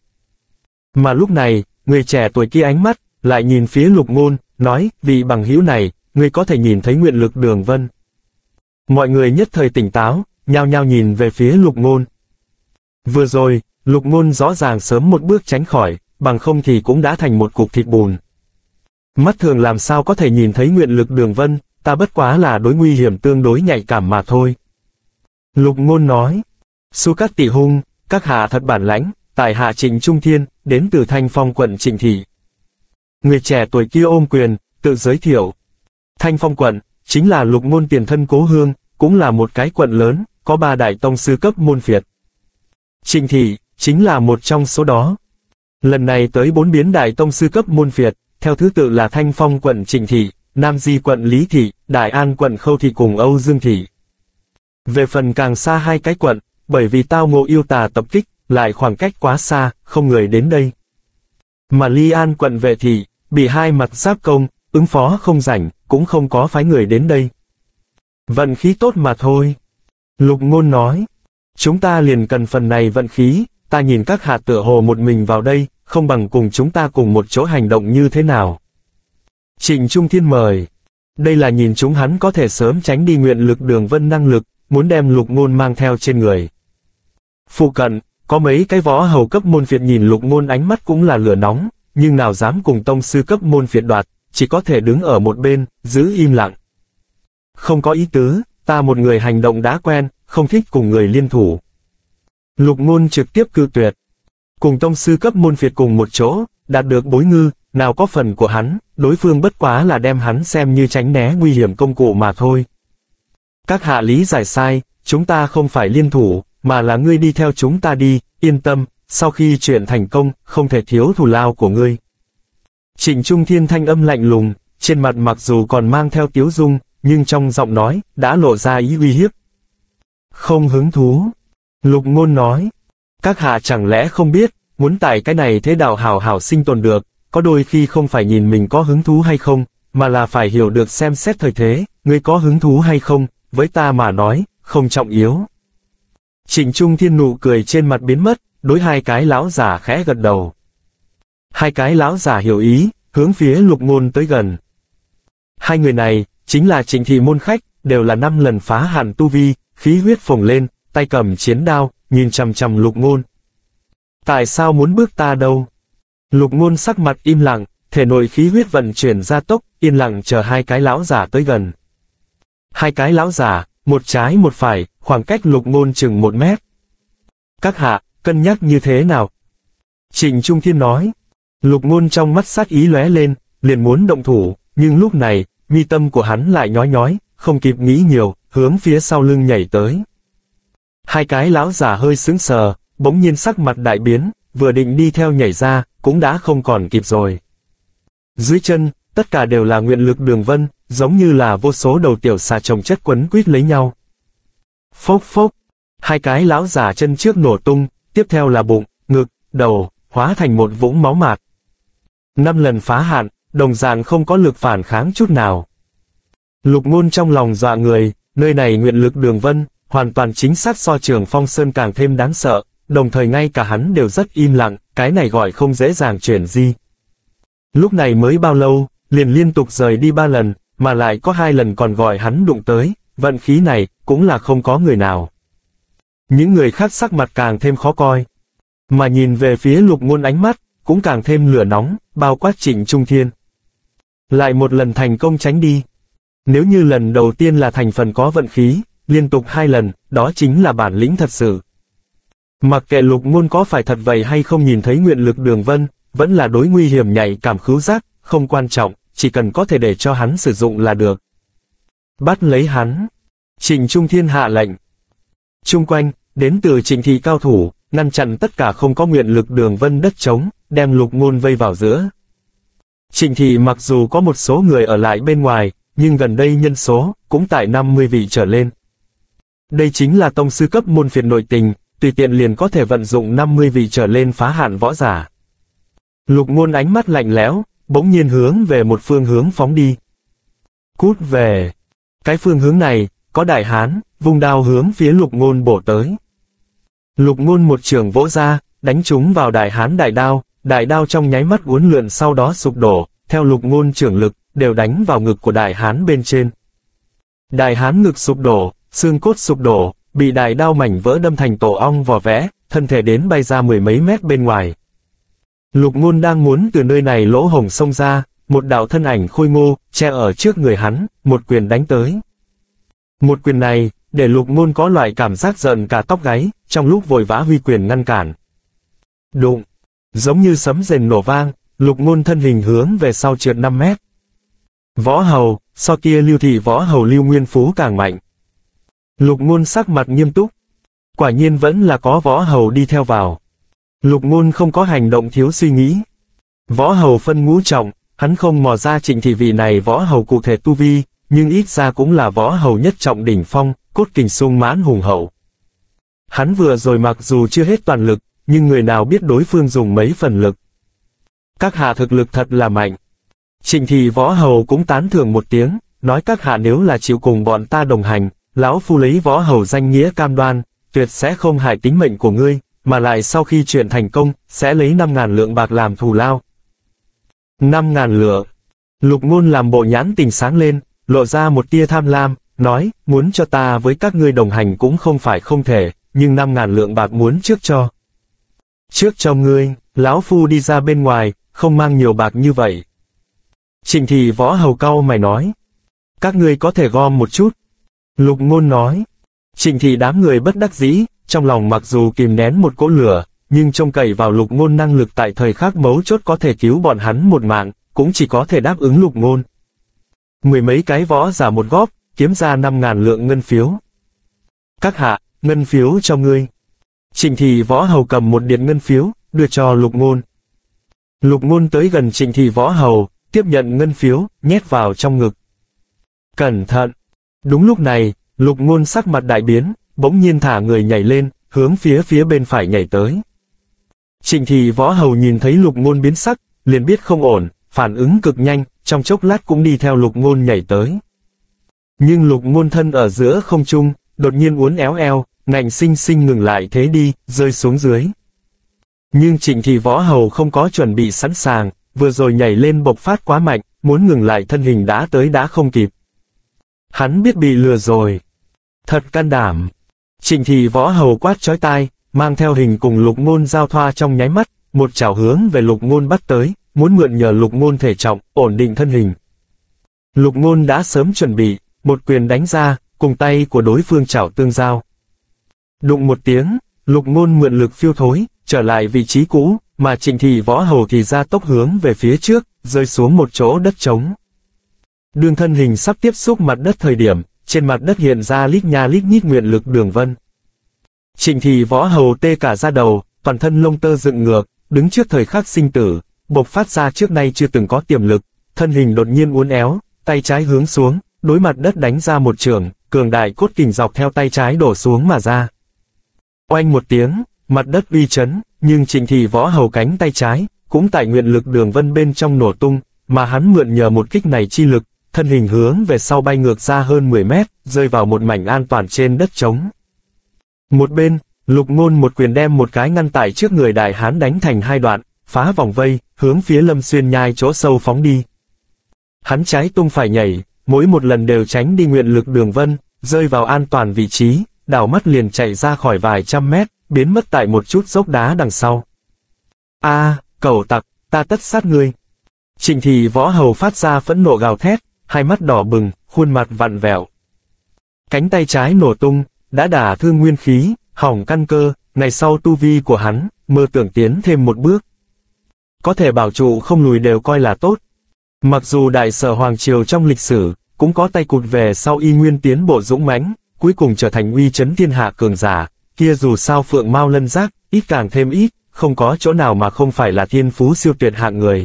Mà lúc này, người trẻ tuổi kia ánh mắt, lại nhìn phía Lục Ngôn, nói, vị bằng hữu này, ngươi có thể nhìn thấy nguyện lực Đường Vân. Mọi người nhất thời tỉnh táo, nhao nhao nhìn về phía Lục Ngôn. Vừa rồi, Lục Ngôn rõ ràng sớm một bước tránh khỏi, bằng không thì cũng đã thành một cục thịt bùn. Mắt thường làm sao có thể nhìn thấy nguyện lực Đường Vân, ta bất quá là đối nguy hiểm tương đối nhạy cảm mà thôi. Lục Ngôn nói, Su Cát Tị Hung, các hạ thật bản lãnh, tại hạ Trịnh Trung Thiên, đến từ Thanh Phong quận Trịnh thị. Người trẻ tuổi kia ôm quyền, tự giới thiệu. Thanh Phong quận, chính là Lục Ngôn tiền thân cố hương, cũng là một cái quận lớn, có 3 đại tông sư cấp môn phiệt. Trịnh thị, chính là một trong số đó. Lần này tới 4 biến đại tông sư cấp môn phiệt, theo thứ tự là Thanh Phong quận Trịnh thị, Nam Di quận Lý thị, Đại An quận Khâu thị cùng Âu Dương thị. Về phần càng xa 2 cái quận, bởi vì tao ngộ yêu tà tập kích, lại khoảng cách quá xa, không người đến đây. Mà Ly An quận Vệ thị, bị 2 mặt giáp công, ứng phó không rảnh, cũng không có phái người đến đây. Vận khí tốt mà thôi. Lục Ngôn nói, chúng ta liền cần phần này vận khí, ta nhìn các hạ tựa hồ một mình vào đây, không bằng cùng chúng ta cùng một chỗ hành động như thế nào. Trịnh Trung Thiên mời. Đây là nhìn chúng hắn có thể sớm tránh đi nguyện lực Đường Vân năng lực, muốn đem Lục Ngôn mang theo trên người. Phụ cận, có mấy cái võ hầu cấp môn phiệt nhìn Lục Ngôn ánh mắt cũng là lửa nóng, nhưng nào dám cùng tông sư cấp môn phiệt đoạt, chỉ có thể đứng ở một bên, giữ im lặng. Không có ý tứ, ta một người hành động đã quen, không thích cùng người liên thủ. Lục Ngôn trực tiếp cự tuyệt. Cùng tông sư cấp môn phiệt cùng một chỗ, đạt được Bối Ngư, nào có phần của hắn, đối phương bất quá là đem hắn xem như tránh né nguy hiểm công cụ mà thôi. Các hạ lý giải sai, chúng ta không phải liên thủ, mà là ngươi đi theo chúng ta đi, yên tâm, sau khi chuyện thành công, không thể thiếu thù lao của ngươi. Trịnh Trung Thiên thanh âm lạnh lùng, trên mặt mặc dù còn mang theo tiếu dung, nhưng trong giọng nói, đã lộ ra ý uy hiếp. Không hứng thú. Lục Ngôn nói, các hạ chẳng lẽ không biết, muốn tại cái này thế đạo hảo hảo sinh tồn được, có đôi khi không phải nhìn mình có hứng thú hay không, mà là phải hiểu được xem xét thời thế, ngươi có hứng thú hay không, với ta mà nói, không trọng yếu. Trịnh Trung Thiên nụ cười trên mặt biến mất, đối 2 cái lão giả khẽ gật đầu. 2 cái lão giả hiểu ý, hướng phía Lục Ngôn tới gần. 2 người này, chính là Trịnh thị môn khách, đều là 5 lần phá hạn tu vi, khí huyết phồng lên, tay cầm chiến đao, nhìn chằm chằm Lục Ngôn. Tại sao muốn bước ta đâu? Lục Ngôn sắc mặt im lặng, thể nội khí huyết vận chuyển ra tốc, yên lặng chờ 2 cái lão giả tới gần. 2 cái lão giả, một trái một phải, khoảng cách Lục Ngôn chừng 1 mét. Các hạ, cân nhắc như thế nào? Trịnh Trung Thiên nói. Lục Ngôn trong mắt sát ý lóe lên, liền muốn động thủ, nhưng lúc này, mi tâm của hắn lại nhói nhói, không kịp nghĩ nhiều, hướng phía sau lưng nhảy tới. 2 cái lão giả hơi sững sờ, bỗng nhiên sắc mặt đại biến, vừa định đi theo nhảy ra, cũng đã không còn kịp rồi. Dưới chân, tất cả đều là nguyện lực Đường Vân, giống như là vô số đầu tiểu xà chồng chất quấn quýt lấy nhau. Phốc phốc, 2 cái lão giả chân trước nổ tung, tiếp theo là bụng, ngực, đầu, hóa thành một vũng máu mạt. 5 lần phá hạn, đồng dạng không có lực phản kháng chút nào. Lục Ngôn trong lòng dọa người, nơi này nguyện lực Đường Vân, hoàn toàn chính xác so Trường Phong Sơn càng thêm đáng sợ, đồng thời ngay cả hắn đều rất im lặng, cái này gọi không dễ dàng chuyển di. Lúc này mới bao lâu, liền liên tục rời đi 3 lần, mà lại có 2 lần còn gọi hắn đụng tới, vận khí này, cũng là không có người nào. Những người khác sắc mặt càng thêm khó coi. Mà nhìn về phía Lục Ngôn ánh mắt, cũng càng thêm lửa nóng, bao quát Trịnh Trung Thiên. Lại một lần thành công tránh đi. Nếu như lần đầu tiên là thành phần có vận khí, liên tục 2 lần, đó chính là bản lĩnh thật sự. Mặc kệ Lục Ngôn có phải thật vậy hay không nhìn thấy nguyện lực Đường Vân, vẫn là đối nguy hiểm nhạy cảm khứu giác, không quan trọng, chỉ cần có thể để cho hắn sử dụng là được. Bắt lấy hắn. Trịnh Trung Thiên hạ lệnh. Chung quanh, đến từ Trịnh thị cao thủ, ngăn chặn tất cả không có nguyện lực đường vân đất trống, đem Lục Ngôn vây vào giữa. Trịnh thị mặc dù có một số người ở lại bên ngoài, nhưng gần đây nhân số cũng tại 50 vị trở lên. Đây chính là tông sư cấp môn phiệt nội tình, tùy tiện liền có thể vận dụng 50 vị trở lên phá hạn võ giả. Lục Ngôn ánh mắt lạnh lẽo, bỗng nhiên hướng về một phương hướng phóng đi. Cút về! Cái phương hướng này, có đại hán, vung đao hướng phía Lục Ngôn bổ tới. Lục Ngôn một trường vỗ ra, đánh trúng vào đại hán đại đao trong nháy mắt uốn lượn sau đó sụp đổ, theo Lục Ngôn trưởng lực, đều đánh vào ngực của đại hán bên trên. Đại hán ngực sụp đổ, xương cốt sụp đổ, bị đại đao mảnh vỡ đâm thành tổ ong vò vẽ, thân thể đến bay ra mười mấy mét bên ngoài. Lục Ngôn đang muốn từ nơi này lỗ hổng xông ra, một đạo thân ảnh khôi ngô, che ở trước người hắn, một quyền đánh tới. Một quyền này, để Lục Ngôn có loại cảm giác giận cả tóc gáy, trong lúc vội vã huy quyền ngăn cản. Đụng! Giống như sấm rền nổ vang, Lục Ngôn thân hình hướng về sau trượt 5 mét. Võ hầu, so kia Lưu thị võ hầu Lưu Nguyên Phú càng mạnh. Lục Ngôn sắc mặt nghiêm túc. Quả nhiên vẫn là có võ hầu đi theo vào. Lục Ngôn không có hành động thiếu suy nghĩ. Võ hầu phân ngũ trọng, hắn không mò ra Trịnh thị vị này võ hầu cụ thể tu vi, nhưng ít ra cũng là võ hầu nhất trọng đỉnh phong, cốt kình sung mãn hùng hậu. Hắn vừa rồi mặc dù chưa hết toàn lực, nhưng người nào biết đối phương dùng mấy phần lực. Các hạ thực lực thật là mạnh. Trịnh thị võ hầu cũng tán thưởng một tiếng, nói các hạ nếu là chịu cùng bọn ta đồng hành, lão phu lấy võ hầu danh nghĩa cam đoan, tuyệt sẽ không hại tính mệnh của ngươi, mà lại sau khi chuyện thành công, sẽ lấy 5.000 lượng bạc làm thù lao. 5.000 lượng. Lục Ngôn làm bộ nhãn tình sáng lên, lộ ra một tia tham lam, nói, muốn cho ta với các ngươi đồng hành cũng không phải không thể, nhưng 5.000 lượng bạc muốn trước cho. Trước cho ngươi, lão phu đi ra bên ngoài, không mang nhiều bạc như vậy. Trịnh thị võ hầu cau mày nói, các ngươi có thể gom một chút. Lục Ngôn nói, Trịnh thị đám người bất đắc dĩ, trong lòng mặc dù kìm nén một cỗ lửa, nhưng trông cậy vào Lục Ngôn năng lực tại thời khắc mấu chốt có thể cứu bọn hắn một mạng, cũng chỉ có thể đáp ứng Lục Ngôn. Mười mấy cái võ giả một góp, kiếm ra 5.000 lượng ngân phiếu. Các hạ, ngân phiếu cho ngươi. Trịnh thị võ hầu cầm một điện ngân phiếu, đưa cho Lục Ngôn. Lục Ngôn tới gần Trịnh thị võ hầu, tiếp nhận ngân phiếu, nhét vào trong ngực. Cẩn thận! Đúng lúc này, Lục Ngôn sắc mặt đại biến, bỗng nhiên thả người nhảy lên, hướng phía bên phải nhảy tới. Trịnh thị võ hầu nhìn thấy Lục Ngôn biến sắc, liền biết không ổn, phản ứng cực nhanh, trong chốc lát cũng đi theo Lục Ngôn nhảy tới. Nhưng Lục Ngôn thân ở giữa không trung, đột nhiên uốn éo eo, ngạnh sinh sinh ngừng lại thế đi, rơi xuống dưới. Nhưng Trịnh thị võ hầu không có chuẩn bị sẵn sàng, vừa rồi nhảy lên bộc phát quá mạnh, muốn ngừng lại thân hình đã tới đã không kịp. Hắn biết bị lừa rồi. Thật can đảm. Trịnh thị võ hầu quát chói tai, mang theo hình cùng Lục Ngôn giao thoa trong nháy mắt, một chảo hướng về Lục Ngôn bắt tới, muốn mượn nhờ Lục Ngôn thể trọng, ổn định thân hình. Lục Ngôn đã sớm chuẩn bị, một quyền đánh ra, cùng tay của đối phương chảo tương giao. Đụng một tiếng, Lục Ngôn mượn lực phiêu thối, trở lại vị trí cũ, mà Trịnh thị võ hầu thì ra tốc hướng về phía trước, rơi xuống một chỗ đất trống. Đường thân hình sắp tiếp xúc mặt đất thời điểm, trên mặt đất hiện ra lít nha lít nhít nguyện lực đường vân. Trịnh thị võ hầu tê cả da đầu, toàn thân lông tơ dựng ngược, đứng trước thời khắc sinh tử, bộc phát ra trước nay chưa từng có tiềm lực, thân hình đột nhiên uốn éo, tay trái hướng xuống, đối mặt đất đánh ra một chưởng, cường đại cốt kình dọc theo tay trái đổ xuống mà ra. Oanh một tiếng, mặt đất uy chấn, nhưng Trịnh thị võ hầu cánh tay trái, cũng tại nguyện lực đường vân bên trong nổ tung, mà hắn mượn nhờ một kích này chi lực, thân hình hướng về sau bay ngược ra hơn 10 mét, rơi vào một mảnh an toàn trên đất trống. Một bên, Lục Ngôn một quyền đem một cái ngăn tại trước người đại hán đánh thành hai đoạn, phá vòng vây, hướng phía Lâm Xuyên nhai chỗ sâu phóng đi. Hắn trái tung phải nhảy, mỗi một lần đều tránh đi nguyện lực đường vân, rơi vào an toàn vị trí, đảo mắt liền chạy ra khỏi vài trăm mét, biến mất tại một chút dốc đá đằng sau. Cẩu tặc, ta tất sát ngươi. Trịnh thị võ hầu phát ra phẫn nộ gào thét, hai mắt đỏ bừng, khuôn mặt vặn vẹo. Cánh tay trái nổ tung, đã đả thương nguyên khí, hỏng căn cơ, ngày sau tu vi của hắn, mơ tưởng tiến thêm một bước. Có thể bảo trụ không lùi đều coi là tốt. Mặc dù Đại Sở Hoàng Triều trong lịch sử, cũng có tay cụt về sau y nguyên tiến bộ dũng mãnh, cuối cùng trở thành uy chấn thiên hạ cường giả, kia dù sao phượng mao lân giác, ít càng thêm ít, không có chỗ nào mà không phải là thiên phú siêu tuyệt hạng người.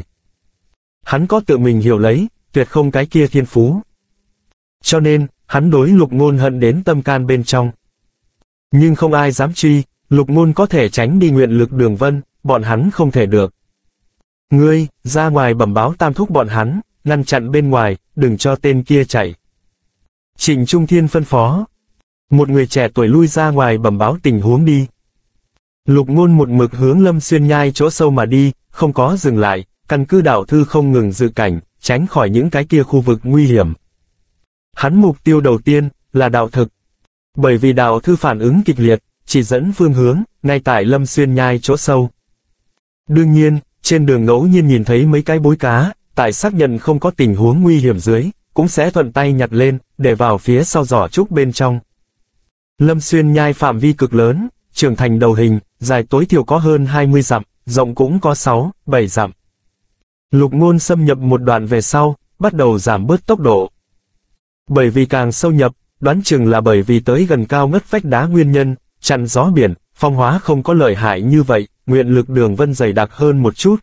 Hắn có tự mình hiểu lấy, tuyệt không cái kia thiên phú. Cho nên, hắn đối Lục Ngôn hận đến tâm can bên trong. Nhưng không ai dám truy, Lục Ngôn có thể tránh đi nguyện lực Đường Vân, bọn hắn không thể được. Ngươi, ra ngoài bẩm báo Tam thúc bọn hắn, ngăn chặn bên ngoài, đừng cho tên kia chạy. Trịnh Trung Thiên phân phó. Một người trẻ tuổi lui ra ngoài bẩm báo tình huống đi. Lục Ngôn một mực hướng Lâm Xuyên Nhai chỗ sâu mà đi, không có dừng lại, căn cứ đạo thư không ngừng dự cảnh, tránh khỏi những cái kia khu vực nguy hiểm. Hắn mục tiêu đầu tiên, là đạo thực. Bởi vì đạo thư phản ứng kịch liệt, chỉ dẫn phương hướng, ngay tại Lâm Xuyên Nhai chỗ sâu. Đương nhiên, trên đường ngẫu nhiên nhìn thấy mấy cái bối cá, tại xác nhận không có tình huống nguy hiểm dưới, cũng sẽ thuận tay nhặt lên, để vào phía sau giỏ trúc bên trong. Lâm Xuyên Nhai phạm vi cực lớn, trưởng thành đầu hình, dài tối thiểu có hơn 20 dặm, rộng cũng có 6, 7 dặm. Lục Ngôn xâm nhập một đoạn về sau, bắt đầu giảm bớt tốc độ. Bởi vì càng sâu nhập, đoán chừng là bởi vì tới gần cao ngất vách đá nguyên nhân, chặn gió biển, phong hóa không có lợi hại như vậy, nguyện lực Đường Vân dày đặc hơn một chút.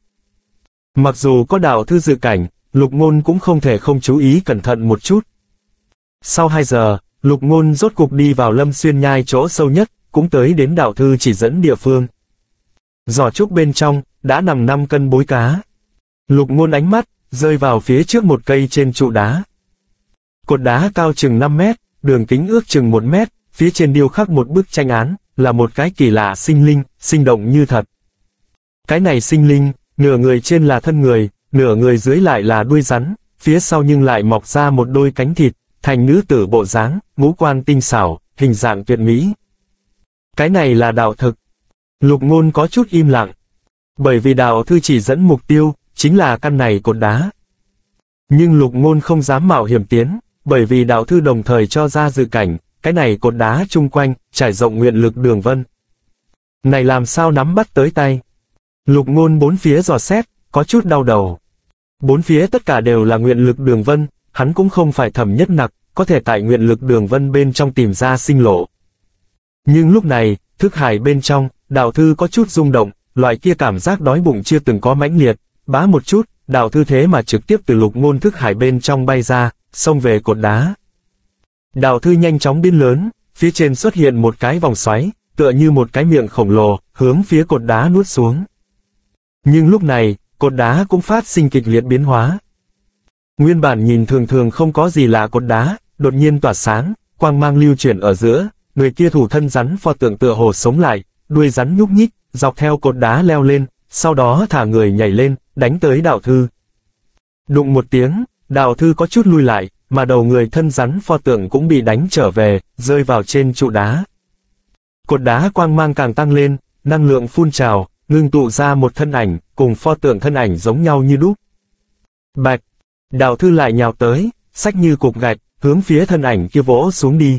Mặc dù có đạo thư dự cảnh, Lục Ngôn cũng không thể không chú ý cẩn thận một chút. Sau 2 giờ, Lục Ngôn rốt cục đi vào Lâm Xuyên Nhai chỗ sâu nhất, cũng tới đến đạo thư chỉ dẫn địa phương. Giỏ trúc bên trong, đã nằm 5 cân bối cá. Lục Ngôn ánh mắt, rơi vào phía trước một cây trên trụ đá. Cột đá cao chừng 5 mét, đường kính ước chừng 1 mét, phía trên điêu khắc một bức tranh án, là một cái kỳ lạ sinh linh, sinh động như thật. Cái này sinh linh, nửa người trên là thân người, nửa người dưới lại là đuôi rắn, phía sau nhưng lại mọc ra một đôi cánh thịt, thành nữ tử bộ dáng, ngũ quan tinh xảo, hình dạng tuyệt mỹ. Cái này là đạo thực. Lục Ngôn có chút im lặng. Bởi vì đạo thư chỉ dẫn mục tiêu, chính là căn này cột đá. Nhưng Lục Ngôn không dám mạo hiểm tiến, bởi vì đạo thư đồng thời cho ra dự cảnh, cái này cột đá chung quanh, trải rộng nguyện lực Đường Vân. Này làm sao nắm bắt tới tay? Lục Ngôn bốn phía dò xét, có chút đau đầu. Bốn phía tất cả đều là nguyện lực Đường Vân, hắn cũng không phải thẩm nhất nặc, có thể tại nguyện lực Đường Vân bên trong tìm ra sinh lộ. Nhưng lúc này, thức hải bên trong, đạo thư có chút rung động, loại kia cảm giác đói bụng chưa từng có mãnh liệt, bá một chút, đạo thư thế mà trực tiếp từ Lục Ngôn thức hải bên trong bay ra, xông về cột đá. Đạo thư nhanh chóng biến lớn, phía trên xuất hiện một cái vòng xoáy, tựa như một cái miệng khổng lồ, hướng phía cột đá nuốt xuống. Nhưng lúc này, cột đá cũng phát sinh kịch liệt biến hóa. Nguyên bản nhìn thường thường không có gì lạ cột đá, đột nhiên tỏa sáng, quang mang lưu chuyển ở giữa, người kia thủ thân rắn pho tượng tựa hồ sống lại, đuôi rắn nhúc nhích, dọc theo cột đá leo lên, sau đó thả người nhảy lên, đánh tới đạo thư. Đụng một tiếng, đạo thư có chút lui lại, mà đầu người thân rắn pho tượng cũng bị đánh trở về, rơi vào trên trụ đá. Cột đá quang mang càng tăng lên, năng lượng phun trào, ngưng tụ ra một thân ảnh, cùng pho tượng thân ảnh giống nhau như đúc. Bạch, đạo thư lại nhào tới, xách như cục gạch, hướng phía thân ảnh kia vỗ xuống đi.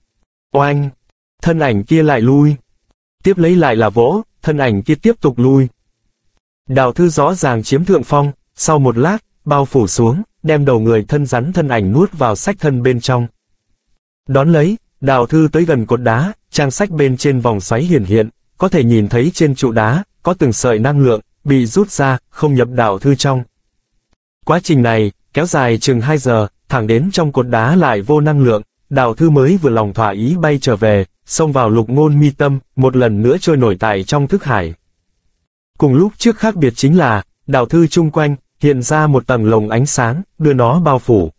Oanh, thân ảnh kia lại lui. Tiếp lấy lại là vỗ, thân ảnh kia tiếp tục lui. Đạo thư rõ ràng chiếm thượng phong, sau một lát, bao phủ xuống, đem đầu người thân rắn thân ảnh nuốt vào sách thân bên trong. Đón lấy, đạo thư tới gần cột đá, trang sách bên trên vòng xoáy hiển hiện, có thể nhìn thấy trên trụ đá, có từng sợi năng lượng, bị rút ra, không nhập đạo thư trong. Quá trình này, kéo dài chừng 2 giờ, thẳng đến trong cột đá lại vô năng lượng, đạo thư mới vừa lòng thỏa ý bay trở về, xông vào Lục Ngôn mi tâm, một lần nữa trôi nổi tại trong thức hải. Cùng lúc trước khác biệt chính là, đạo thư chung quanh, hiện ra một tầng lồng ánh sáng, đưa nó bao phủ.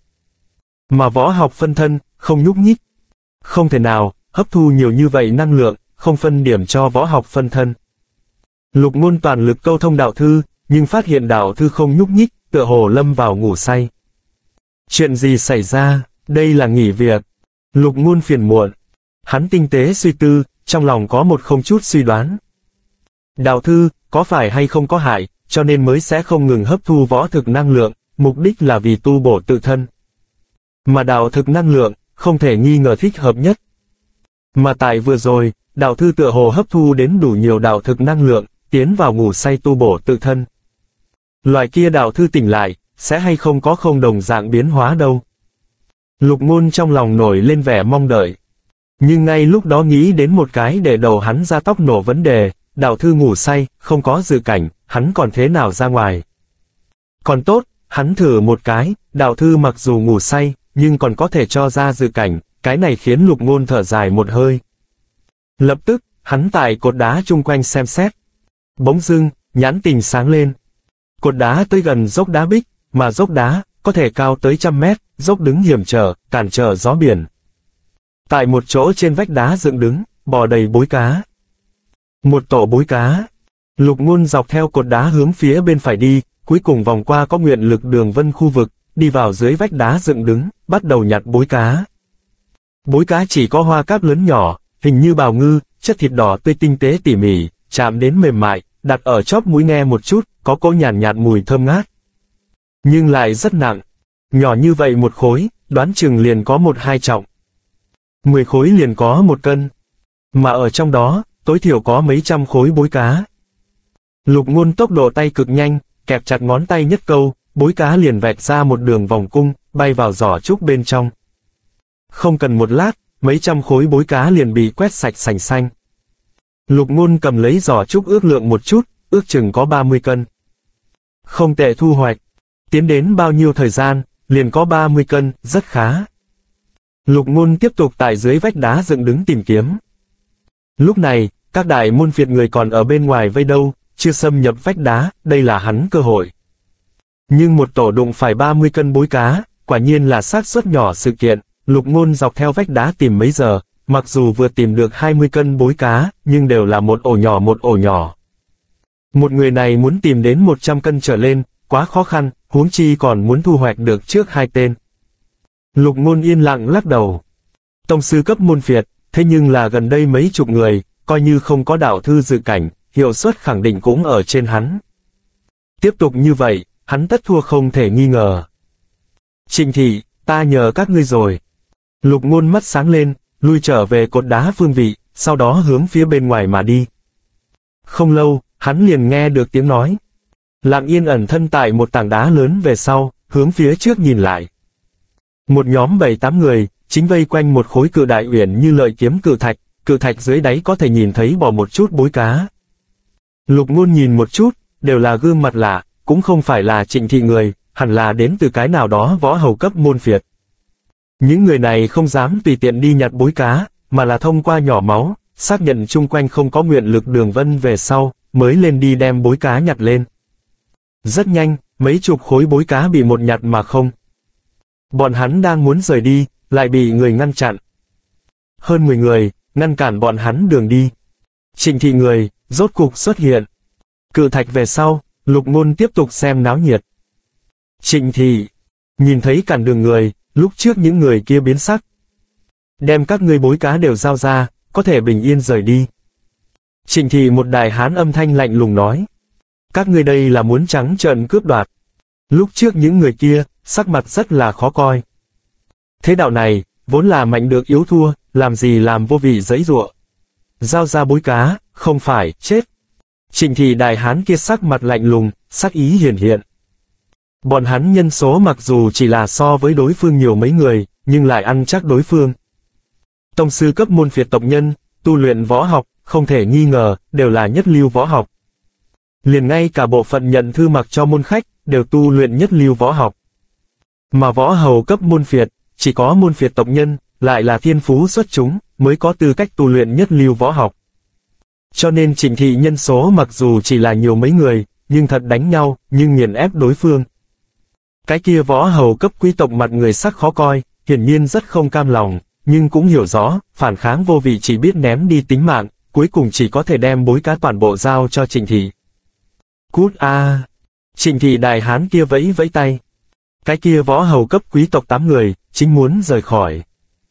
Mà võ học phân thân, không nhúc nhích. Không thể nào, hấp thu nhiều như vậy năng lượng, không phân điểm cho võ học phân thân. Lục Ngôn toàn lực câu thông đạo thư, nhưng phát hiện đạo thư không nhúc nhích, tựa hồ lâm vào ngủ say. Chuyện gì xảy ra, đây là nghỉ việc. Lục Ngôn phiền muộn. Hắn tinh tế suy tư, trong lòng có một không chút suy đoán. Đạo thư, có phải hay không có hại, cho nên mới sẽ không ngừng hấp thu võ thực năng lượng, mục đích là vì tu bổ tự thân. Mà đạo thực năng lượng, không thể nghi ngờ thích hợp nhất. Mà tại vừa rồi, đạo thư tựa hồ hấp thu đến đủ nhiều đạo thực năng lượng, tiến vào ngủ say tu bổ tự thân. Loại kia đạo thư tỉnh lại, sẽ hay không có không đồng dạng biến hóa đâu. Lục Ngôn trong lòng nổi lên vẻ mong đợi. Nhưng ngay lúc đó nghĩ đến một cái để đầu hắn ra tóc nổ vấn đề, đạo thư ngủ say, không có dự cảnh, hắn còn thế nào ra ngoài. Còn tốt, hắn thử một cái, đạo thư mặc dù ngủ say, nhưng còn có thể cho ra dự cảnh, cái này khiến Lục Ngôn thở dài một hơi. Lập tức, hắn tại cột đá chung quanh xem xét. Bỗng dưng, nhãn tình sáng lên. Cột đá tới gần dốc đá bích, mà dốc đá có thể cao tới 100 mét, dốc đứng hiểm trở, cản trở gió biển. Tại một chỗ trên vách đá dựng đứng, bò đầy bối cá. Một tổ bối cá. Lục Ngôn dọc theo cột đá hướng phía bên phải đi, cuối cùng vòng qua có nguyện lực đường vân khu vực, đi vào dưới vách đá dựng đứng, bắt đầu nhặt bối cá. Bối cá chỉ có hoa cáp lớn nhỏ, hình như bào ngư, chất thịt đỏ tươi tinh tế tỉ mỉ, chạm đến mềm mại, đặt ở chóp mũi nghe một chút, có cỗ nhàn nhạt mùi thơm ngát. Nhưng lại rất nặng. Nhỏ như vậy một khối, đoán chừng liền có 1-2 trọng. 10 khối liền có 1 cân. Mà ở trong đó, tối thiểu có mấy trăm khối bối cá. Lục Ngôn tốc độ tay cực nhanh, kẹp chặt ngón tay nhất câu, bối cá liền vẹt ra một đường vòng cung, bay vào giỏ trúc bên trong. Không cần một lát, mấy trăm khối bối cá liền bị quét sạch sành xanh. Lục Ngôn cầm lấy giỏ trúc ước lượng một chút, ước chừng có 30 cân. Không tệ thu hoạch. Tiến đến bao nhiêu thời gian, liền có 30 cân, rất khá. Lục Ngôn tiếp tục tại dưới vách đá dựng đứng tìm kiếm. Lúc này, các đại môn phiệt người còn ở bên ngoài vây đâu, chưa xâm nhập vách đá, đây là hắn cơ hội. Nhưng một tổ đụng phải 30 cân bối cá, quả nhiên là xác suất nhỏ sự kiện. Lục Ngôn dọc theo vách đá tìm mấy giờ, mặc dù vừa tìm được 20 cân bối cá, nhưng đều là một ổ nhỏ. Một người này muốn tìm đến 100 cân trở lên, quá khó khăn, huống chi còn muốn thu hoạch được trước 2 tên. Lục Ngôn yên lặng lắc đầu. Tông sư cấp môn phiệt, thế nhưng là gần đây mấy chục người, coi như không có đạo thư dự cảnh, hiệu suất khẳng định cũng ở trên hắn. Tiếp tục như vậy, hắn tất thua không thể nghi ngờ. Trịnh thị, ta nhờ các ngươi rồi. Lục Ngôn mắt sáng lên, lui trở về cột đá phương vị, sau đó hướng phía bên ngoài mà đi. Không lâu, hắn liền nghe được tiếng nói. Lặng yên ẩn thân tại một tảng đá lớn về sau, hướng phía trước nhìn lại. Một nhóm 7-8 người, chính vây quanh một khối cự đại uyển như lợi kiếm cự thạch dưới đáy có thể nhìn thấy bỏ một chút bối cá. Lục Ngôn nhìn một chút, đều là gương mặt lạ, cũng không phải là Trịnh thị người, hẳn là đến từ cái nào đó võ hầu cấp môn phiệt. Những người này không dám tùy tiện đi nhặt bối cá, mà là thông qua nhỏ máu, xác nhận chung quanh không có nguyện lực đường vân về sau, mới lên đi đem bối cá nhặt lên. Rất nhanh, mấy chục khối bối cá bị một nhặt mà không. Bọn hắn đang muốn rời đi, lại bị người ngăn chặn. Hơn 10 người, ngăn cản bọn hắn đường đi. Trịnh thị người, rốt cục xuất hiện. Cự thạch về sau, Lục Ngôn tiếp tục xem náo nhiệt. Trịnh thị, nhìn thấy cản đường người, lúc trước những người kia biến sắc. Đem các ngươi bối cá đều giao ra, có thể bình yên rời đi. Trịnh thị một đại hán âm thanh lạnh lùng nói. Các ngươi đây là muốn trắng trợn cướp đoạt. Lúc trước những người kia, sắc mặt rất là khó coi. Thế đạo này, vốn là mạnh được yếu thua, làm gì làm vô vị giãy giụa. Giao ra bối cá, không phải, chết. Trịnh thị đại hán kia sắc mặt lạnh lùng, sắc ý hiển hiện. Bọn hắn nhân số mặc dù chỉ là so với đối phương nhiều mấy người, nhưng lại ăn chắc đối phương. Tông sư cấp môn phiệt tộc nhân, tu luyện võ học, không thể nghi ngờ, đều là nhất lưu võ học. Liền ngay cả bộ phận nhận thư mặc cho môn khách, đều tu luyện nhất lưu võ học. Mà võ hầu cấp môn phiệt, chỉ có môn phiệt tộc nhân, lại là thiên phú xuất chúng, mới có tư cách tu luyện nhất lưu võ học. Cho nên Trịnh thị nhân số mặc dù chỉ là nhiều mấy người, nhưng thật đánh nhau, nhưng nghiền ép đối phương. Cái kia võ hầu cấp quý tộc mặt người sắc khó coi, hiển nhiên rất không cam lòng, nhưng cũng hiểu rõ, phản kháng vô vị chỉ biết ném đi tính mạng, cuối cùng chỉ có thể đem bối cá toàn bộ giao cho Trịnh thị. Cút a! Trịnh thị đại hán kia vẫy vẫy tay. Cái kia võ hầu cấp quý tộc 8 người, chính muốn rời khỏi.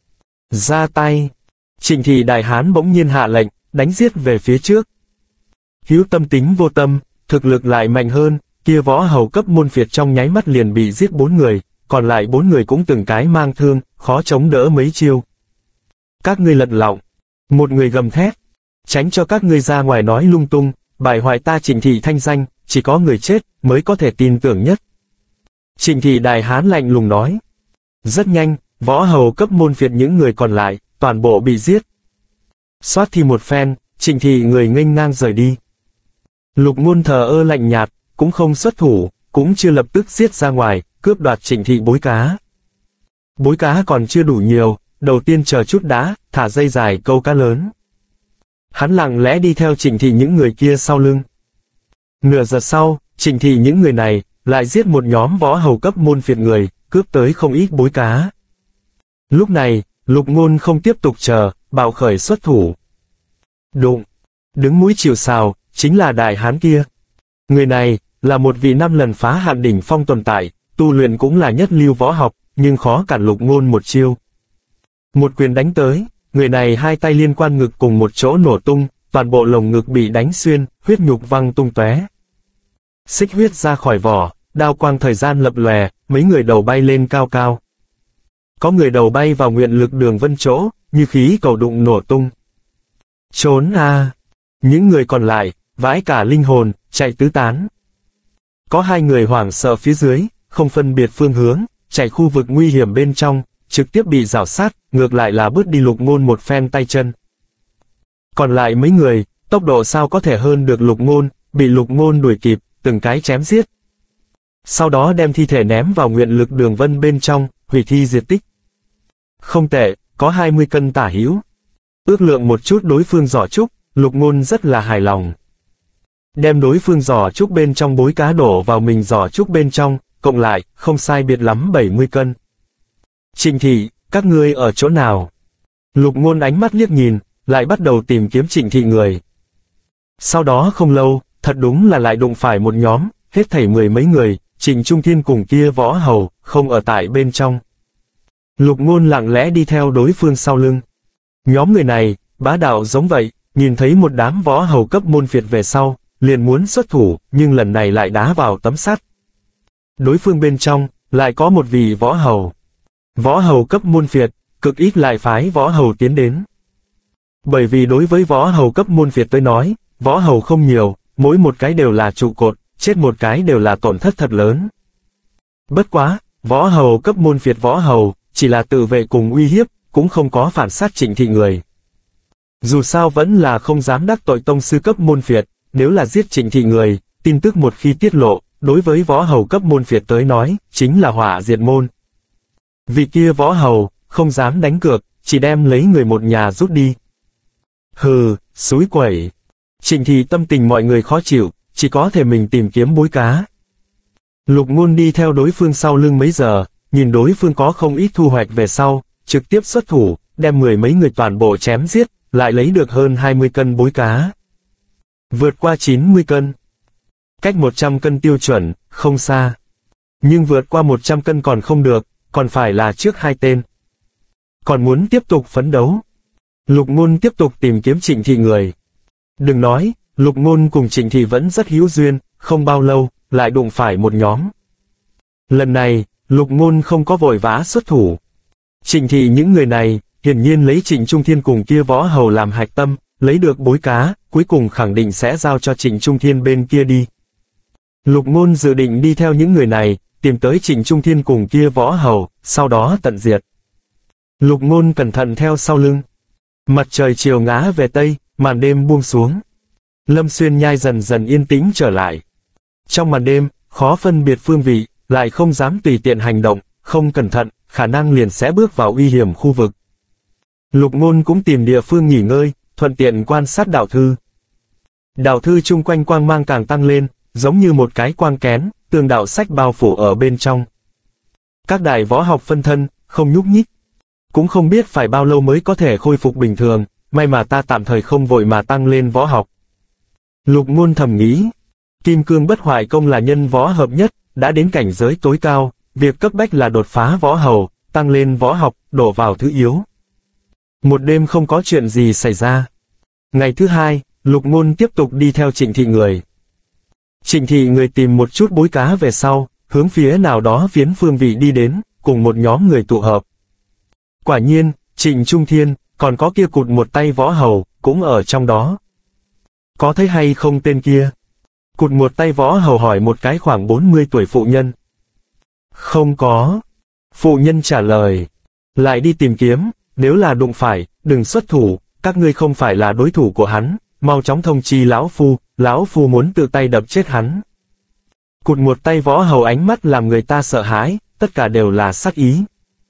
Ra tay! Trịnh thị đại hán bỗng nhiên hạ lệnh, đánh giết về phía trước. Hữu tâm tính vô tâm, thực lực lại mạnh hơn, kia võ hầu cấp môn phiệt trong nháy mắt liền bị giết 4 người, còn lại 4 người cũng từng cái mang thương, khó chống đỡ mấy chiêu. Các ngươi lật lọng. Một người gầm thét. Tránh cho các ngươi ra ngoài nói lung tung, bại hoại ta Trịnh thị thanh danh, chỉ có người chết, mới có thể tin tưởng nhất. Trịnh thị đại hán lạnh lùng nói. Rất nhanh, võ hầu cấp môn phiệt những người còn lại, toàn bộ bị giết. Soát thi một phen, Trịnh Thị người nghênh ngang rời đi. Lục Ngôn thờ ơ lạnh nhạt, cũng không xuất thủ, cũng chưa lập tức giết ra ngoài, cướp đoạt Trịnh Thị bối cá. Bối cá còn chưa đủ nhiều, đầu tiên chờ chút đã, thả dây dài câu cá lớn. Hắn lặng lẽ đi theo Trịnh Thị những người kia sau lưng. Nửa giờ sau, Trịnh Thị những người này, lại giết một nhóm võ hầu cấp môn phiệt người, cướp tới không ít bối cá. Lúc này, Lục Ngôn không tiếp tục chờ, bạo khởi xuất thủ. Đụng! Đứng mũi chịu sào, chính là đại hán kia. Người này, là một vị 5 lần phá hạn đỉnh phong tồn tại, tu luyện cũng là nhất lưu võ học, nhưng khó cản Lục Ngôn một chiêu. Một quyền đánh tới, người này hai tay liên quan ngực cùng một chỗ nổ tung, toàn bộ lồng ngực bị đánh xuyên, huyết nhục văng tung tóe. Xích huyết ra khỏi vỏ, đao quang thời gian lập lòe, mấy người đầu bay lên cao cao. Có người đầu bay vào nguyện lực đường vân chỗ, như khí cầu đụng nổ tung. Trốn a! Những người còn lại, vãi cả linh hồn, chạy tứ tán. Có 2 người hoảng sợ phía dưới, không phân biệt phương hướng, chạy khu vực nguy hiểm bên trong, trực tiếp bị rào sát, ngược lại là bứt đi Lục Ngôn một phen tay chân. Còn lại mấy người, tốc độ sao có thể hơn được Lục Ngôn, bị Lục Ngôn đuổi kịp, từng cái chém giết. Sau đó đem thi thể ném vào nguyện lực đường vân bên trong, hủy thi diệt tích. Không tệ, có 20 cân tả hữu. Ước lượng một chút đối phương giỏ trúc, Lục Ngôn rất là hài lòng. Đem đối phương giỏ trúc bên trong bối cá đổ vào mình giỏ trúc bên trong, cộng lại, không sai biệt lắm 70 cân. Trịnh Thị, các ngươi ở chỗ nào? Lục Ngôn ánh mắt liếc nhìn, lại bắt đầu tìm kiếm Trịnh Thị người. Sau đó không lâu, thật đúng là lại đụng phải một nhóm, hết thảy 10 mấy người, Trịnh Trung Thiên cùng kia võ hầu, không ở tại bên trong. Lục Ngôn lặng lẽ đi theo đối phương sau lưng. Nhóm người này, bá đạo giống vậy, nhìn thấy một đám võ hầu cấp môn phiệt về sau, liền muốn xuất thủ, nhưng lần này lại đá vào tấm sắt. Đối phương bên trong, lại có một vị võ hầu. Võ hầu cấp môn phiệt, cực ít lại phái võ hầu tiến đến. Bởi vì đối với võ hầu cấp môn phiệt tới nói, võ hầu không nhiều, mỗi một cái đều là trụ cột, chết một cái đều là tổn thất thật lớn. Bất quá, võ hầu cấp môn phiệt võ hầu, chỉ là tự vệ cùng uy hiếp, cũng không có phản sát Trịnh Thị người. Dù sao vẫn là không dám đắc tội tông sư cấp môn phiệt, nếu là giết Trịnh Thị người, tin tức một khi tiết lộ, đối với võ hầu cấp môn phiệt tới nói, chính là hỏa diệt môn. Vị kia võ hầu, không dám đánh cược, chỉ đem lấy người một nhà rút đi. Hừ, xúi quẩy. Trịnh Thị tâm tình mọi người khó chịu, chỉ có thể mình tìm kiếm bối cá. Lục Ngôn đi theo đối phương sau lưng mấy giờ, nhìn đối phương có không ít thu hoạch về sau, trực tiếp xuất thủ, đem 10 mấy người toàn bộ chém giết, lại lấy được hơn 20 cân bối cá. Vượt qua 90 cân. Cách 100 cân tiêu chuẩn, không xa. Nhưng vượt qua 100 cân còn không được, còn phải là trước 2 tên. Còn muốn tiếp tục phấn đấu. Lục Ngôn tiếp tục tìm kiếm Trịnh Thị người. Đừng nói, Lục Ngôn cùng Trịnh Thị vẫn rất hữu duyên, không bao lâu, lại đụng phải một nhóm. Lần này, Lục Ngôn không có vội vã xuất thủ. Trịnh Thị những người này, hiển nhiên lấy Trịnh Trung Thiên cùng kia võ hầu làm hạch tâm, lấy được bối cá, cuối cùng khẳng định sẽ giao cho Trịnh Trung Thiên bên kia đi. Lục Ngôn dự định đi theo những người này, tìm tới Trịnh Trung Thiên cùng kia võ hầu, sau đó tận diệt. Lục Ngôn cẩn thận theo sau lưng. Mặt trời chiều ngã về tây, màn đêm buông xuống. Lâm Xuyên Nhai dần dần yên tĩnh trở lại. Trong màn đêm, khó phân biệt phương vị, lại không dám tùy tiện hành động, không cẩn thận, khả năng liền sẽ bước vào uy hiểm khu vực. Lục Ngôn cũng tìm địa phương nghỉ ngơi, thuận tiện quan sát đạo thư. Đạo thư chung quanh quang mang càng tăng lên, giống như một cái quang kén, tường đạo sách bao phủ ở bên trong. Các đại võ học phân thân, không nhúc nhích. Cũng không biết phải bao lâu mới có thể khôi phục bình thường, may mà ta tạm thời không vội mà tăng lên võ học. Lục Ngôn thầm nghĩ, Kim Cương Bất Hoại Công là nhân võ hợp nhất, đã đến cảnh giới tối cao, việc cấp bách là đột phá võ hầu, tăng lên võ học, đổ vào thứ yếu. Một đêm không có chuyện gì xảy ra. Ngày thứ hai, Lục Ngôn tiếp tục đi theo Trịnh Thị người. Trịnh Thị người tìm một chút bối cá về sau, hướng phía nào đó phiến phương vị đi đến, cùng một nhóm người tụ hợp. Quả nhiên, Trịnh Trung Thiên, còn có kia cụt một tay võ hầu, cũng ở trong đó. Có thấy hay không tên kia? Cụt một tay võ hầu hỏi một cái khoảng 40 tuổi phụ nhân. Không có. Phụ nhân trả lời. Lại đi tìm kiếm, nếu là đụng phải, đừng xuất thủ, các ngươi không phải là đối thủ của hắn, mau chóng thông chi lão phu muốn tự tay đập chết hắn. Cụt một tay võ hầu ánh mắt làm người ta sợ hãi, tất cả đều là sắc ý.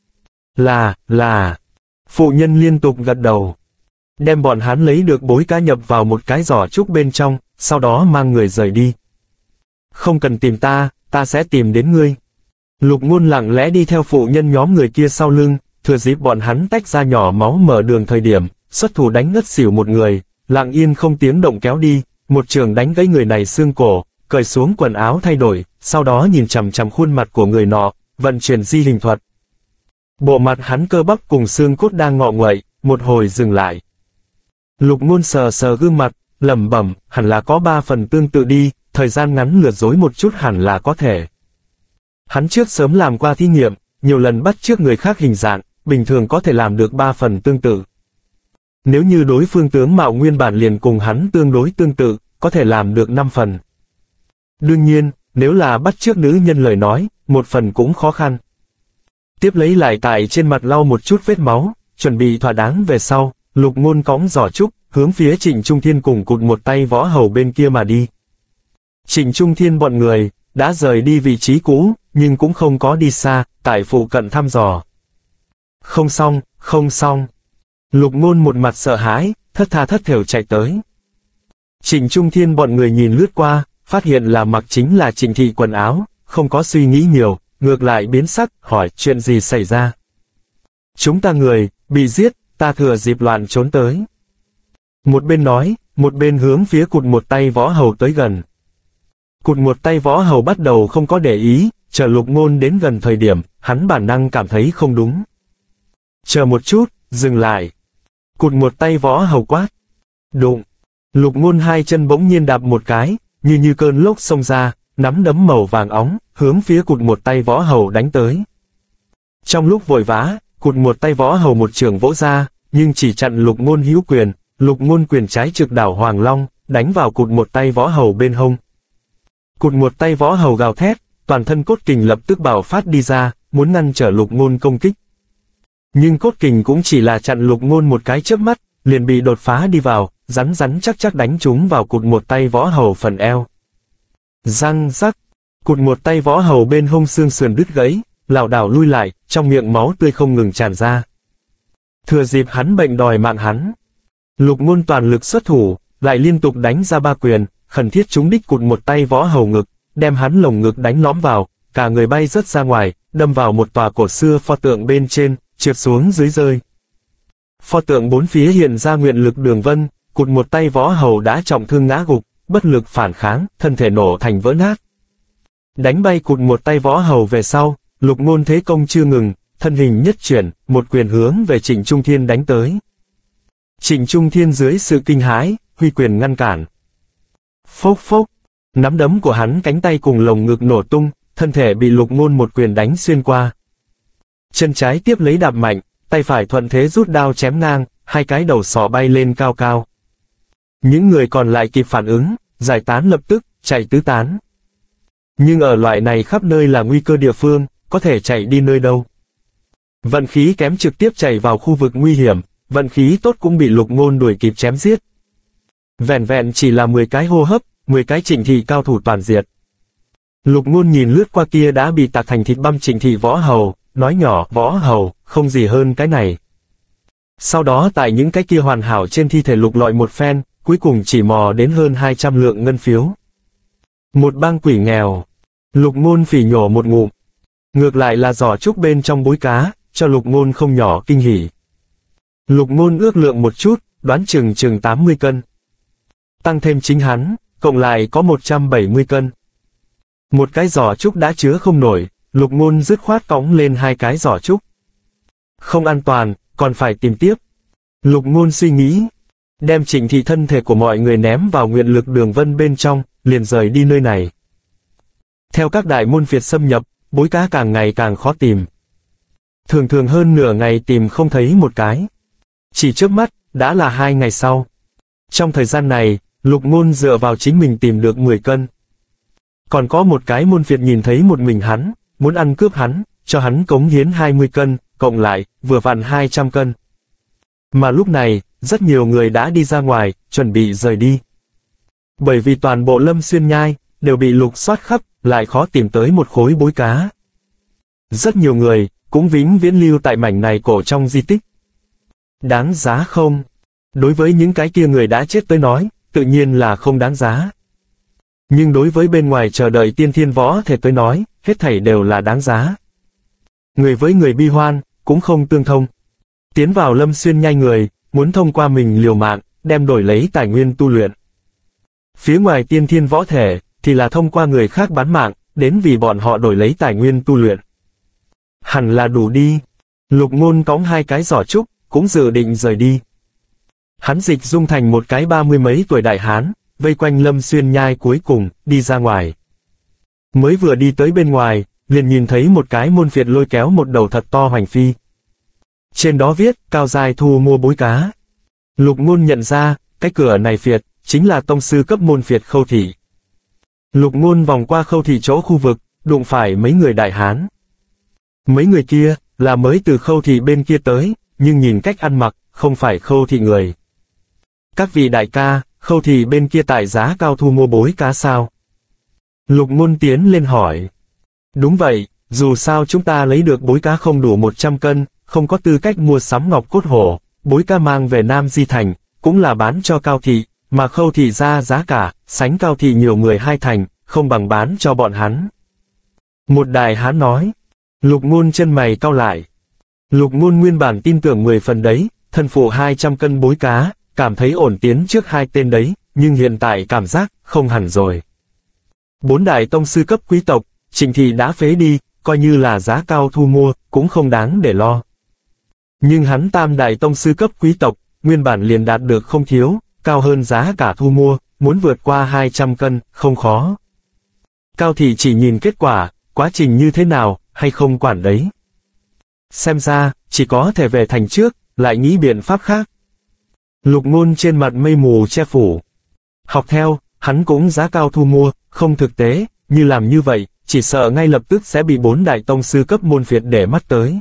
Là, phụ nhân liên tục gật đầu. Đem bọn hắn lấy được bối cá nhập vào một cái giỏ trúc bên trong, sau đó mang người rời đi. Không cần tìm ta sẽ tìm đến ngươi. Lục Ngôn lặng lẽ đi theo phụ nhân nhóm người kia sau lưng, thừa dịp bọn hắn tách ra nhỏ máu mở đường thời điểm, xuất thủ đánh ngất xỉu một người, lặng yên không tiếng động kéo đi, một trường đánh gãy người này xương cổ, cởi xuống quần áo thay đổi, sau đó nhìn chằm chằm khuôn mặt của người nọ, vận chuyển di hình thuật. Bộ mặt hắn cơ bắp cùng xương cốt đang ngọ nguậy, một hồi dừng lại. Lục Ngôn sờ sờ gương mặt, lẩm bẩm, hẳn là có 3 phần tương tự đi, thời gian ngắn lừa dối một chút hẳn là có thể. Hắn trước sớm làm qua thí nghiệm, nhiều lần bắt chước người khác hình dạng, bình thường có thể làm được 3 phần tương tự. Nếu như đối phương tướng mạo nguyên bản liền cùng hắn tương đối tương tự, có thể làm được 5 phần. Đương nhiên, nếu là bắt chước nữ nhân lời nói, 1 phần cũng khó khăn. Tiếp lấy lại tại trên mặt lau một chút vết máu, chuẩn bị thỏa đáng về sau, Lục Ngôn cõng giỏ trúc, hướng phía Trịnh Trung Thiên cùng cụt một tay võ hầu bên kia mà đi. Trịnh Trung Thiên bọn người đã rời đi vị trí cũ, nhưng cũng không có đi xa, tại phụ cận thăm dò. Không xong. Lục Ngôn một mặt sợ hãi, thất tha thất thểu chạy tới. Trịnh Trung Thiên bọn người nhìn lướt qua, phát hiện là mặc chính là Trịnh thị quần áo, không có suy nghĩ nhiều, ngược lại biến sắc, hỏi chuyện gì xảy ra. Chúng ta người bị giết, ta thừa dịp loạn trốn tới. Một bên nói, một bên hướng phía cụt một tay võ hầu tới gần. Cụt một tay võ hầu bắt đầu không có để ý, chờ Lục Ngôn đến gần thời điểm, hắn bản năng cảm thấy không đúng. Chờ một chút, dừng lại. Cụt một tay võ hầu quát. Đụng. Lục Ngôn hai chân bỗng nhiên đạp một cái, như cơn lốc xông ra, nắm đấm màu vàng óng, hướng phía cụt một tay võ hầu đánh tới. Trong lúc vội vã, cụt một tay võ hầu một trường vỗ ra, nhưng chỉ chặn Lục Ngôn hữu quyền, Lục Ngôn quyền trái trực đảo Hoàng Long, đánh vào cụt một tay võ hầu bên hông. Cụt một tay võ hầu gào thét, toàn thân cốt kình lập tức bạo phát đi ra, muốn ngăn trở Lục Ngôn công kích. Nhưng cốt kình cũng chỉ là chặn Lục Ngôn một cái chớp mắt, liền bị đột phá đi vào, rắn chắc đánh trúng vào cụt một tay võ hầu phần eo. Răng rắc, cụt một tay võ hầu bên hông xương sườn đứt gãy, lảo đảo lui lại, trong miệng máu tươi không ngừng tràn ra. Thừa dịp hắn bệnh đòi mạng hắn, Lục Ngôn toàn lực xuất thủ, lại liên tục đánh ra 3 quyền, khẩn thiết trúng đích cụt một tay võ hầu ngực, đem hắn lồng ngực đánh lõm vào, cả người bay rớt ra ngoài, đâm vào một tòa cổ xưa pho tượng bên trên, trượt xuống dưới rơi. Pho tượng bốn phía hiện ra nguyện lực đường vân, cụt một tay võ hầu đã trọng thương ngã gục, bất lực phản kháng, thân thể nổ thành vỡ nát. Đánh bay cụt một tay võ hầu về sau, Lục Ngôn thế công chưa ngừng, thân hình nhất chuyển, một quyền hướng về Trịnh Trung Thiên đánh tới. Trịnh Trung Thiên dưới sự kinh hãi, huy quyền ngăn cản. Phốc phốc, nắm đấm của hắn cánh tay cùng lồng ngực nổ tung, thân thể bị Lục Ngôn một quyền đánh xuyên qua. Chân trái tiếp lấy đạp mạnh, tay phải thuận thế rút đao chém ngang, hai cái đầu sọ bay lên cao cao. Những người còn lại kịp phản ứng, giải tán lập tức, chạy tứ tán. Nhưng ở loại này khắp nơi là nguy cơ địa phương, có thể chạy đi nơi đâu. Vận khí kém trực tiếp chạy vào khu vực nguy hiểm, vận khí tốt cũng bị Lục Ngôn đuổi kịp chém giết. Vẹn vẹn chỉ là 10 cái hô hấp, 10 cái Trịnh thị cao thủ toàn diệt. Lục Ngôn nhìn lướt qua kia đã bị tạc thành thịt băm Trịnh thị võ hầu, nói nhỏ, võ hầu, không gì hơn cái này. Sau đó tại những cái kia hoàn hảo trên thi thể lục lọi một phen, cuối cùng chỉ mò đến hơn 200 lượng ngân phiếu. Một bang quỷ nghèo. Lục Ngôn phỉ nhổ một ngụm. Ngược lại là giỏ trúc bên trong búi cá, cho Lục Ngôn không nhỏ kinh hỉ. Lục Ngôn ước lượng một chút, đoán chừng 80 cân. Tăng thêm chính hắn, cộng lại có 170 cân. Một cái giỏ trúc đã chứa không nổi, Lục Ngôn dứt khoát cõng lên 2 cái giỏ trúc. Không an toàn, còn phải tìm tiếp. Lục Ngôn suy nghĩ, đem Trịnh thị thân thể của mọi người ném vào nguyện lực đường vân bên trong, liền rời đi nơi này. Theo các đại môn phiệt xâm nhập, bối cá càng ngày càng khó tìm. Thường hơn nửa ngày tìm không thấy một cái. Chỉ chớp mắt, đã là 2 ngày sau. Trong thời gian này, Lục Ngôn dựa vào chính mình tìm được 10 cân. Còn có một cái môn phiệt nhìn thấy một mình hắn, muốn ăn cướp hắn, cho hắn cống hiến 20 cân, cộng lại, vừa vặn 200 cân. Mà lúc này, rất nhiều người đã đi ra ngoài, chuẩn bị rời đi. Bởi vì toàn bộ Lâm Xuyên Nhai đều bị lục soát khắp, lại khó tìm tới một khối bối cá. Rất nhiều người cũng vĩnh viễn lưu tại mảnh này cổ trong di tích. Đáng giá không? Đối với những cái kia người đã chết tới nói, tự nhiên là không đáng giá. Nhưng đối với bên ngoài chờ đợi tiên thiên võ thể tới nói, hết thảy đều là đáng giá. Người với người bi hoan, cũng không tương thông. Tiến vào Lâm Xuyên Nhai người, muốn thông qua mình liều mạng, đem đổi lấy tài nguyên tu luyện. Phía ngoài tiên thiên võ thể, thì là thông qua người khác bán mạng, đến vì bọn họ đổi lấy tài nguyên tu luyện. Hẳn là đủ đi. Lục Ngôn cõng 2 cái giỏ trúc, cũng dự định rời đi. Hắn dịch dung thành một cái 30 mấy tuổi đại hán, vây quanh Lâm Xuyên Nhai cuối cùng, đi ra ngoài. Mới vừa đi tới bên ngoài, liền nhìn thấy một cái môn phiệt lôi kéo một đầu thật to hoành phi. Trên đó viết, cao giai thu mua bối cá. Lục Ngôn nhận ra, cái cửa này phiệt, chính là tông sư cấp môn phiệt Khâu Thị. Lục Ngôn vòng qua Khâu Thị chỗ khu vực, đụng phải mấy người đại hán. Mấy người kia, là mới từ Khâu Thị bên kia tới, nhưng nhìn cách ăn mặc, không phải Khâu Thị người. Các vị đại ca, Khâu Thị bên kia tại giá cao thu mua bối cá sao? Lục Ngôn tiến lên hỏi. Đúng vậy, dù sao chúng ta lấy được bối cá không đủ 100 cân, không có tư cách mua sắm ngọc cốt hổ, bối cá mang về Nam Di Thành, cũng là bán cho Cao Thị, mà Khâu Thị ra giá cả, sánh Cao Thị nhiều người 2 thành, không bằng bán cho bọn hắn. Một đại hán nói. Lục Ngôn chân mày cau lại. Lục Ngôn nguyên bản tin tưởng 10 phần đấy, thân phụ 200 cân bối cá, cảm thấy ổn tiến trước 2 tên đấy, nhưng hiện tại cảm giác, không hẳn rồi. 4 đại tông sư cấp quý tộc, Trịnh Thị đã phế đi, coi như là giá cao thu mua, cũng không đáng để lo. Nhưng hắn tam đại tông sư cấp quý tộc, nguyên bản liền đạt được không thiếu, cao hơn giá cả thu mua, muốn vượt qua 200 cân, không khó. Cao Thị chỉ nhìn kết quả, quá trình như thế nào, hay không quản đấy. Xem ra, chỉ có thể về thành trước, lại nghĩ biện pháp khác. Lục Ngôn trên mặt mây mù che phủ. Học theo, hắn cũng giá cao thu mua, không thực tế, như làm như vậy, chỉ sợ ngay lập tức sẽ bị 4 đại tông sư cấp môn phiệt để mắt tới.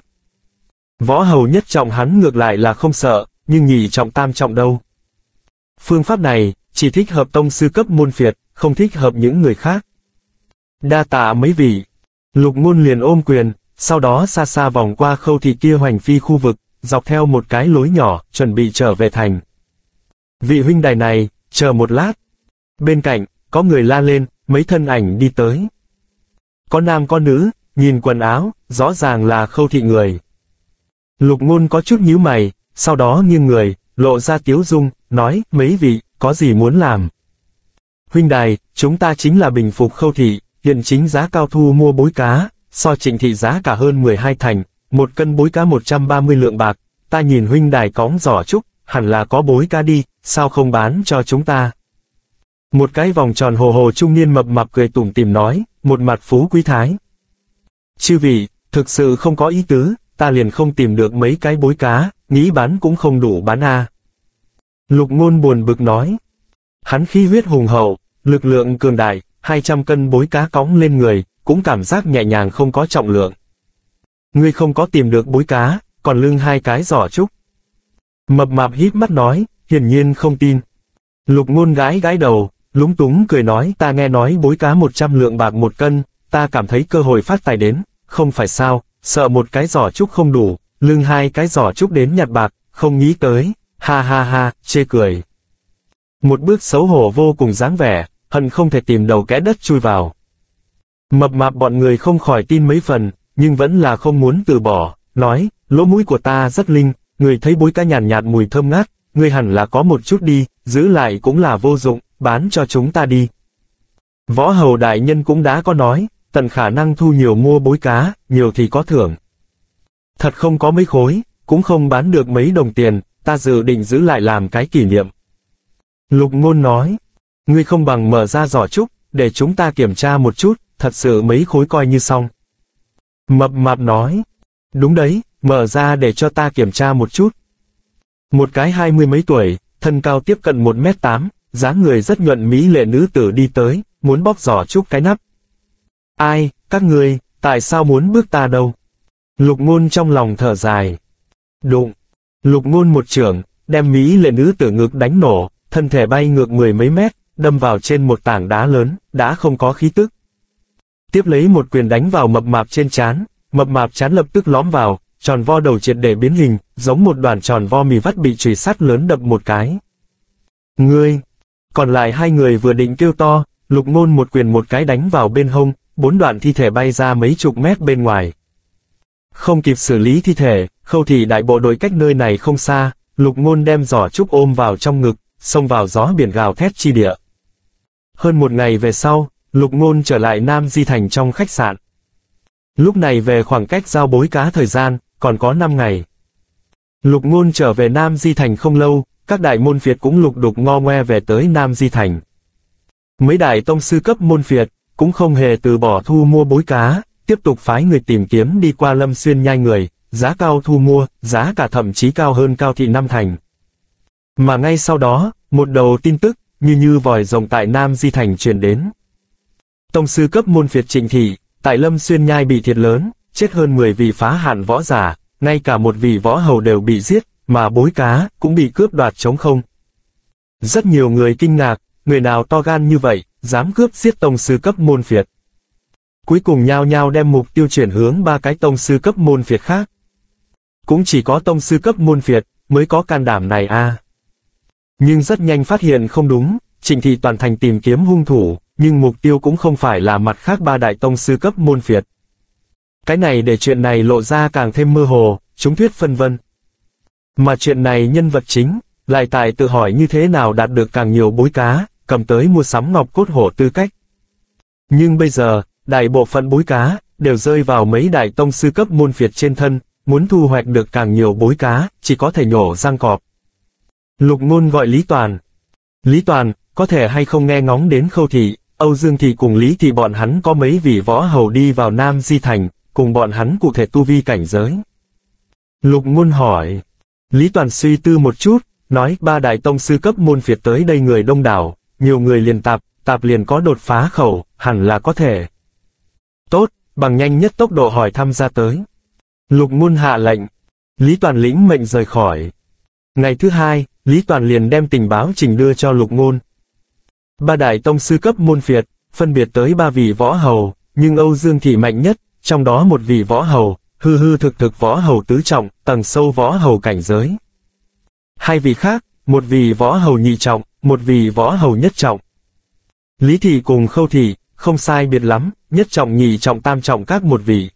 Võ hầu nhất trọng hắn ngược lại là không sợ, nhưng nhị trọng tam trọng đâu. Phương pháp này, chỉ thích hợp tông sư cấp môn phiệt, không thích hợp những người khác. Đa tạ mấy vị. Lục Ngôn liền ôm quyền, sau đó xa xa vòng qua Khâu Thị kia hoành phi khu vực, dọc theo một cái lối nhỏ, chuẩn bị trở về thành. Vị huynh đài này, chờ một lát. Bên cạnh, có người la lên, mấy thân ảnh đi tới. Có nam có nữ, nhìn quần áo, rõ ràng là Khâu Thị người. Lục Ngôn có chút nhíu mày, sau đó nghiêng người, lộ ra tiếu dung, nói, mấy vị, có gì muốn làm? Huynh đài, chúng ta chính là bình phục Khâu Thị, hiện chính giá cao thu mua bối cá, so Trịnh Thị giá cả hơn 12 thành, 1 cân bối cá 130 lượng bạc, ta nhìn huynh đài cõng giỏ trúc, hẳn là có bối cá đi, sao không bán cho chúng ta? Một cái vòng tròn hồ hồ trung niên mập mạp cười tủm tỉm nói, một mặt phú quý thái. Chư vị, thực sự không có ý tứ, ta liền không tìm được mấy cái bối cá, nghĩ bán cũng không đủ bán a. Lục Ngôn buồn bực nói. Hắn khí huyết hùng hậu, lực lượng cường đại, 200 cân bối cá cõng lên người, cũng cảm giác nhẹ nhàng không có trọng lượng. Ngươi không có tìm được bối cá, còn lưng 2 cái giỏ trúc. Mập mạp híp mắt nói, hiển nhiên không tin. Lục Ngôn gãi gãi đầu, lúng túng cười nói, ta nghe nói bối cá 100 lượng bạc 1 cân, ta cảm thấy cơ hội phát tài đến, không phải sao, sợ một cái giỏ trúc không đủ, lưng 2 cái giỏ trúc đến nhặt bạc, không nghĩ tới, ha ha ha, chê cười. Một bước xấu hổ vô cùng dáng vẻ, hận không thể tìm đầu kẽ đất chui vào. Mập mạp bọn người không khỏi tin mấy phần, nhưng vẫn là không muốn từ bỏ, nói, lỗ mũi của ta rất linh, người thấy bối cá nhàn nhạt mùi thơm ngát, người hẳn là có một chút đi, giữ lại cũng là vô dụng, bán cho chúng ta đi. Võ hầu đại nhân cũng đã có nói, tận khả năng thu nhiều mua bối cá, nhiều thì có thưởng. Thật không có mấy khối, cũng không bán được mấy đồng tiền, ta dự định giữ lại làm cái kỷ niệm. Lục Ngôn nói, ngươi không bằng mở ra giỏ trúc, để chúng ta kiểm tra một chút, thật sự mấy khối coi như xong. Mập mạp nói, đúng đấy, mở ra để cho ta kiểm tra một chút. Một cái 20 mấy tuổi, thân cao tiếp cận 1m8, dáng người rất nhuận mỹ lệ nữ tử đi tới, muốn bóp giỏ trúc cái nắp. Ai, các ngươi, tại sao muốn bước ta đâu? Lục Ngôn trong lòng thở dài. Đụng. Lục Ngôn một chưởng, đem Mỹ lệ nữ tử ngực đánh nổ, thân thể bay ngược 10 mấy mét, đâm vào trên một tảng đá lớn, đã không có khí tức. Tiếp lấy một quyền đánh vào mập mạp trên trán, mập mạp trán lập tức lõm vào, tròn vo đầu triệt để biến hình, giống một đoàn tròn vo mì vắt bị chùy sắt lớn đập một cái. Ngươi! Còn lại hai người vừa định kêu to, Lục Ngôn một quyền một cái đánh vào bên hông, 4 đoạn thi thể bay ra mấy chục mét bên ngoài. Không kịp xử lý thi thể, Khâu Thị đại bộ đội cách nơi này không xa, Lục Ngôn đem giỏ trúc ôm vào trong ngực, xông vào gió biển gào thét chi địa. Hơn một ngày về sau, Lục Ngôn trở lại Nam Di Thành trong khách sạn. Lúc này về khoảng cách giao bối cá thời gian, còn có 5 ngày. Lục Ngôn trở về Nam Di Thành không lâu, các đại môn phiệt cũng lục đục ngo ngoe về tới Nam Di Thành. Mấy đại tông sư cấp môn phiệt, cũng không hề từ bỏ thu mua bối cá, tiếp tục phái người tìm kiếm đi qua Lâm Xuyên nhai người, giá cao thu mua, giá cả thậm chí cao hơn Cao Thị Năm Thành. Mà ngay sau đó, một đầu tin tức, như vòi rồng tại Nam Di Thành truyền đến. Tông sư cấp môn phiệt Trịnh Thị, tại Lâm Xuyên nhai bị thiệt lớn, chết hơn 10 vị phá hạn võ giả, ngay cả một vị võ hầu đều bị giết, mà bối cá cũng bị cướp đoạt trống không. Rất nhiều người kinh ngạc, người nào to gan như vậy, dám cướp giết tông sư cấp môn phiệt. Cuối cùng nhao nhao đem mục tiêu chuyển hướng 3 cái tông sư cấp môn phiệt khác. Cũng chỉ có tông sư cấp môn phiệt mới có can đảm này a. Nhưng rất nhanh phát hiện không đúng, Trịnh Thị toàn thành tìm kiếm hung thủ, nhưng mục tiêu cũng không phải là mặt khác 3 đại tông sư cấp môn phiệt. Cái này để chuyện này lộ ra càng thêm mơ hồ, chúng thuyết phân vân. Mà chuyện này nhân vật chính, lại tại tự hỏi như thế nào đạt được càng nhiều bối cá, cầm tới mua sắm ngọc cốt hổ tư cách. Nhưng bây giờ, đại bộ phận bối cá, đều rơi vào mấy đại tông sư cấp môn phiệt trên thân, muốn thu hoạch được càng nhiều bối cá, chỉ có thể nhổ răng cọp. Lục Ngôn gọi Lý Toàn. Lý Toàn, có thể hay không nghe ngóng đến Khâu Thị, Âu Dương Thị cùng Lý Thị bọn hắn có mấy vị võ hầu đi vào Nam Di Thành, cùng bọn hắn cụ thể tu vi cảnh giới. Lục Ngôn hỏi. Lý Toàn suy tư một chút, nói 3 đại tông sư cấp môn phiệt tới đây người đông đảo, nhiều người liền tạp liền có đột phá khẩu, hẳn là có thể. Tốt, bằng nhanh nhất tốc độ hỏi thăm ra tới. Lục Ngôn hạ lệnh. Lý Toàn lĩnh mệnh rời khỏi. Ngày thứ 2, Lý Toàn liền đem tình báo trình đưa cho Lục Ngôn. 3 đại tông sư cấp môn phiệt, phân biệt tới 3 vị võ hầu, nhưng Âu Dương Thị mạnh nhất, trong đó một vị võ hầu, hư thực võ hầu tứ trọng, tầng sâu võ hầu cảnh giới. 2 vị khác, một vị võ hầu nhị trọng, một vị võ hầu nhất trọng. Lý Thị cùng Khâu Thị, không sai biệt lắm, nhất trọng nhị trọng tam trọng các một vị.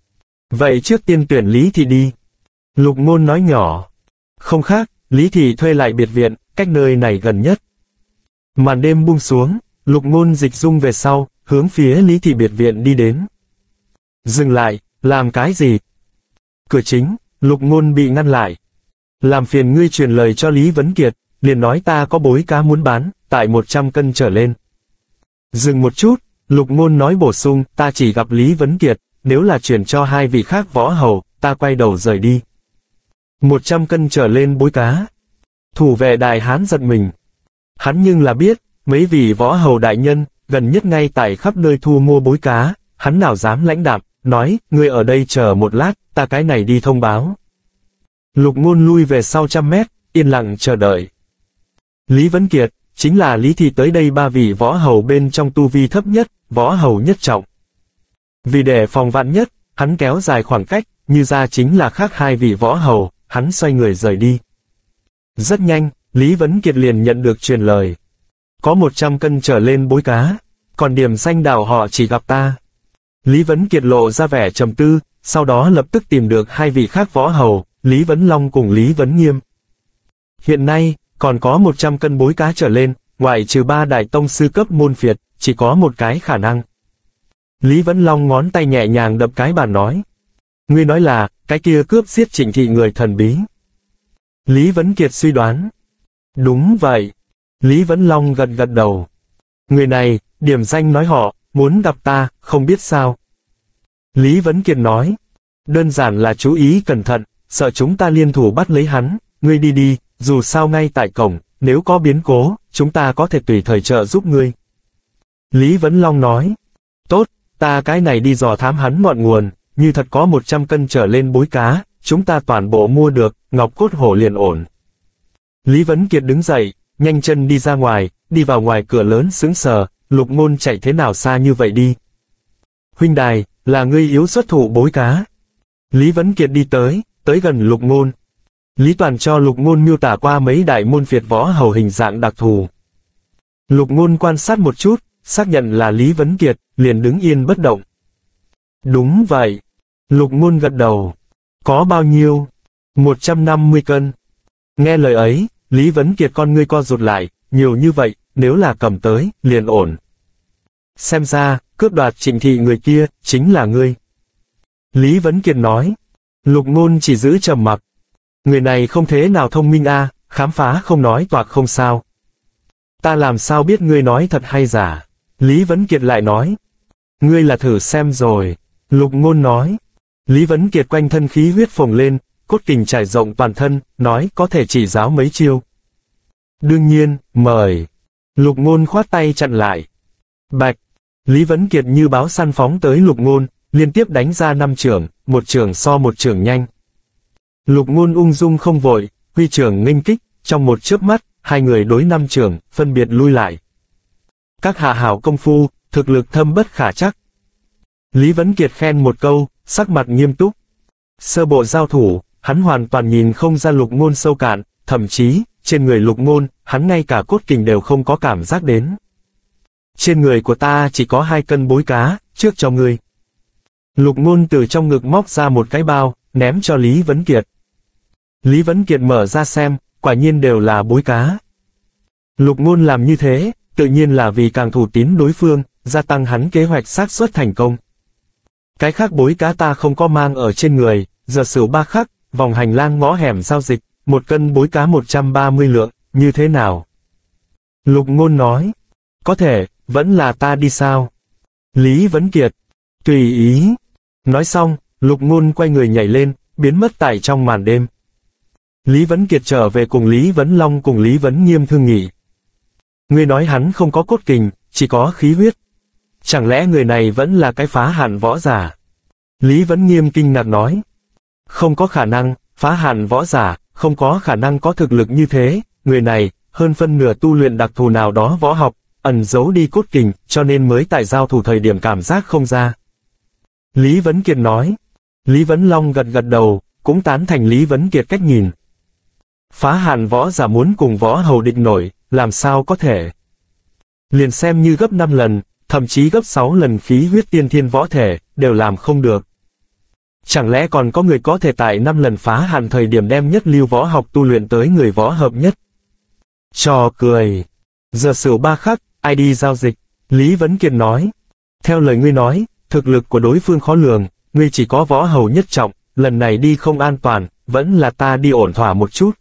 Vậy trước tiên tuyển Lý Thị đi. Lục Ngôn nói nhỏ. Không khác, Lý Thị thuê lại biệt viện, cách nơi này gần nhất. Màn đêm buông xuống, Lục Ngôn dịch dung về sau, hướng phía Lý Thị biệt viện đi đến. Dừng lại, làm cái gì? Cửa chính, Lục Ngôn bị ngăn lại. Làm phiền ngươi truyền lời cho Lý Vấn Kiệt, liền nói ta có bối cá muốn bán, tại 100 cân trở lên. Dừng một chút, Lục Ngôn nói bổ sung, ta chỉ gặp Lý Vấn Kiệt, nếu là chuyển cho 2 vị khác võ hầu, ta quay đầu rời đi. 100 cân trở lên bối cá. Thủ vệ đại hán giật mình. Hắn nhưng là biết, mấy vị võ hầu đại nhân, gần nhất ngay tại khắp nơi thu mua bối cá, hắn nào dám lãnh đạm, nói, ngươi ở đây chờ một lát, ta cái này đi thông báo. Lục Ngôn lui về sau 100 mét, yên lặng chờ đợi. Lý Vấn Kiệt, chính là Lý Thị tới đây 3 vị võ hầu bên trong tu vi thấp nhất, võ hầu nhất trọng. Vì để phòng vạn nhất, hắn kéo dài khoảng cách, như ra chính là khác 2 vị võ hầu, hắn xoay người rời đi. Rất nhanh, Lý Vấn Kiệt liền nhận được truyền lời. Có 100 cân trở lên bối cá, còn điểm danh đảo họ chỉ gặp ta. Lý Vấn Kiệt lộ ra vẻ trầm tư, sau đó lập tức tìm được 2 vị khác võ hầu, Lý Vấn Long cùng Lý Vấn Nghiêm. Hiện nay, còn có 100 cân bối cá trở lên, ngoại trừ 3 đại tông sư cấp môn phiệt, chỉ có một cái khả năng. Lý Vấn Long ngón tay nhẹ nhàng đập cái bàn nói. Ngươi nói là, cái kia cướp giết Trịnh Thị người thần bí. Lý Vấn Kiệt suy đoán. Đúng vậy. Lý Vấn Long gật đầu. Người này, điểm danh nói họ, muốn gặp ta, không biết sao. Lý Vấn Kiệt nói. Đơn giản là chú ý cẩn thận, sợ chúng ta liên thủ bắt lấy hắn, ngươi đi, dù sao ngay tại cổng, nếu có biến cố, chúng ta có thể tùy thời trợ giúp ngươi. Lý Vấn Long nói. Tốt, ta cái này đi dò thám hắn ngọn nguồn, như thật có 100 cân trở lên bối cá, chúng ta toàn bộ mua được, ngọc cốt hổ liền ổn. Lý Vấn Kiệt đứng dậy, nhanh chân đi ra ngoài, đi vào ngoài cửa lớn sững sờ, Lục Ngôn chạy thế nào xa như vậy đi. Huynh đài, là ngươi yếu xuất thủ bối cá. Lý Vấn Kiệt đi tới gần Lục Ngôn. Lý Toàn cho Lục Ngôn miêu tả qua mấy đại môn phiệt võ hầu hình dạng đặc thù. Lục Ngôn quan sát một chút, xác nhận là Lý Vấn Kiệt, liền đứng yên bất động. Đúng vậy. Lục Ngôn gật đầu. Có bao nhiêu? 150 cân. Nghe lời ấy, Lý Vấn Kiệt con ngươi co rụt lại, nhiều như vậy, nếu là cầm tới, liền ổn. Xem ra, cướp đoạt Trịnh thị người kia, chính là ngươi. Lý Vấn Kiệt nói. Lục Ngôn chỉ giữ trầm mặc. Người này không thế nào thông minh a, khám phá không nói toạc không sao. Ta làm sao biết ngươi nói thật hay giả? Lý Vấn Kiệt lại nói. Ngươi là thử xem rồi. Lục Ngôn nói. Lý Vấn Kiệt quanh thân khí huyết phồng lên, cốt kình trải rộng toàn thân, nói có thể chỉ giáo mấy chiêu. Đương nhiên, mời. Lục Ngôn khoát tay chặn lại. Bạch. Lý Vấn Kiệt như báo săn phóng tới Lục Ngôn, liên tiếp đánh ra 5 chưởng, một chưởng so một chưởng nhanh. Lục Ngôn ung dung không vội, huy chưởng nghênh kích, trong một chớp mắt, hai người đối 5 chưởng, phân biệt lui lại. Các hạ hảo công phu, thực lực thâm bất khả chắc. Lý Vấn Kiệt khen một câu, sắc mặt nghiêm túc. Sơ bộ giao thủ, hắn hoàn toàn nhìn không ra Lục Ngôn sâu cạn, thậm chí, trên người Lục Ngôn, hắn ngay cả cốt kình đều không có cảm giác đến. Trên người của ta chỉ có 2 cân bối cá, trước cho ngươi. Lục Ngôn từ trong ngực móc ra một cái bao, ném cho Lý Vấn Kiệt. Lý Vấn Kiệt mở ra xem, quả nhiên đều là bối cá. Lục Ngôn làm như thế, tự nhiên là vì càng thủ tín đối phương, gia tăng hắn kế hoạch xác suất thành công. Cái khác bối cá ta không có mang ở trên người, giờ Sửu 3 khắc, vòng hành lang ngõ hẻm giao dịch, 1 cân bối cá 130 lượng, như thế nào? Lục Ngôn nói. Có thể, vẫn là ta đi sao? Lý Vấn Kiệt. Tùy ý. Nói xong, Lục Ngôn quay người nhảy lên, biến mất tại trong màn đêm. Lý Vấn Kiệt trở về cùng Lý Vấn Long cùng Lý Vấn Nghiêm thương nghị. Ngươi nói hắn không có cốt kình, chỉ có khí huyết. Chẳng lẽ người này vẫn là cái phá hạn võ giả? Lý Vấn Nghiêm kinh ngạc nói. Không có khả năng, phá hạn võ giả, không có khả năng có thực lực như thế, người này, hơn phân nửa tu luyện đặc thù nào đó võ học, ẩn giấu đi cốt kình, cho nên mới tại giao thủ thời điểm cảm giác không ra. Lý Vấn Kiệt nói. Lý Vấn Long gật gật đầu, cũng tán thành Lý Vấn Kiệt cách nhìn. Phá hạn võ giả muốn cùng võ hầu địch nổi, làm sao có thể? Liền xem như gấp 5 lần, thậm chí gấp 6 lần khí huyết tiên thiên võ thể, đều làm không được. Chẳng lẽ còn có người có thể tại 5 lần phá hạn thời điểm đem nhất lưu võ học tu luyện tới người võ hợp nhất? Trò cười. Giờ Sửu 3 khắc, ai đi giao dịch? Lý Vấn Kiệt nói. Theo lời ngươi nói, thực lực của đối phương khó lường, ngươi chỉ có võ hầu nhất trọng, lần này đi không an toàn, vẫn là ta đi ổn thỏa một chút.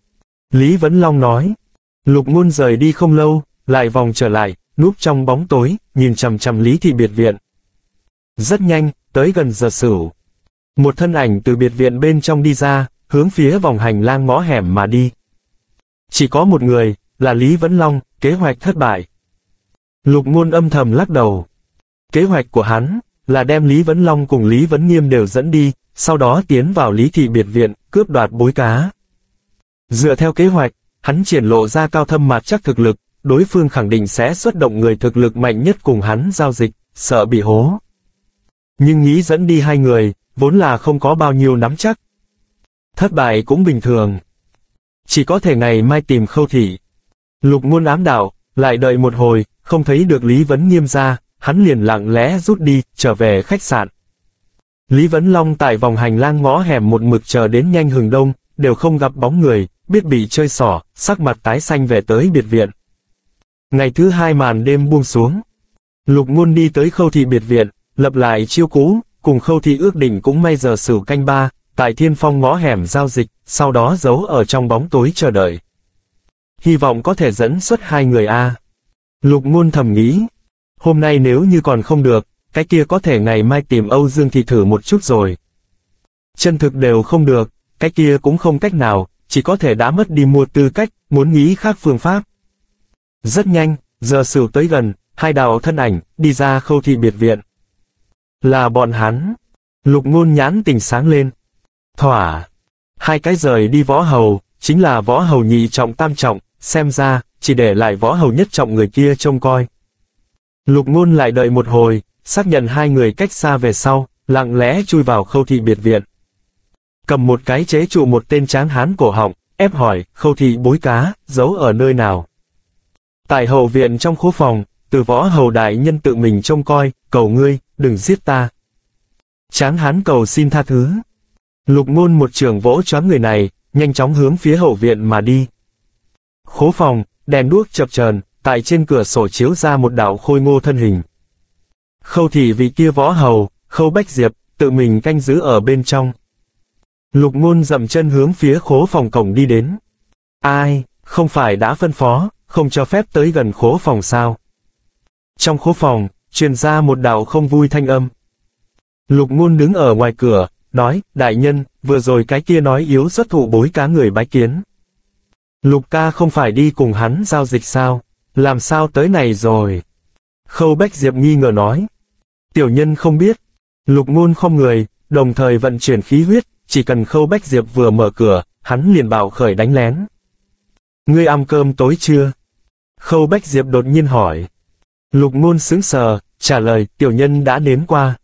Lý Vấn Long nói. Lục Ngôn rời đi không lâu, lại vòng trở lại, núp trong bóng tối, nhìn chằm chằm Lý thị biệt viện. Rất nhanh, tới gần giờ Sửu. Một thân ảnh từ biệt viện bên trong đi ra, hướng phía vòng hành lang ngõ hẻm mà đi. Chỉ có một người, là Lý Vấn Long, kế hoạch thất bại. Lục Ngôn âm thầm lắc đầu. Kế hoạch của hắn, là đem Lý Vấn Long cùng Lý Vấn Nghiêm đều dẫn đi, sau đó tiến vào Lý thị biệt viện, cướp đoạt bối cá. Dựa theo kế hoạch, hắn triển lộ ra cao thâm mạt chắc thực lực, đối phương khẳng định sẽ xuất động người thực lực mạnh nhất cùng hắn giao dịch, sợ bị hố. Nhưng nghĩ dẫn đi 2 người, vốn là không có bao nhiêu nắm chắc. Thất bại cũng bình thường. Chỉ có thể ngày mai tìm Khâu thị. Lục Ngôn ám đạo, lại đợi một hồi, không thấy được Lý Vấn Nghiêm ra, hắn liền lặng lẽ rút đi, trở về khách sạn. Lý Vấn Long tại vòng hành lang ngõ hẻm một mực chờ đến nhanh hừng đông, đều không gặp bóng người, biết bị chơi xỏ, sắc mặt tái xanh về tới biệt viện. Ngày thứ 2 màn đêm buông xuống. Lục Ngôn đi tới Khâu thị biệt viện, lập lại chiêu cũ, cùng Khâu thị ước định cũng may giờ Sửu canh 3, tại Thiên Phong ngõ hẻm giao dịch, sau đó giấu ở trong bóng tối chờ đợi. Hy vọng có thể dẫn xuất 2 người a. Lục Ngôn thầm nghĩ. Hôm nay nếu như còn không được, cái kia có thể ngày mai tìm Âu Dương Thị thử một chút rồi. Chân thực đều không được, cái kia cũng không cách nào, chỉ có thể đã mất đi mua tư cách, muốn nghĩ khác phương pháp. Rất nhanh, giờ Sửu tới gần, 2 đạo thân ảnh, đi ra Khâu thị biệt viện. Là bọn hắn. Lục Ngôn nhãn tình sáng lên. Thỏa. 2 cái rời đi võ hầu, chính là võ hầu nhị trọng tam trọng, xem ra, chỉ để lại võ hầu nhất trọng người kia trông coi. Lục Ngôn lại đợi một hồi, xác nhận hai người cách xa về sau, lặng lẽ chui vào Khâu thị biệt viện. Cầm một cái chế trụ một tên tráng hán cổ họng, ép hỏi, Khâu thị bối cá, giấu ở nơi nào? Tại hậu viện trong khố phòng, từ võ hầu đại nhân tự mình trông coi, cầu ngươi, đừng giết ta. Tráng hán cầu xin tha thứ. Lục Ngôn một trường vỗ choáng người này, nhanh chóng hướng phía hậu viện mà đi. Khố phòng, đèn đuốc chập chờn, tại trên cửa sổ chiếu ra một đạo khôi ngô thân hình. Khâu thị vị kia võ hầu, Khâu Bách Diệp, tự mình canh giữ ở bên trong. Lục Ngôn dậm chân hướng phía khố phòng cổng đi đến. Ai, không phải đã phân phó, không cho phép tới gần khố phòng sao? Trong khố phòng, truyền ra một đạo không vui thanh âm. Lục Ngôn đứng ở ngoài cửa, nói, đại nhân, vừa rồi cái kia nói yếu xuất thụ bối cá người bái kiến. Lục ca không phải đi cùng hắn giao dịch sao? Làm sao tới này rồi? Khâu Bách Diệp nghi ngờ nói. Tiểu nhân không biết. Lục Ngôn không người, đồng thời vận chuyển khí huyết, chỉ cần Khâu Bách Diệp vừa mở cửa, hắn liền bạo khởi đánh lén. Ngươi ăn cơm tối chưa? Khâu Bách Diệp đột nhiên hỏi. Lục Ngôn sững sờ, trả lời, tiểu nhân đã đến qua.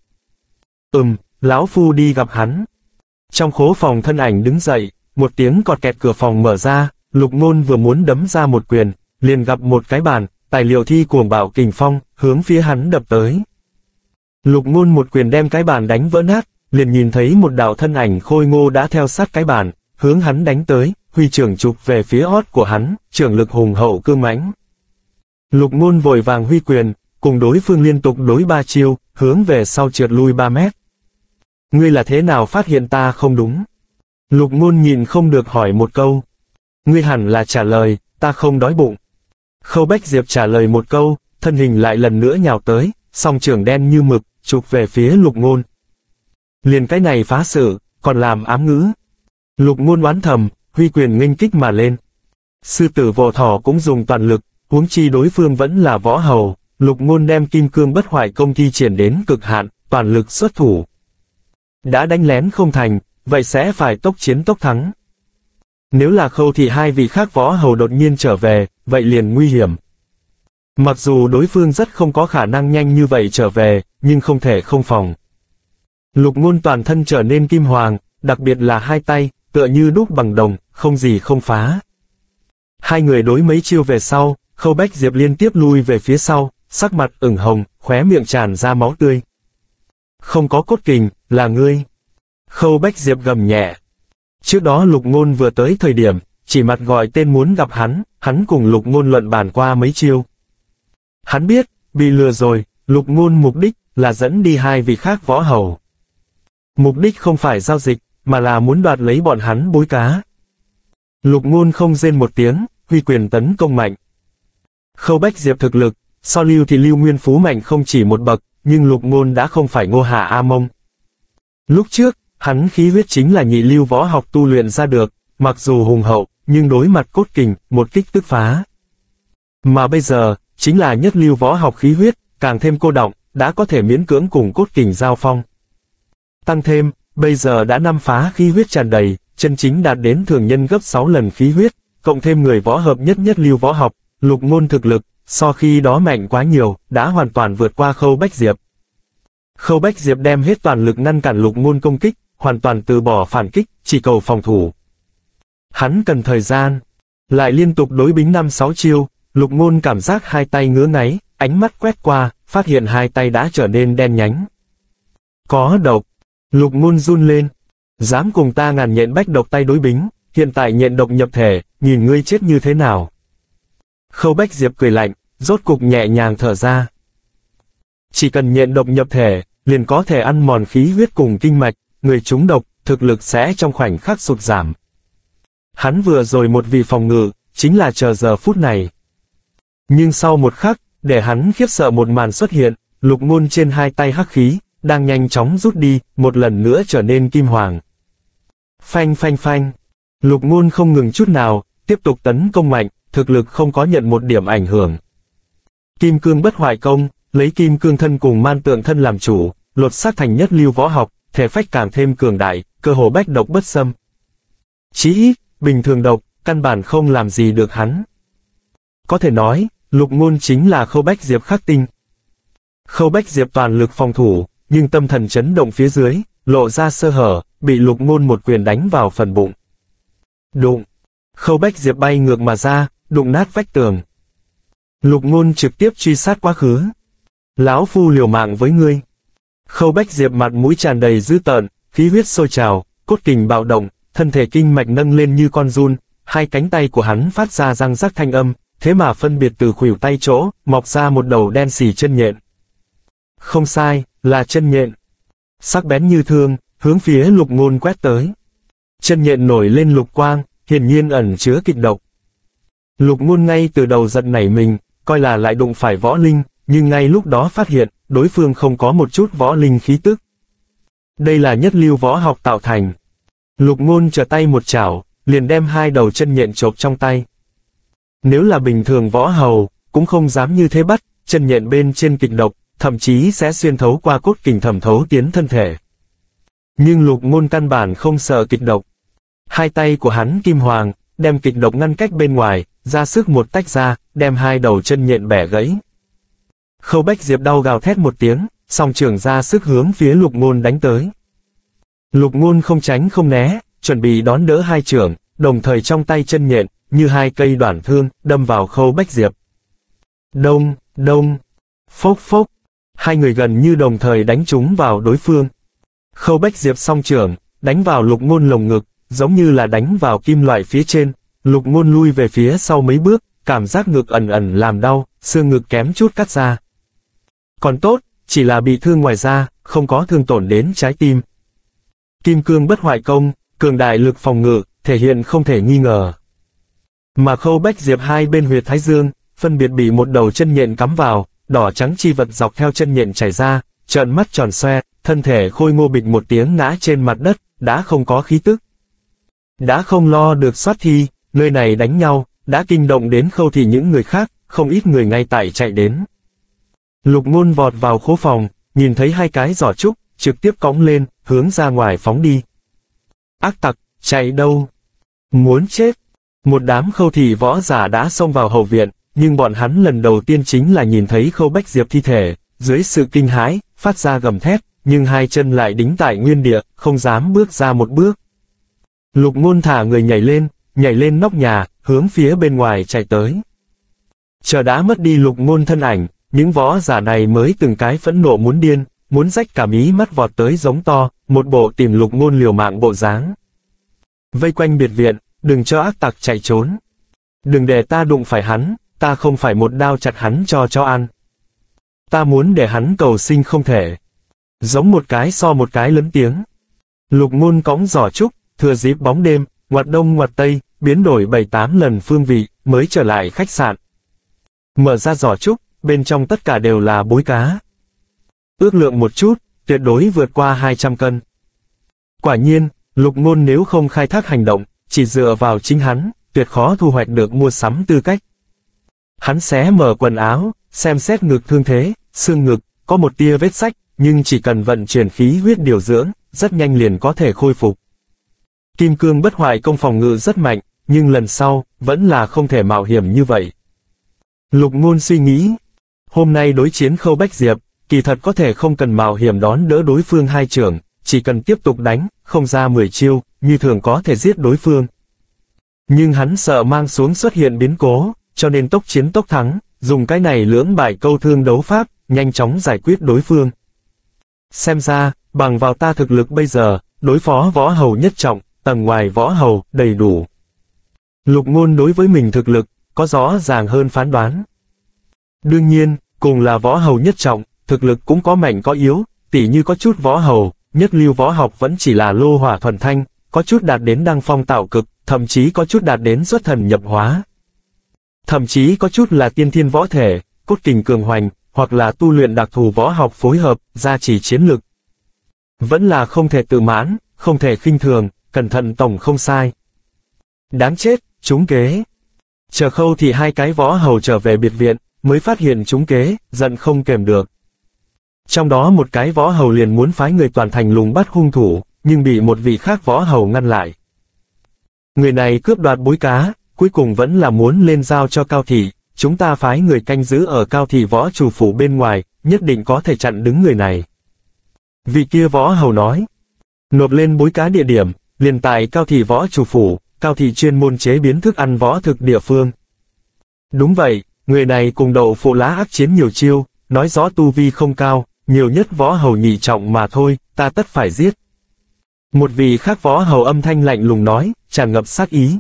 Lão phu đi gặp hắn. Trong khố phòng thân ảnh đứng dậy, một tiếng cọt kẹt cửa phòng mở ra, Lục Ngôn vừa muốn đấm ra một quyền, liền gặp một cái bàn, tài liệu thi cuồng bạo kình phong, hướng phía hắn đập tới. Lục Ngôn một quyền đem cái bàn đánh vỡ nát, liền nhìn thấy một đạo thân ảnh khôi ngô đã theo sát cái bàn, hướng hắn đánh tới, huy trưởng chụp về phía ót của hắn, trưởng lực hùng hậu cương mãnh. Lục Ngôn vội vàng huy quyền, cùng đối phương liên tục đối 3 chiêu, hướng về sau trượt lui 3 mét. Ngươi là thế nào phát hiện ta không đúng? Lục Ngôn nhìn không được hỏi một câu. Ngươi hẳn là trả lời, ta không đói bụng. Khâu Bách Diệp trả lời một câu, thân hình lại lần nữa nhào tới, song trưởng đen như mực, chụp về phía Lục Ngôn. Liền cái này phá sự, còn làm ám ngữ. Lục Ngôn oán thầm, huy quyền nghênh kích mà lên. Sư tử vô thỏ cũng dùng toàn lực, huống chi đối phương vẫn là võ hầu, Lục Ngôn đem kim cương bất hoại công thi triển đến cực hạn, toàn lực xuất thủ. Đã đánh lén không thành, vậy sẽ phải tốc chiến tốc thắng. Nếu là Khâu thì hai vị khác võ hầu đột nhiên trở về, vậy liền nguy hiểm. Mặc dù đối phương rất không có khả năng nhanh như vậy trở về, nhưng không thể không phòng. Lục Ngôn toàn thân trở nên kim hoàng, đặc biệt là hai tay, tựa như đúc bằng đồng, không gì không phá. Hai người đối mấy chiêu về sau, Khâu Bách Diệp liên tiếp lui về phía sau, sắc mặt ửng hồng, khóe miệng tràn ra máu tươi. Không có cốt kình, là ngươi. Khâu Bách Diệp gầm nhẹ. Trước đó Lục Ngôn vừa tới thời điểm, chỉ mặt gọi tên muốn gặp hắn cùng Lục Ngôn luận bàn qua mấy chiêu. Hắn biết, bị lừa rồi, Lục Ngôn mục đích là dẫn đi hai vị khác võ hầu. Mục đích không phải giao dịch, mà là muốn đoạt lấy bọn hắn bối cá. Lục Ngôn không rên một tiếng, huy quyền tấn công mạnh. Khâu Bách Diệp thực lực, so Lưu thì Lưu Nguyên Phú mạnh không chỉ một bậc, nhưng Lục Ngôn đã không phải Ngô Hà A Mông. Lúc trước, hắn khí huyết chính là nhị lưu võ học tu luyện ra được, mặc dù hùng hậu, nhưng đối mặt cốt kình, một kích tức phá. Mà bây giờ, chính là nhất lưu võ học khí huyết, càng thêm cô đọng, đã có thể miễn cưỡng cùng cốt kình giao phong. Tăng thêm, bây giờ đã 5 phá khí huyết tràn đầy, chân chính đạt đến thường nhân gấp 6 lần khí huyết, cộng thêm người võ hợp nhất lưu võ học, Lục Ngôn thực lực, so khi đó mạnh quá nhiều, đã hoàn toàn vượt qua Khâu Bách Diệp. Khâu Bách Diệp đem hết toàn lực ngăn cản Lục Ngôn công kích, hoàn toàn từ bỏ phản kích, chỉ cầu phòng thủ. Hắn cần thời gian, lại liên tục đối bính 5-6 chiêu, Lục Ngôn cảm giác hai tay ngứa ngáy, ánh mắt quét qua, phát hiện hai tay đã trở nên đen nhánh. Có độc. Lục Ngôn run lên. Dám cùng ta ngàn nhện bách độc tay đối bính, hiện tại nhện độc nhập thể, nhìn ngươi chết như thế nào. Khâu Bách Diệp cười lạnh, rốt cục nhẹ nhàng thở ra. Chỉ cần nhện độc nhập thể, liền có thể ăn mòn khí huyết cùng kinh mạch, người trúng độc, thực lực sẽ trong khoảnh khắc sụt giảm. Hắn vừa rồi một vì phòng ngự, chính là chờ giờ phút này. Nhưng sau một khắc, để hắn khiếp sợ một màn xuất hiện, Lục Ngôn trên hai tay hắc khí, đang nhanh chóng rút đi, một lần nữa trở nên kim hoàng. Phanh phanh phanh. Lục Ngôn không ngừng chút nào, tiếp tục tấn công mạnh, thực lực không có nhận một điểm ảnh hưởng. Kim cương bất hoại công, lấy kim cương thân cùng man tượng thân làm chủ, lột xác thành nhất lưu võ học, thể phách càng thêm cường đại, cơ hồ bách độc bất xâm. Chí ít, bình thường độc, căn bản không làm gì được hắn. Có thể nói, Lục Ngôn chính là Khâu Bách Diệp khắc tinh. Khâu Bách Diệp toàn lực phòng thủ, nhưng tâm thần chấn động phía dưới, lộ ra sơ hở, bị Lục Ngôn một quyền đánh vào phần bụng. Đụng! Khâu Bách Diệp bay ngược mà ra, đụng nát vách tường. Lục Ngôn trực tiếp truy sát quá khứ. Lão phu liều mạng với ngươi. Khâu Bách Diệp mặt mũi tràn đầy dữ tợn, khí huyết sôi trào, cốt kình bạo động, thân thể kinh mạch nâng lên như con giun, hai cánh tay của hắn phát ra răng rắc thanh âm, thế mà phân biệt từ khuỷu tay chỗ, mọc ra một đầu đen xì chân nhện. Không sai, là chân nhện. Sắc bén như thương, hướng phía Lục Ngôn quét tới. Chân nhện nổi lên lục quang, hiển nhiên ẩn chứa kịch độc. Lục Ngôn ngay từ đầu giận nảy mình, coi là lại đụng phải võ linh, nhưng ngay lúc đó phát hiện, đối phương không có một chút võ linh khí tức. Đây là nhất lưu võ học tạo thành. Lục Ngôn trở tay một chảo, liền đem hai đầu chân nhện chộp trong tay. Nếu là bình thường võ hầu, cũng không dám như thế bắt, chân nhện bên trên kịch độc, thậm chí sẽ xuyên thấu qua cốt kình thẩm thấu tiến thân thể. Nhưng Lục Ngôn căn bản không sợ kịch độc. Hai tay của hắn kim hoàng, đem kịch độc ngăn cách bên ngoài, ra sức một tách ra, đem hai đầu chân nhện bẻ gãy. Khâu Bách Diệp đau gào thét một tiếng, song trường ra sức hướng phía Lục Ngôn đánh tới. Lục Ngôn không tránh không né, chuẩn bị đón đỡ hai chưởng, đồng thời trong tay chân nhện, như hai cây đoản thương, đâm vào Khâu Bách Diệp. Đông, đông, phốc phốc, hai người gần như đồng thời đánh trúng vào đối phương. Khâu Bách Diệp song chưởng, đánh vào Lục Ngôn lồng ngực, giống như là đánh vào kim loại phía trên. Lục Ngôn lui về phía sau mấy bước, cảm giác ngực ẩn ẩn làm đau, xương ngực kém chút cắt ra. Còn tốt, chỉ là bị thương ngoài da, không có thương tổn đến trái tim. Kim cương bất hoại công, cường đại lực phòng ngự, thể hiện không thể nghi ngờ. Mà Khâu Bách Diệp hai bên huyệt thái dương, phân biệt bị một đầu chân nhện cắm vào, đỏ trắng chi vật dọc theo chân nhện chảy ra, trợn mắt tròn xoe, thân thể khôi ngô bịch một tiếng ngã trên mặt đất, đã không có khí tức. Đã không lo được soát thi, nơi này đánh nhau, đã kinh động đến Khâu thị những người khác, không ít người ngay tại chạy đến. Lục Ngôn vọt vào khố phòng, nhìn thấy hai cái giỏ trúc, trực tiếp cõng lên, hướng ra ngoài phóng đi. Ác tặc, chạy đâu? Muốn chết! Một đám Khâu thị võ giả đã xông vào hậu viện, nhưng bọn hắn lần đầu tiên chính là nhìn thấy Khâu Bách Diệp thi thể, dưới sự kinh hãi, phát ra gầm thét, nhưng hai chân lại đính tại nguyên địa, không dám bước ra một bước. Lục Ngôn thả người nhảy lên nóc nhà, hướng phía bên ngoài chạy tới. Chờ đã mất đi Lục Ngôn thân ảnh, những võ giả này mới từng cái phẫn nộ muốn điên, muốn rách cả mí mắt vọt tới giống to, một bộ tìm Lục Ngôn liều mạng bộ dáng. Vây quanh biệt viện, đừng cho ác tặc chạy trốn. Đừng để ta đụng phải hắn, ta không phải một đao chặt hắn cho ăn. Ta muốn để hắn cầu sinh không thể. Giống một cái so một cái lớn tiếng. Lục Ngôn cõng giỏ trúc, thừa dịp bóng đêm, ngoặt đông ngoặt tây, biến đổi 7-8 lần phương vị, mới trở lại khách sạn. Mở ra giỏ trúc, bên trong tất cả đều là bối cá. Ước lượng một chút, tuyệt đối vượt qua 200 cân. Quả nhiên, Lục Ngôn nếu không khai thác hành động, chỉ dựa vào chính hắn, tuyệt khó thu hoạch được mua sắm tư cách. Hắn xé mở quần áo, xem xét ngực thương thế, xương ngực, có một tia vết rách, nhưng chỉ cần vận chuyển khí huyết điều dưỡng, rất nhanh liền có thể khôi phục. Kim cương bất hoại công phòng ngự rất mạnh, nhưng lần sau, vẫn là không thể mạo hiểm như vậy. Lục Ngôn suy nghĩ, hôm nay đối chiến Khâu Bách Diệp, kỳ thật có thể không cần mạo hiểm đón đỡ đối phương hai chưởng, chỉ cần tiếp tục đánh, không ra 10 chiêu, như thường có thể giết đối phương. Nhưng hắn sợ mang xuống xuất hiện biến cố, cho nên tốc chiến tốc thắng, dùng cái này lưỡng bại câu thương đấu pháp, nhanh chóng giải quyết đối phương. Xem ra, bằng vào ta thực lực bây giờ, đối phó võ hầu nhất trọng, tầng ngoài võ hầu, đầy đủ. Lục Ngôn đối với mình thực lực, có rõ ràng hơn phán đoán. Đương nhiên, cùng là võ hầu nhất trọng, thực lực cũng có mạnh có yếu, tỉ như có chút võ hầu, nhất lưu võ học vẫn chỉ là lô hỏa thuần thanh, có chút đạt đến đăng phong tạo cực, thậm chí có chút đạt đến xuất thần nhập hóa. Thậm chí có chút là tiên thiên võ thể, cốt kình cường hoành, hoặc là tu luyện đặc thù võ học phối hợp, gia trì chiến lực. Vẫn là không thể tự mãn, không thể khinh thường, cẩn thận tổng không sai. Đáng chết, trúng kế. Chờ Khâu thì hai cái võ hầu trở về biệt viện, mới phát hiện trúng kế, giận không kềm được. Trong đó một cái võ hầu liền muốn phái người toàn thành lùng bắt hung thủ, nhưng bị một vị khác võ hầu ngăn lại. Người này cướp đoạt bối cá, cuối cùng vẫn là muốn lên giao cho Cao thị, chúng ta phái người canh giữ ở Cao thị võ chủ phủ bên ngoài, nhất định có thể chặn đứng người này. Vị kia võ hầu nói, nộp lên bối cá địa điểm, liền tại Cao thị võ chủ phủ, Cao thị chuyên môn chế biến thức ăn võ thực địa phương. Đúng vậy, người này cùng Đậu Phụ Lá ác chiến nhiều chiêu, nói rõ tu vi không cao, nhiều nhất võ hầu nhị trọng mà thôi, ta tất phải giết. Một vị khác võ hầu âm thanh lạnh lùng nói, tràn ngập sát ý.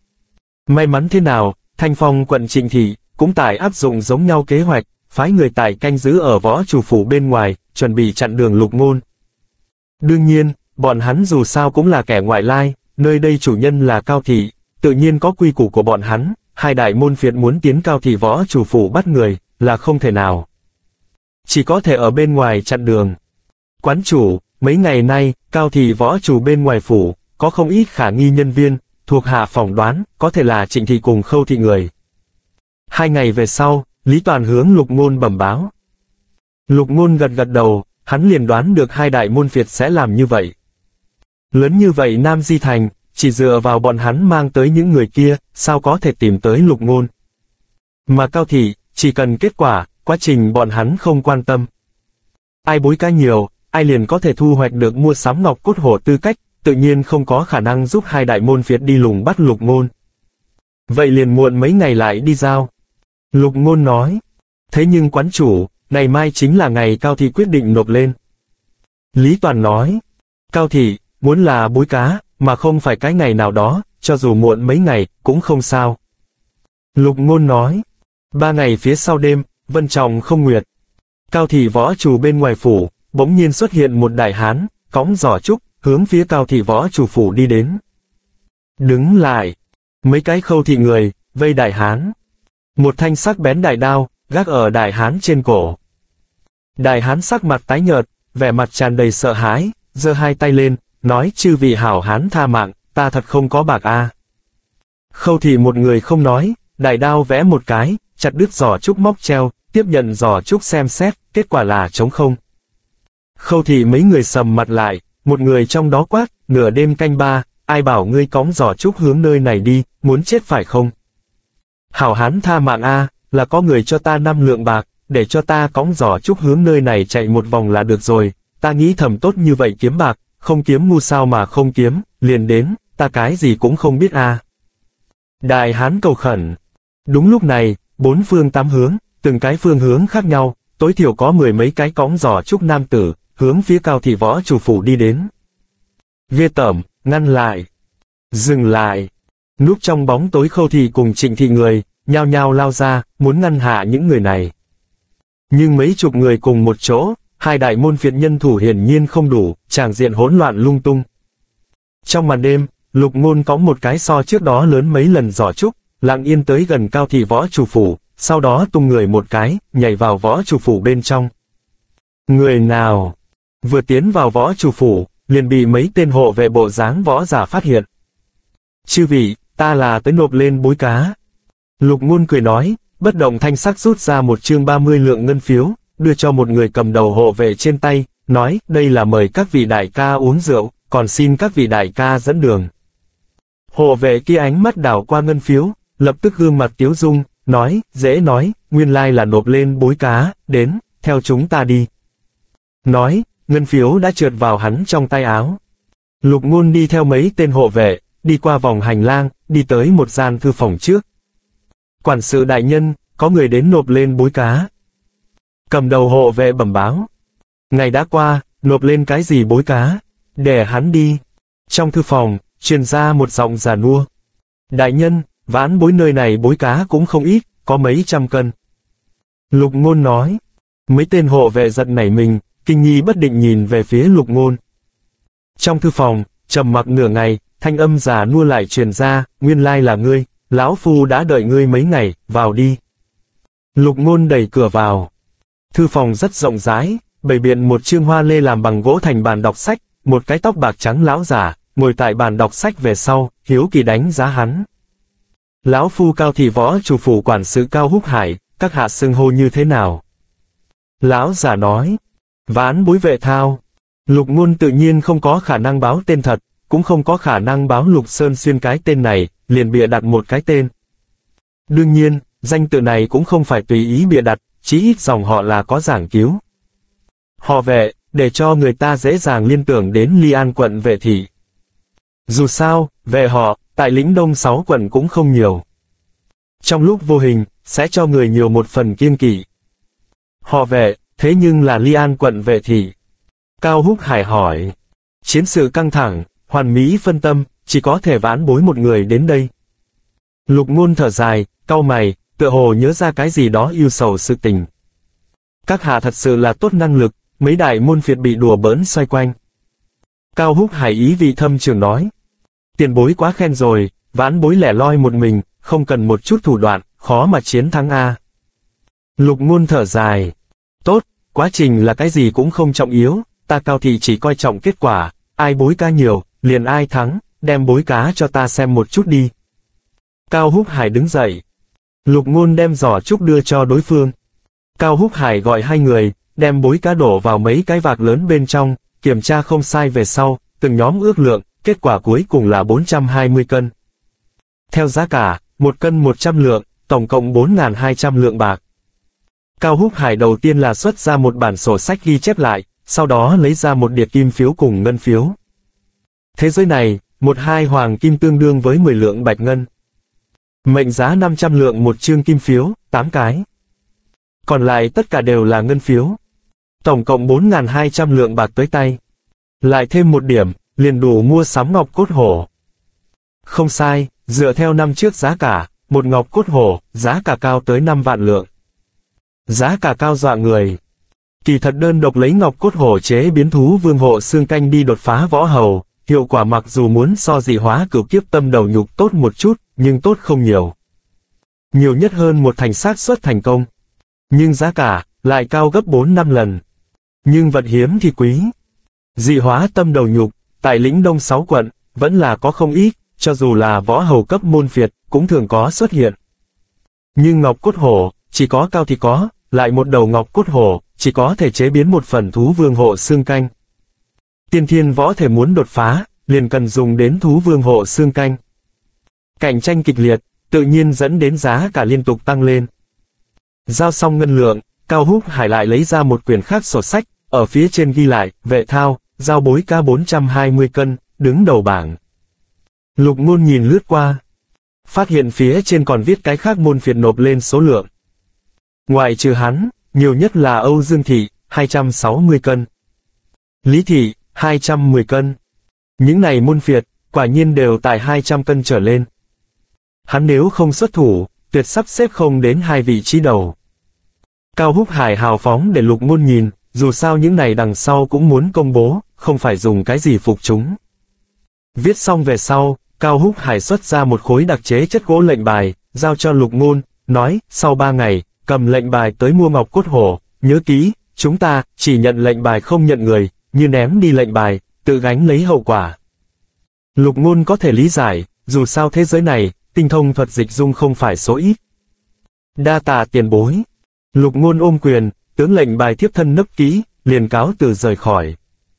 May mắn thế nào, Thanh Phong quận Trịnh thị, cũng tại áp dụng giống nhau kế hoạch, phái người tại canh giữ ở võ chủ phủ bên ngoài, chuẩn bị chặn đường Lục Ngôn. Đương nhiên, bọn hắn dù sao cũng là kẻ ngoại lai, nơi đây chủ nhân là Cao thị, tự nhiên có quy củ của bọn hắn, hai đại môn phiệt muốn tiến Cao thị võ chủ phủ bắt người, là không thể nào. Chỉ có thể ở bên ngoài chặn đường. Quán chủ, mấy ngày nay, Cao thị võ chủ bên ngoài phủ, có không ít khả nghi nhân viên, thuộc hạ phỏng đoán, có thể là Trịnh thị cùng Khâu thị người. 2 ngày về sau, Lý Toàn hướng Lục Ngôn bẩm báo. Lục Ngôn gật gật đầu, hắn liền đoán được hai đại môn phiệt sẽ làm như vậy. Lớn như vậy Nam Di Thành, chỉ dựa vào bọn hắn mang tới những người kia, sao có thể tìm tới Lục Ngôn. Mà Cao thị, chỉ cần kết quả, quá trình bọn hắn không quan tâm. Ai bối cá nhiều, ai liền có thể thu hoạch được mua sắm ngọc cốt hổ tư cách, tự nhiên không có khả năng giúp hai đại môn phiệt đi lùng bắt Lục Ngôn. Vậy liền muộn mấy ngày lại đi giao. Lục Ngôn nói. Thế nhưng quán chủ, ngày mai chính là ngày Cao thị quyết định nộp lên. Lý Toàn nói. Cao thị, muốn là bối cá, mà không phải cái ngày nào đó, cho dù muộn mấy ngày, cũng không sao. Lục Ngôn nói. 3 ngày phía sau đêm, Vân Trọng không nguyệt. Cao thị võ chủ bên ngoài phủ, bỗng nhiên xuất hiện một đại hán, cõng giỏ trúc, hướng phía Cao thị võ chủ phủ đi đến. Đứng lại. Mấy cái Khâu thị người, vây đại hán. Một thanh sắc bén đại đao, gác ở đại hán trên cổ. Đại hán sắc mặt tái nhợt, vẻ mặt tràn đầy sợ hãi, giơ hai tay lên, nói chư vị hảo hán tha mạng, ta thật không có bạc a. Khâu thị một người không nói, đại đao vẽ một cái, chặt đứt giỏ trúc móc treo, tiếp nhận giỏ trúc xem xét, kết quả là trống không. Khâu thị mấy người sầm mặt lại, một người trong đó quát, nửa đêm canh 3, ai bảo ngươi cõng giỏ trúc hướng nơi này đi, muốn chết phải không? Hảo hán tha mạng a, là có người cho ta 5 lượng bạc, để cho ta cõng giỏ trúc hướng nơi này chạy một vòng là được rồi, ta nghĩ thầm tốt như vậy kiếm bạc, không kiếm ngu sao mà không kiếm, liền đến, ta cái gì cũng không biết a. Đại hán cầu khẩn. Đúng lúc này, 4 phương 8 hướng, từng cái phương hướng khác nhau, tối thiểu có 10 mấy cái cõng giỏ trúc nam tử, hướng phía Cao thị võ chủ phủ đi đến. Ghê tởm, ngăn lại. Dừng lại. Núp trong bóng tối Khâu thị cùng Trịnh thị người, nhao nhao lao ra, muốn ngăn hạ những người này. Nhưng mấy chục người cùng một chỗ, hai đại môn phiệt nhân thủ hiển nhiên không đủ, tràng diện hỗn loạn lung tung. Trong màn đêm, Lục Ngôn cõng một cái so trước đó lớn mấy lần giỏ trúc, lặng yên tới gần Cao thị võ chủ phủ, sau đó tung người một cái, nhảy vào võ chủ phủ bên trong. Người nào? Vừa tiến vào võ chủ phủ, liền bị mấy tên hộ vệ bộ dáng võ giả phát hiện. Chư vị, ta là tới nộp lên bối cá. Lục Ngôn cười nói, bất động thanh sắc rút ra một chương 30 lượng ngân phiếu, đưa cho một người cầm đầu hộ vệ trên tay, nói, đây là mời các vị đại ca uống rượu, còn xin các vị đại ca dẫn đường. Hộ vệ kia ánh mắt đảo qua ngân phiếu, lập tức gương mặt tiếu dung, nói, dễ nói, nguyên lai là nộp lên bối cá, đến, theo chúng ta đi. Nói, ngân phiếu đã trượt vào hắn trong tay áo. Lục Ngôn đi theo mấy tên hộ vệ, đi qua vòng hành lang, đi tới một gian thư phòng trước. Quản sự đại nhân, có người đến nộp lên bối cá. Cầm đầu hộ vệ bẩm báo. Ngày đã qua, nộp lên cái gì bối cá? Để hắn đi. Trong thư phòng, truyền ra một giọng già nua. Đại nhân, vãn bối nơi này bối cá cũng không ít, có mấy trăm cân. Lục Ngôn nói. Mấy tên hộ vệ giật nảy mình, kinh nghi bất định nhìn về phía Lục Ngôn. Trong thư phòng, trầm mặc nửa ngày, thanh âm già nua lại truyền ra, nguyên lai là ngươi, lão phu đã đợi ngươi mấy ngày, vào đi. Lục Ngôn đẩy cửa vào. Thư phòng rất rộng rãi, bày biện một chương hoa lê làm bằng gỗ thành bàn đọc sách, một cái tóc bạc trắng lão giả, ngồi tại bàn đọc sách về sau, hiếu kỳ đánh giá hắn. Lão phu Cao thị võ chủ phủ quản sự Cao Húc Hải, các hạ xưng hô như thế nào? Lão giả nói, vãn bối Vệ Thao. Lục Ngôn tự nhiên không có khả năng báo tên thật, cũng không có khả năng báo Lục Sơn Xuyên cái tên này, liền bịa đặt một cái tên, Đương nhiên, danh tự này cũng không phải tùy ý bịa đặt, chí ít dòng họ là có giảng cứu. Họ Vệ, để cho người ta dễ dàng liên tưởng đến Ly An quận Vệ thị. Dù sao, về họ, tại lĩnh Đông 6 quận cũng không nhiều. Trong lúc vô hình, sẽ cho người nhiều một phần kiêng kỵ. Họ Vệ, thế nhưng là Ly An quận Vệ thị. Cao Húc Hải hỏi. Chiến sự căng thẳng, hoàn mỹ phân tâm, chỉ có thể vãn bối một người đến đây. Lục Ngôn thở dài, cau mày, tựa hồ nhớ ra cái gì đó ưu sầu sự tình. Các hạ thật sự là tốt năng lực, mấy đại môn phiệt bị đùa bỡn xoay quanh. Cao Húc Hải ý vị thâm trường nói. Tiền bối quá khen rồi, vãn bối lẻ loi một mình, không cần một chút thủ đoạn, khó mà chiến thắng a. Lục Ngôn thở dài. Tốt, quá trình là cái gì cũng không trọng yếu, ta Cao thị chỉ coi trọng kết quả, ai bối cá nhiều, liền ai thắng, đem bối cá cho ta xem một chút đi. Cao Húc Hải đứng dậy. Lục Ngôn đem giỏ trúc đưa cho đối phương. Cao Húc Hải gọi hai người, đem bối cá đổ vào mấy cái vạc lớn bên trong, kiểm tra không sai về sau, từng nhóm ước lượng, kết quả cuối cùng là 420 cân. Theo giá cả, 1 cân 100 lượng, tổng cộng 4.200 lượng bạc. Cao Húc Hải đầu tiên là xuất ra một bản sổ sách ghi chép lại, sau đó lấy ra một điệp kim phiếu cùng ngân phiếu. Thế giới này, 1-2 hoàng kim tương đương với 10 lượng bạch ngân. Mệnh giá 500 lượng một chương kim phiếu, 8 cái. Còn lại tất cả đều là ngân phiếu. Tổng cộng 4.200 lượng bạc tới tay. Lại thêm một điểm, liền đủ mua sắm ngọc cốt hổ. Không sai, dựa theo năm trước giá cả, một ngọc cốt hổ, giá cả cao tới 5 vạn lượng. Giá cả cao dọa người. Kỳ thật đơn độc lấy ngọc cốt hổ chế biến thú vương hộ xương canh đi đột phá võ hầu, hiệu quả mặc dù muốn so dị hóa cửu kiếp tâm đầu nhục tốt một chút, nhưng tốt không nhiều. Nhiều nhất hơn một thành xác suất thành công. Nhưng giá cả, lại cao gấp 4-5 lần. Nhưng vật hiếm thì quý. Dị hóa tâm đầu nhục, tại lĩnh Đông 6 quận, vẫn là có không ít, cho dù là võ hầu cấp môn phiệt, cũng thường có xuất hiện. Nhưng ngọc cốt hổ, chỉ có Cao thì có, lại một đầu ngọc cốt hổ, chỉ có thể chế biến một phần thú vương hộ xương canh. Tiên thiên võ thể muốn đột phá, liền cần dùng đến thú vương hộ xương canh. Cạnh tranh kịch liệt, tự nhiên dẫn đến giá cả liên tục tăng lên. Giao xong ngân lượng, Cao Húc Hải lại lấy ra một quyển khác sổ sách, ở phía trên ghi lại, Vệ thao, giao bối cá 420 cân, đứng đầu bảng. Lục Ngôn nhìn lướt qua. Phát hiện phía trên còn viết cái khác môn phiệt nộp lên số lượng. Ngoại trừ hắn, nhiều nhất là Âu Dương Thị, 260 cân. Lý Thị, 210 cân. Những này môn phiệt, quả nhiên đều tại 200 cân trở lên. Hắn nếu không xuất thủ, tuyệt sắp xếp không đến 2 vị trí đầu. Cao Húc Hải hào phóng để Lục Ngôn nhìn, dù sao những này đằng sau cũng muốn công bố, không phải dùng cái gì phục chúng. Viết xong về sau, Cao Húc Hải xuất ra một khối đặc chế chất gỗ lệnh bài, giao cho Lục Ngôn, nói, sau 3 ngày, cầm lệnh bài tới mua ngọc cốt hổ, nhớ kỹ, chúng ta chỉ nhận lệnh bài không nhận người, như ném đi lệnh bài, tự gánh lấy hậu quả. Lục Ngôn có thể lý giải, dù sao thế giới này, tinh thông thuật dịch dung không phải số ít. Đa tạ tiền bối. Lục Ngôn ôm quyền, tướng lệnh bài thiếp thân nấp kỹ, liền cáo từ rời khỏi.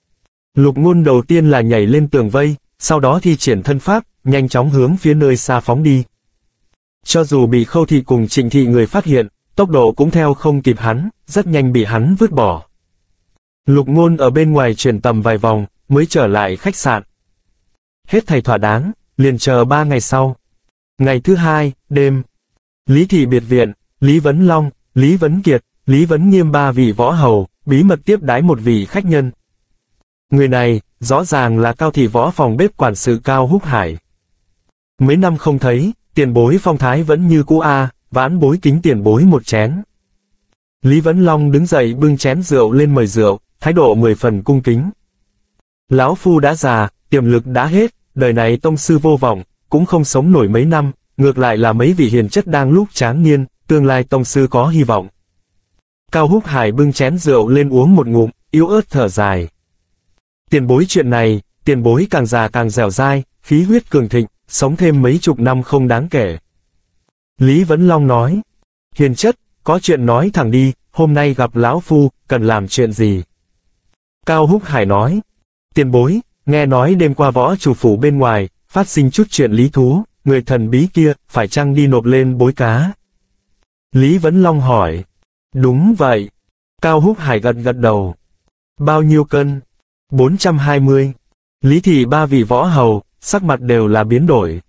Lục Ngôn đầu tiên là nhảy lên tường vây, sau đó thi triển thân pháp, nhanh chóng hướng phía nơi xa phóng đi. Cho dù bị Khâu Thị cùng Trịnh Thị người phát hiện, tốc độ cũng theo không kịp hắn, rất nhanh bị hắn vứt bỏ. Lục Ngôn ở bên ngoài chuyển tầm vài vòng, mới trở lại khách sạn. Hết thảy thỏa đáng, liền chờ 3 ngày sau. Ngày thứ 2, đêm. Lý Thị biệt viện, Lý Vấn Long, Lý Vấn Kiệt, Lý Vấn Nghiêm 3 vị võ hầu, bí mật tiếp đãi một vị khách nhân. Người này, rõ ràng là Cao thị võ phòng bếp quản sự Cao Húc Hải. Mấy năm không thấy, tiền bối phong thái vẫn như cũ a, vãn bối kính tiền bối một chén. Lý Vấn Long đứng dậy bưng chén rượu lên mời rượu, thái độ 10 phần cung kính. Lão phu đã già, tiềm lực đã hết, đời này tông sư vô vọng, cũng không sống nổi mấy năm, ngược lại là mấy vị hiền chất đang lúc tráng niên, tương lai tông sư có hy vọng. Cao Húc Hải bưng chén rượu lên uống một ngụm, yếu ớt thở dài. Tiền bối chuyện này, tiền bối càng già càng dẻo dai, khí huyết cường thịnh, sống thêm mấy chục năm không đáng kể. Lý Vấn Long nói, hiền chất, có chuyện nói thẳng đi, hôm nay gặp lão phu, cần làm chuyện gì? Cao Húc Hải nói, tiền bối, nghe nói đêm qua võ chủ phủ bên ngoài, phát sinh chút chuyện lý thú, người thần bí kia, phải chăng đi nộp lên bối cá? Lý Vấn Long hỏi. Đúng vậy. Cao Húc Hải gật gật đầu. Bao nhiêu cân? 420. Lý Thị ba vị võ hầu, sắc mặt đều là biến đổi.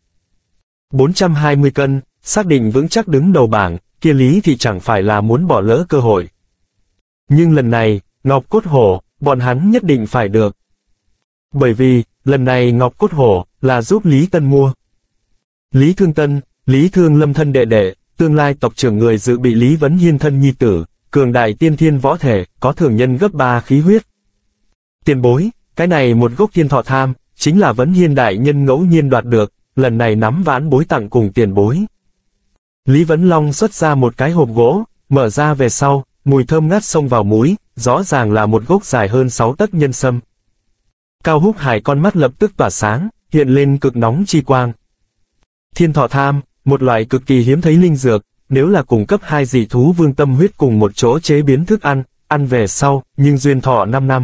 420 cân, xác định vững chắc đứng đầu bảng, kia Lý Thị chẳng phải là muốn bỏ lỡ cơ hội. Nhưng lần này, ngọc cốt hổ, bọn hắn nhất định phải được. Bởi vì, lần này ngọc cốt hổ, là giúp Lý Tân mua. Lý Thương Tân, Lý Thương Lâm thân đệ đệ, tương lai tộc trưởng người dự bị Lý Vấn Hiên thân nhi tử, cường đại tiên thiên võ thể, có thường nhân gấp 3 khí huyết. Tiền bối, cái này một gốc thiên thọ tham, chính là Vấn Hiên đại nhân ngẫu nhiên đoạt được, lần này nắm vãn bối tặng cùng tiền bối. Lý Vấn Long xuất ra một cái hộp gỗ, mở ra về sau, mùi thơm ngát xông vào mũi, rõ ràng là một gốc dài hơn 6 tấc nhân sâm. Cao Húc Hải con mắt lập tức tỏa sáng, hiện lên cực nóng chi quang. Thiên thọ tham, một loại cực kỳ hiếm thấy linh dược, nếu là cùng cấp 2 dị thú vương tâm huyết cùng một chỗ chế biến thức ăn, ăn về sau, nhưng duyên thọ 5 năm.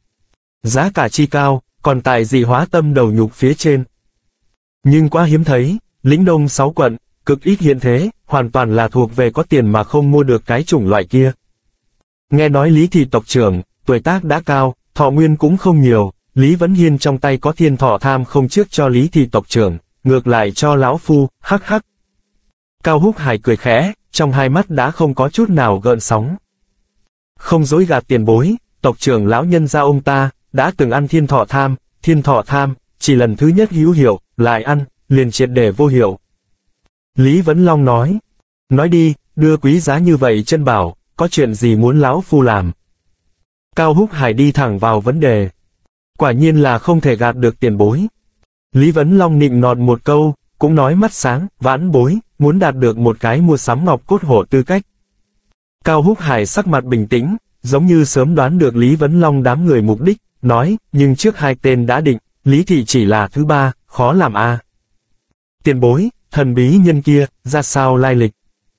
Giá cả chi cao, còn tại dị hóa tâm đầu nhục phía trên. Nhưng quá hiếm thấy, lĩnh đông 6 quận, cực ít hiện thế, hoàn toàn là thuộc về có tiền mà không mua được cái chủng loại kia. Nghe nói Lý Thị tộc trưởng, tuổi tác đã cao, thọ nguyên cũng không nhiều, Lý Vấn Hiên trong tay có thiên thọ tham không trước cho Lý Thị tộc trưởng, ngược lại cho lão phu, hắc hắc. Cao Húc Hải cười khẽ, trong hai mắt đã không có chút nào gợn sóng. Không dối gạt tiền bối, tộc trưởng lão nhân gia ông ta, đã từng ăn thiên thọ tham, chỉ lần thứ nhất hữu hiệu, lại ăn, liền triệt để vô hiệu. Lý Vấn Long nói đi, đưa quý giá như vậy chân bảo, có chuyện gì muốn lão phu làm? Cao Húc Hải đi thẳng vào vấn đề. Quả nhiên là không thể gạt được tiền bối. Lý Vấn Long nịnh nọt một câu, cũng nói mắt sáng, vãn bối, muốn đạt được một cái mua sắm ngọc cốt hổ tư cách. Cao Húc Hải sắc mặt bình tĩnh, giống như sớm đoán được Lý Vấn Long đám người mục đích, nói, nhưng trước 2 tên đã định, Lý Thị chỉ là thứ 3, khó làm a. Tiền bối, thần bí nhân kia, ra sao lai lịch?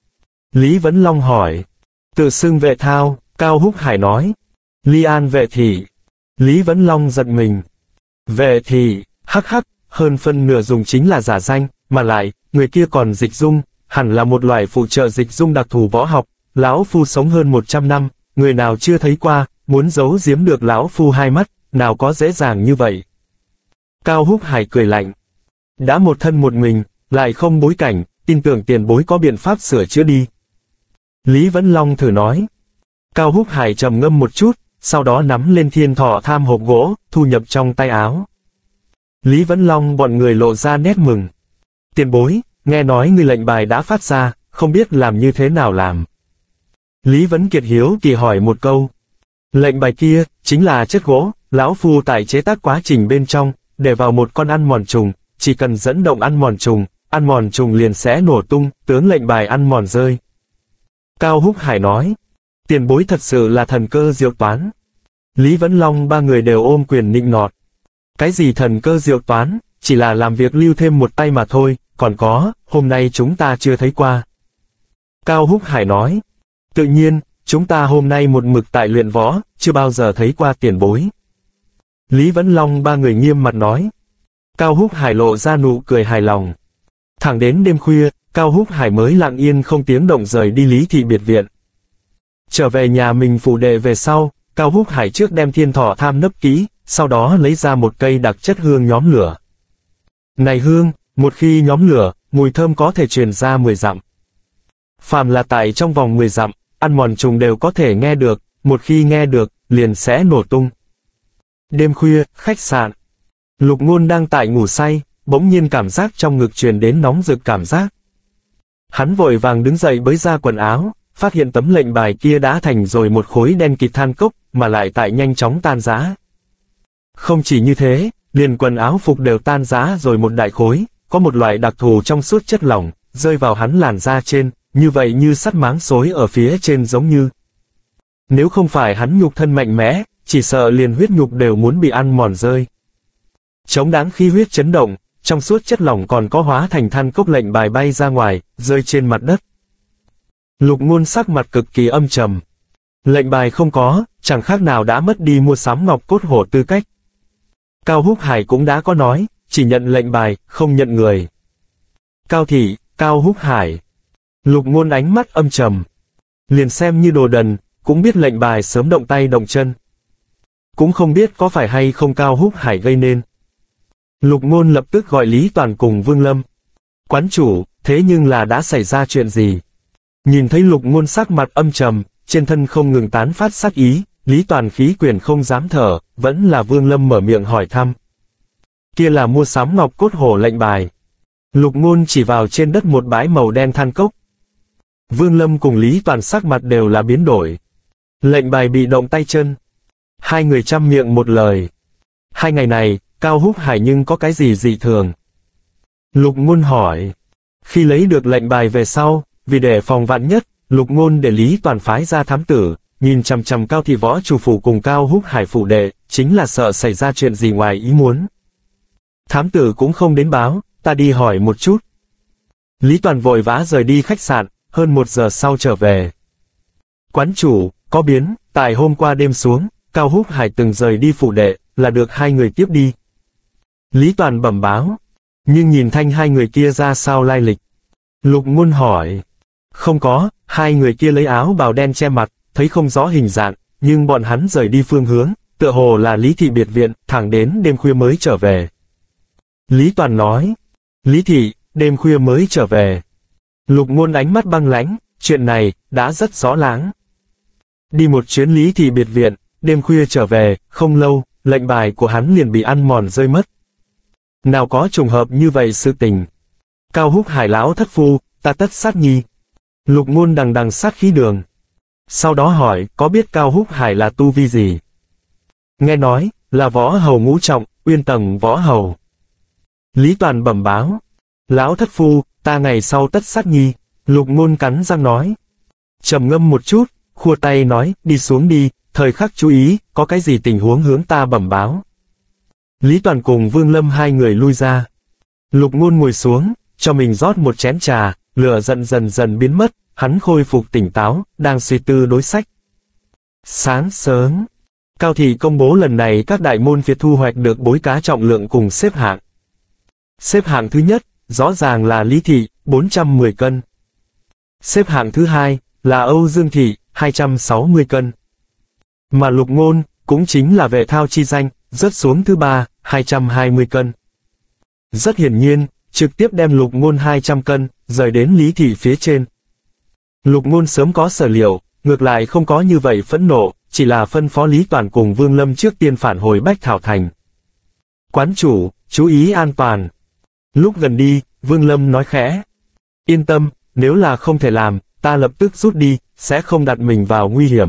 Lý Vấn Long hỏi. Tự xưng Vệ Thao, Cao Húc Hải nói. Ly An Vệ Thị. Lý Vấn Long giật mình. Vệ Thị, hắc hắc, hơn phân nửa dùng chính là giả danh, mà lại, người kia còn dịch dung, hẳn là một loại phụ trợ dịch dung đặc thù võ học, lão phu sống hơn 100 năm, người nào chưa thấy qua, muốn giấu giếm được lão phu hai mắt, nào có dễ dàng như vậy. Cao Húc Hải cười lạnh. Đã một thân một mình, lại không bối cảnh, tin tưởng tiền bối có biện pháp sửa chữa đi. Lý Vấn Long thử nói. Cao Húc Hải trầm ngâm một chút, sau đó nắm lên thiên thọ tham hộp gỗ, thu nhập trong tay áo. Lý Vấn Long bọn người lộ ra nét mừng. Tiền bối, nghe nói người lệnh bài đã phát ra, không biết làm như thế nào làm. Lý Vấn Kiệt hiếu kỳ hỏi một câu. Lệnh bài kia, chính là chất gỗ, lão phu tại chế tác quá trình bên trong, để vào một con ăn mòn trùng, chỉ cần dẫn động ăn mòn trùng liền sẽ nổ tung, tướng lệnh bài ăn mòn rơi. Cao Húc Hải nói. Tiền bối thật sự là thần cơ diệu toán. Lý Vấn Long ba người đều ôm quyền nịnh nọt. Cái gì thần cơ diệu toán, chỉ là làm việc lưu thêm một tay mà thôi, còn có, hôm nay chúng ta chưa thấy qua. Cao Húc Hải nói. Tự nhiên, chúng ta hôm nay một mực tại luyện võ, chưa bao giờ thấy qua tiền bối. Lý Vấn Long ba người nghiêm mặt nói. Cao Húc Hải lộ ra nụ cười hài lòng. Thẳng đến đêm khuya, Cao Húc Hải mới lặng yên không tiếng động rời đi Lý Thị biệt viện. Trở về nhà mình phủ đệ về sau, Cao Húc Hải trước đem thiên thọ tham nấp kỹ, sau đó lấy ra một cây đặc chất hương nhóm lửa. Này hương, một khi nhóm lửa, mùi thơm có thể truyền ra 10 dặm. Phàm là tại trong vòng 10 dặm, ăn mòn trùng đều có thể nghe được, một khi nghe được, liền sẽ nổ tung. Đêm khuya, khách sạn. Lục Ngôn đang tại ngủ say, bỗng nhiên cảm giác trong ngực truyền đến nóng rực cảm giác. Hắn vội vàng đứng dậy bới ra quần áo, phát hiện tấm lệnh bài kia đã thành rồi một khối đen kịt than cốc, mà lại tại nhanh chóng tan rã. Không chỉ như thế, liền quần áo phục đều tan rã rồi một đại khối, có một loại đặc thù trong suốt chất lỏng, rơi vào hắn làn da trên, như vậy như sắt máng xối ở phía trên giống như. Nếu không phải hắn nhục thân mạnh mẽ, chỉ sợ liền huyết nhục đều muốn bị ăn mòn rơi. Chống đáng khí huyết chấn động, trong suốt chất lỏng còn có hóa thành than cốc lệnh bài bay ra ngoài, rơi trên mặt đất. Lục Ngôn sắc mặt cực kỳ âm trầm. Lệnh bài không có, chẳng khác nào đã mất đi mua sắm ngọc cốt hổ tư cách. Cao Húc Hải cũng đã có nói, chỉ nhận lệnh bài, không nhận người. Cao Thị, Cao Húc Hải. Lục Ngôn ánh mắt âm trầm. Liền xem như đồ đần, cũng biết lệnh bài sớm động tay động chân. Cũng không biết có phải hay không Cao Húc Hải gây nên. Lục Ngôn lập tức gọi Lý Toàn cùng Vương Lâm. Quán chủ, thế nhưng là đã xảy ra chuyện gì? Nhìn thấy Lục Ngôn sắc mặt âm trầm, trên thân không ngừng tán phát sát ý, Lý Toàn khí quyền không dám thở, vẫn là Vương Lâm mở miệng hỏi thăm. Kia là mua sắm ngọc cốt hổ lệnh bài. Lục Ngôn chỉ vào trên đất một bãi màu đen than cốc. Vương Lâm cùng Lý Toàn sắc mặt đều là biến đổi. Lệnh bài bị động tay chân. Hai người chăm miệng một lời. Hai ngày này, Cao Húc Hải nhưng có cái gì dị thường? Lục Ngôn hỏi. Khi lấy được lệnh bài về sau, vì để phòng vạn nhất, Lục Ngôn để Lý Toàn phái ra thám tử, nhìn chằm chằm Cao Thị võ chủ phủ cùng Cao Húc Hải phủ đệ, chính là sợ xảy ra chuyện gì ngoài ý muốn. Thám tử cũng không đến báo, ta đi hỏi một chút. Lý Toàn vội vã rời đi khách sạn, hơn 1 giờ sau trở về. Quán chủ, có biến, tại hôm qua đêm xuống, Cao Húc Hải từng rời đi phủ đệ, là được hai người tiếp đi. Lý Toàn bẩm báo, nhưng nhìn thanh hai người kia ra sao lai lịch. Lục Ngôn hỏi, không có, hai người kia lấy áo bào đen che mặt, thấy không rõ hình dạng, nhưng bọn hắn rời đi phương hướng, tựa hồ là Lý Thị biệt viện, thẳng đến đêm khuya mới trở về. Lý Toàn nói, Lý Thị, đêm khuya mới trở về. Lục Ngôn ánh mắt băng lãnh, chuyện này, đã rất rõ láng. Đi một chuyến Lý Thị biệt viện, đêm khuya trở về, không lâu, lệnh bài của hắn liền bị ăn mòn rơi mất. Nào có trùng hợp như vậy sự tình. Cao Húc Hải lão thất phu, ta tất sát nhi. Lục Ngôn đằng đằng sát khí đường. Sau đó hỏi, có biết Cao Húc Hải là tu vi gì? Nghe nói, là võ hầu ngũ trọng, uyên tầng võ hầu. Lý Toàn bẩm báo. Lão thất phu, ta ngày sau tất sát nhi. Lục Ngôn cắn răng nói. Trầm ngâm một chút, khua tay nói, đi xuống đi, thời khắc chú ý, có cái gì tình huống hướng ta bẩm báo. Lý Toàn cùng Vương Lâm hai người lui ra. Lục Ngôn ngồi xuống, cho mình rót một chén trà, lửa giận dần dần biến mất, hắn khôi phục tỉnh táo, đang suy tư đối sách. Sáng sớm, Cao Thị công bố lần này các đại môn phiệt thu hoạch được bối cá trọng lượng cùng xếp hạng. Xếp hạng thứ nhất, rõ ràng là Lý Thị, 410 cân. Xếp hạng thứ hai, là Âu Dương Thị, 260 cân. Mà Lục Ngôn, cũng chính là vệ thao chi danh, rớt xuống thứ ba, 220 cân. Rất hiển nhiên, trực tiếp đem Lục Ngôn 200 cân, rời đến Lý Thị phía trên. Lục Ngôn sớm có sở liệu, ngược lại không có như vậy phẫn nộ, chỉ là phân phó Lý Toàn cùng Vương Lâm trước tiên phản hồi Bách Thảo Thành. Quán chủ, chú ý an toàn. Lúc gần đi, Vương Lâm nói khẽ. Yên tâm, nếu là không thể làm, ta lập tức rút đi, sẽ không đặt mình vào nguy hiểm.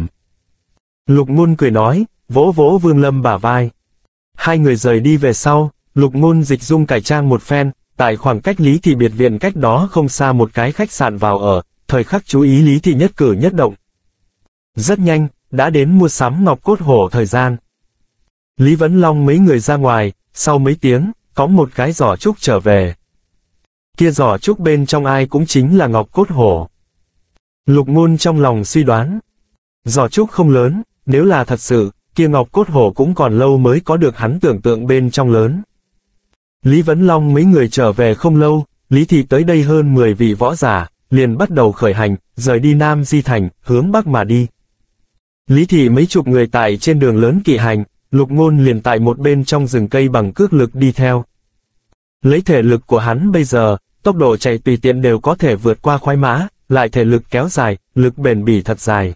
Lục Ngôn cười nói, vỗ vỗ Vương Lâm bả vai. Hai người rời đi về sau, Lục Ngôn dịch dung cải trang một phen, tại khoảng cách Lý Thị biệt viện cách đó không xa một cái khách sạn vào ở, thời khắc chú ý Lý Thị nhất cử nhất động. Rất nhanh, đã đến mua sắm ngọc cốt hổ thời gian. Lý Vấn Long mấy người ra ngoài, sau mấy tiếng, có một cái giỏ trúc trở về. Kia giỏ trúc bên trong ai cũng chính là ngọc cốt hổ. Lục Ngôn trong lòng suy đoán. Giỏ trúc không lớn, nếu là thật sự, kia ngọc cốt hổ cũng còn lâu mới có được hắn tưởng tượng bên trong lớn. Lý Vấn Long mấy người trở về không lâu, Lý Thị tới đây hơn 10 vị võ giả, liền bắt đầu khởi hành, rời đi Nam Di Thành, hướng Bắc mà đi. Lý Thị mấy chục người tại trên đường lớn kỵ hành, Lục Ngôn liền tại một bên trong rừng cây bằng cước lực đi theo. Lấy thể lực của hắn bây giờ, tốc độ chạy tùy tiện đều có thể vượt qua khoái mã, lại thể lực kéo dài, lực bền bỉ thật dài.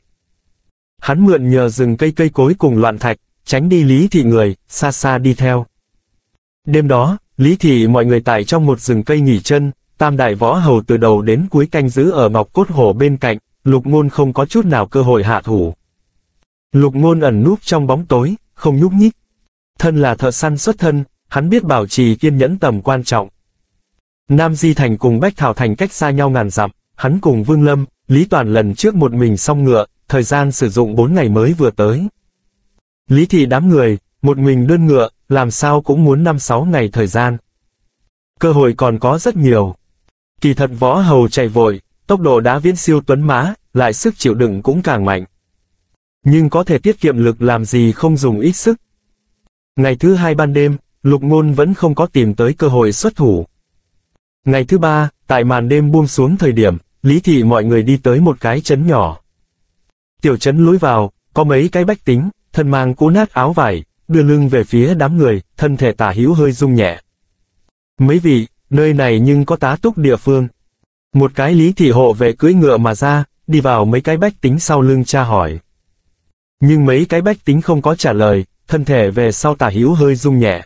Hắn mượn nhờ rừng cây cây cối cùng loạn thạch, tránh đi Lý Thị người, xa xa đi theo. Đêm đó, Lý Thị mọi người tại trong một rừng cây nghỉ chân, tam đại võ hầu từ đầu đến cuối canh giữ ở ngọc cốt hổ bên cạnh, Lục Ngôn không có chút nào cơ hội hạ thủ. Lục Ngôn ẩn núp trong bóng tối, không nhúc nhích. Thân là thợ săn xuất thân, hắn biết bảo trì kiên nhẫn tầm quan trọng. Nam Di Thành cùng Bách Thảo Thành cách xa nhau ngàn dặm, hắn cùng Vương Lâm, Lý Toàn lần trước một mình song ngựa, thời gian sử dụng 4 ngày mới vừa tới. Lý Thị đám người, một mình đơn ngựa, làm sao cũng muốn 5-6 ngày thời gian. Cơ hội còn có rất nhiều. Kỳ thật võ hầu chạy vội, tốc độ đã viễn siêu tuấn mã, lại sức chịu đựng cũng càng mạnh. Nhưng có thể tiết kiệm lực làm gì không dùng ít sức. Ngày thứ hai ban đêm, Lục Ngôn vẫn không có tìm tới cơ hội xuất thủ. Ngày thứ ba, tại màn đêm buông xuống thời điểm, Lý thị mọi người đi tới một cái trấn nhỏ. Tiểu trấn lối vào, có mấy cái bách tính, thân mang cũ nát áo vải, đưa lưng về phía đám người, thân thể tả hữu hơi rung nhẹ. Mấy vị, nơi này nhưng có tá túc địa phương. Một cái Lý thị hộ vệ cưỡi ngựa mà ra, đi vào mấy cái bách tính sau lưng tra hỏi. Nhưng mấy cái bách tính không có trả lời, thân thể về sau tả hữu hơi rung nhẹ.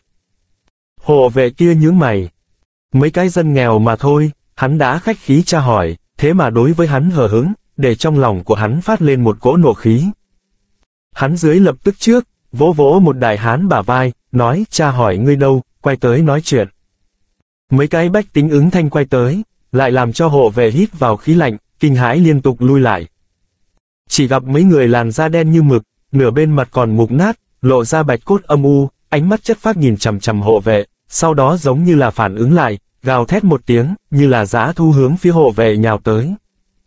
Hộ vệ kia nhướng mày. Mấy cái dân nghèo mà thôi, hắn đã khách khí tra hỏi, thế mà đối với hắn hờ hững, để trong lòng của hắn phát lên một cỗ nộ khí. Hắn dưới lập tức trước, vỗ vỗ một đại hán bả vai, nói tra hỏi ngươi đâu, quay tới nói chuyện. Mấy cái bách tính ứng thanh quay tới, lại làm cho hộ vệ hít vào khí lạnh, kinh hãi liên tục lui lại. Chỉ gặp mấy người làn da đen như mực, nửa bên mặt còn mục nát, lộ ra bạch cốt âm u, ánh mắt chất phác nhìn chằm chằm hộ vệ, sau đó giống như là phản ứng lại, gào thét một tiếng, như là dã thu hướng phía hộ vệ nhào tới.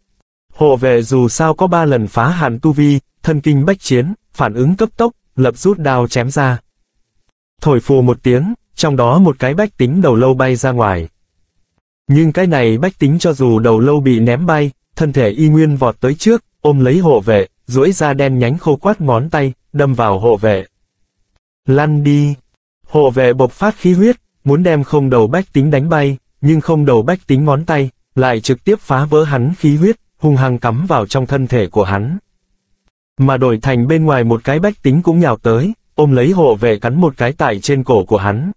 Hộ vệ dù sao có 3 lần phá hạn tu vi, thân kinh bách chiến, phản ứng cấp tốc, lập rút đao chém ra. Thổi phù một tiếng, trong đó một cái bách tính đầu lâu bay ra ngoài. Nhưng cái này bách tính cho dù đầu lâu bị ném bay, thân thể y nguyên vọt tới trước, ôm lấy hộ vệ, duỗi ra đen nhánh khô quát ngón tay, đâm vào hộ vệ. Lăn đi! Hộ vệ bộc phát khí huyết, muốn đem không đầu bách tính đánh bay, nhưng không đầu bách tính ngón tay, lại trực tiếp phá vỡ hắn khí huyết, hung hăng cắm vào trong thân thể của hắn. Mà đổi thành bên ngoài một cái bách tính cũng nhào tới, ôm lấy hộ vệ cắn một cái tại trên cổ của hắn.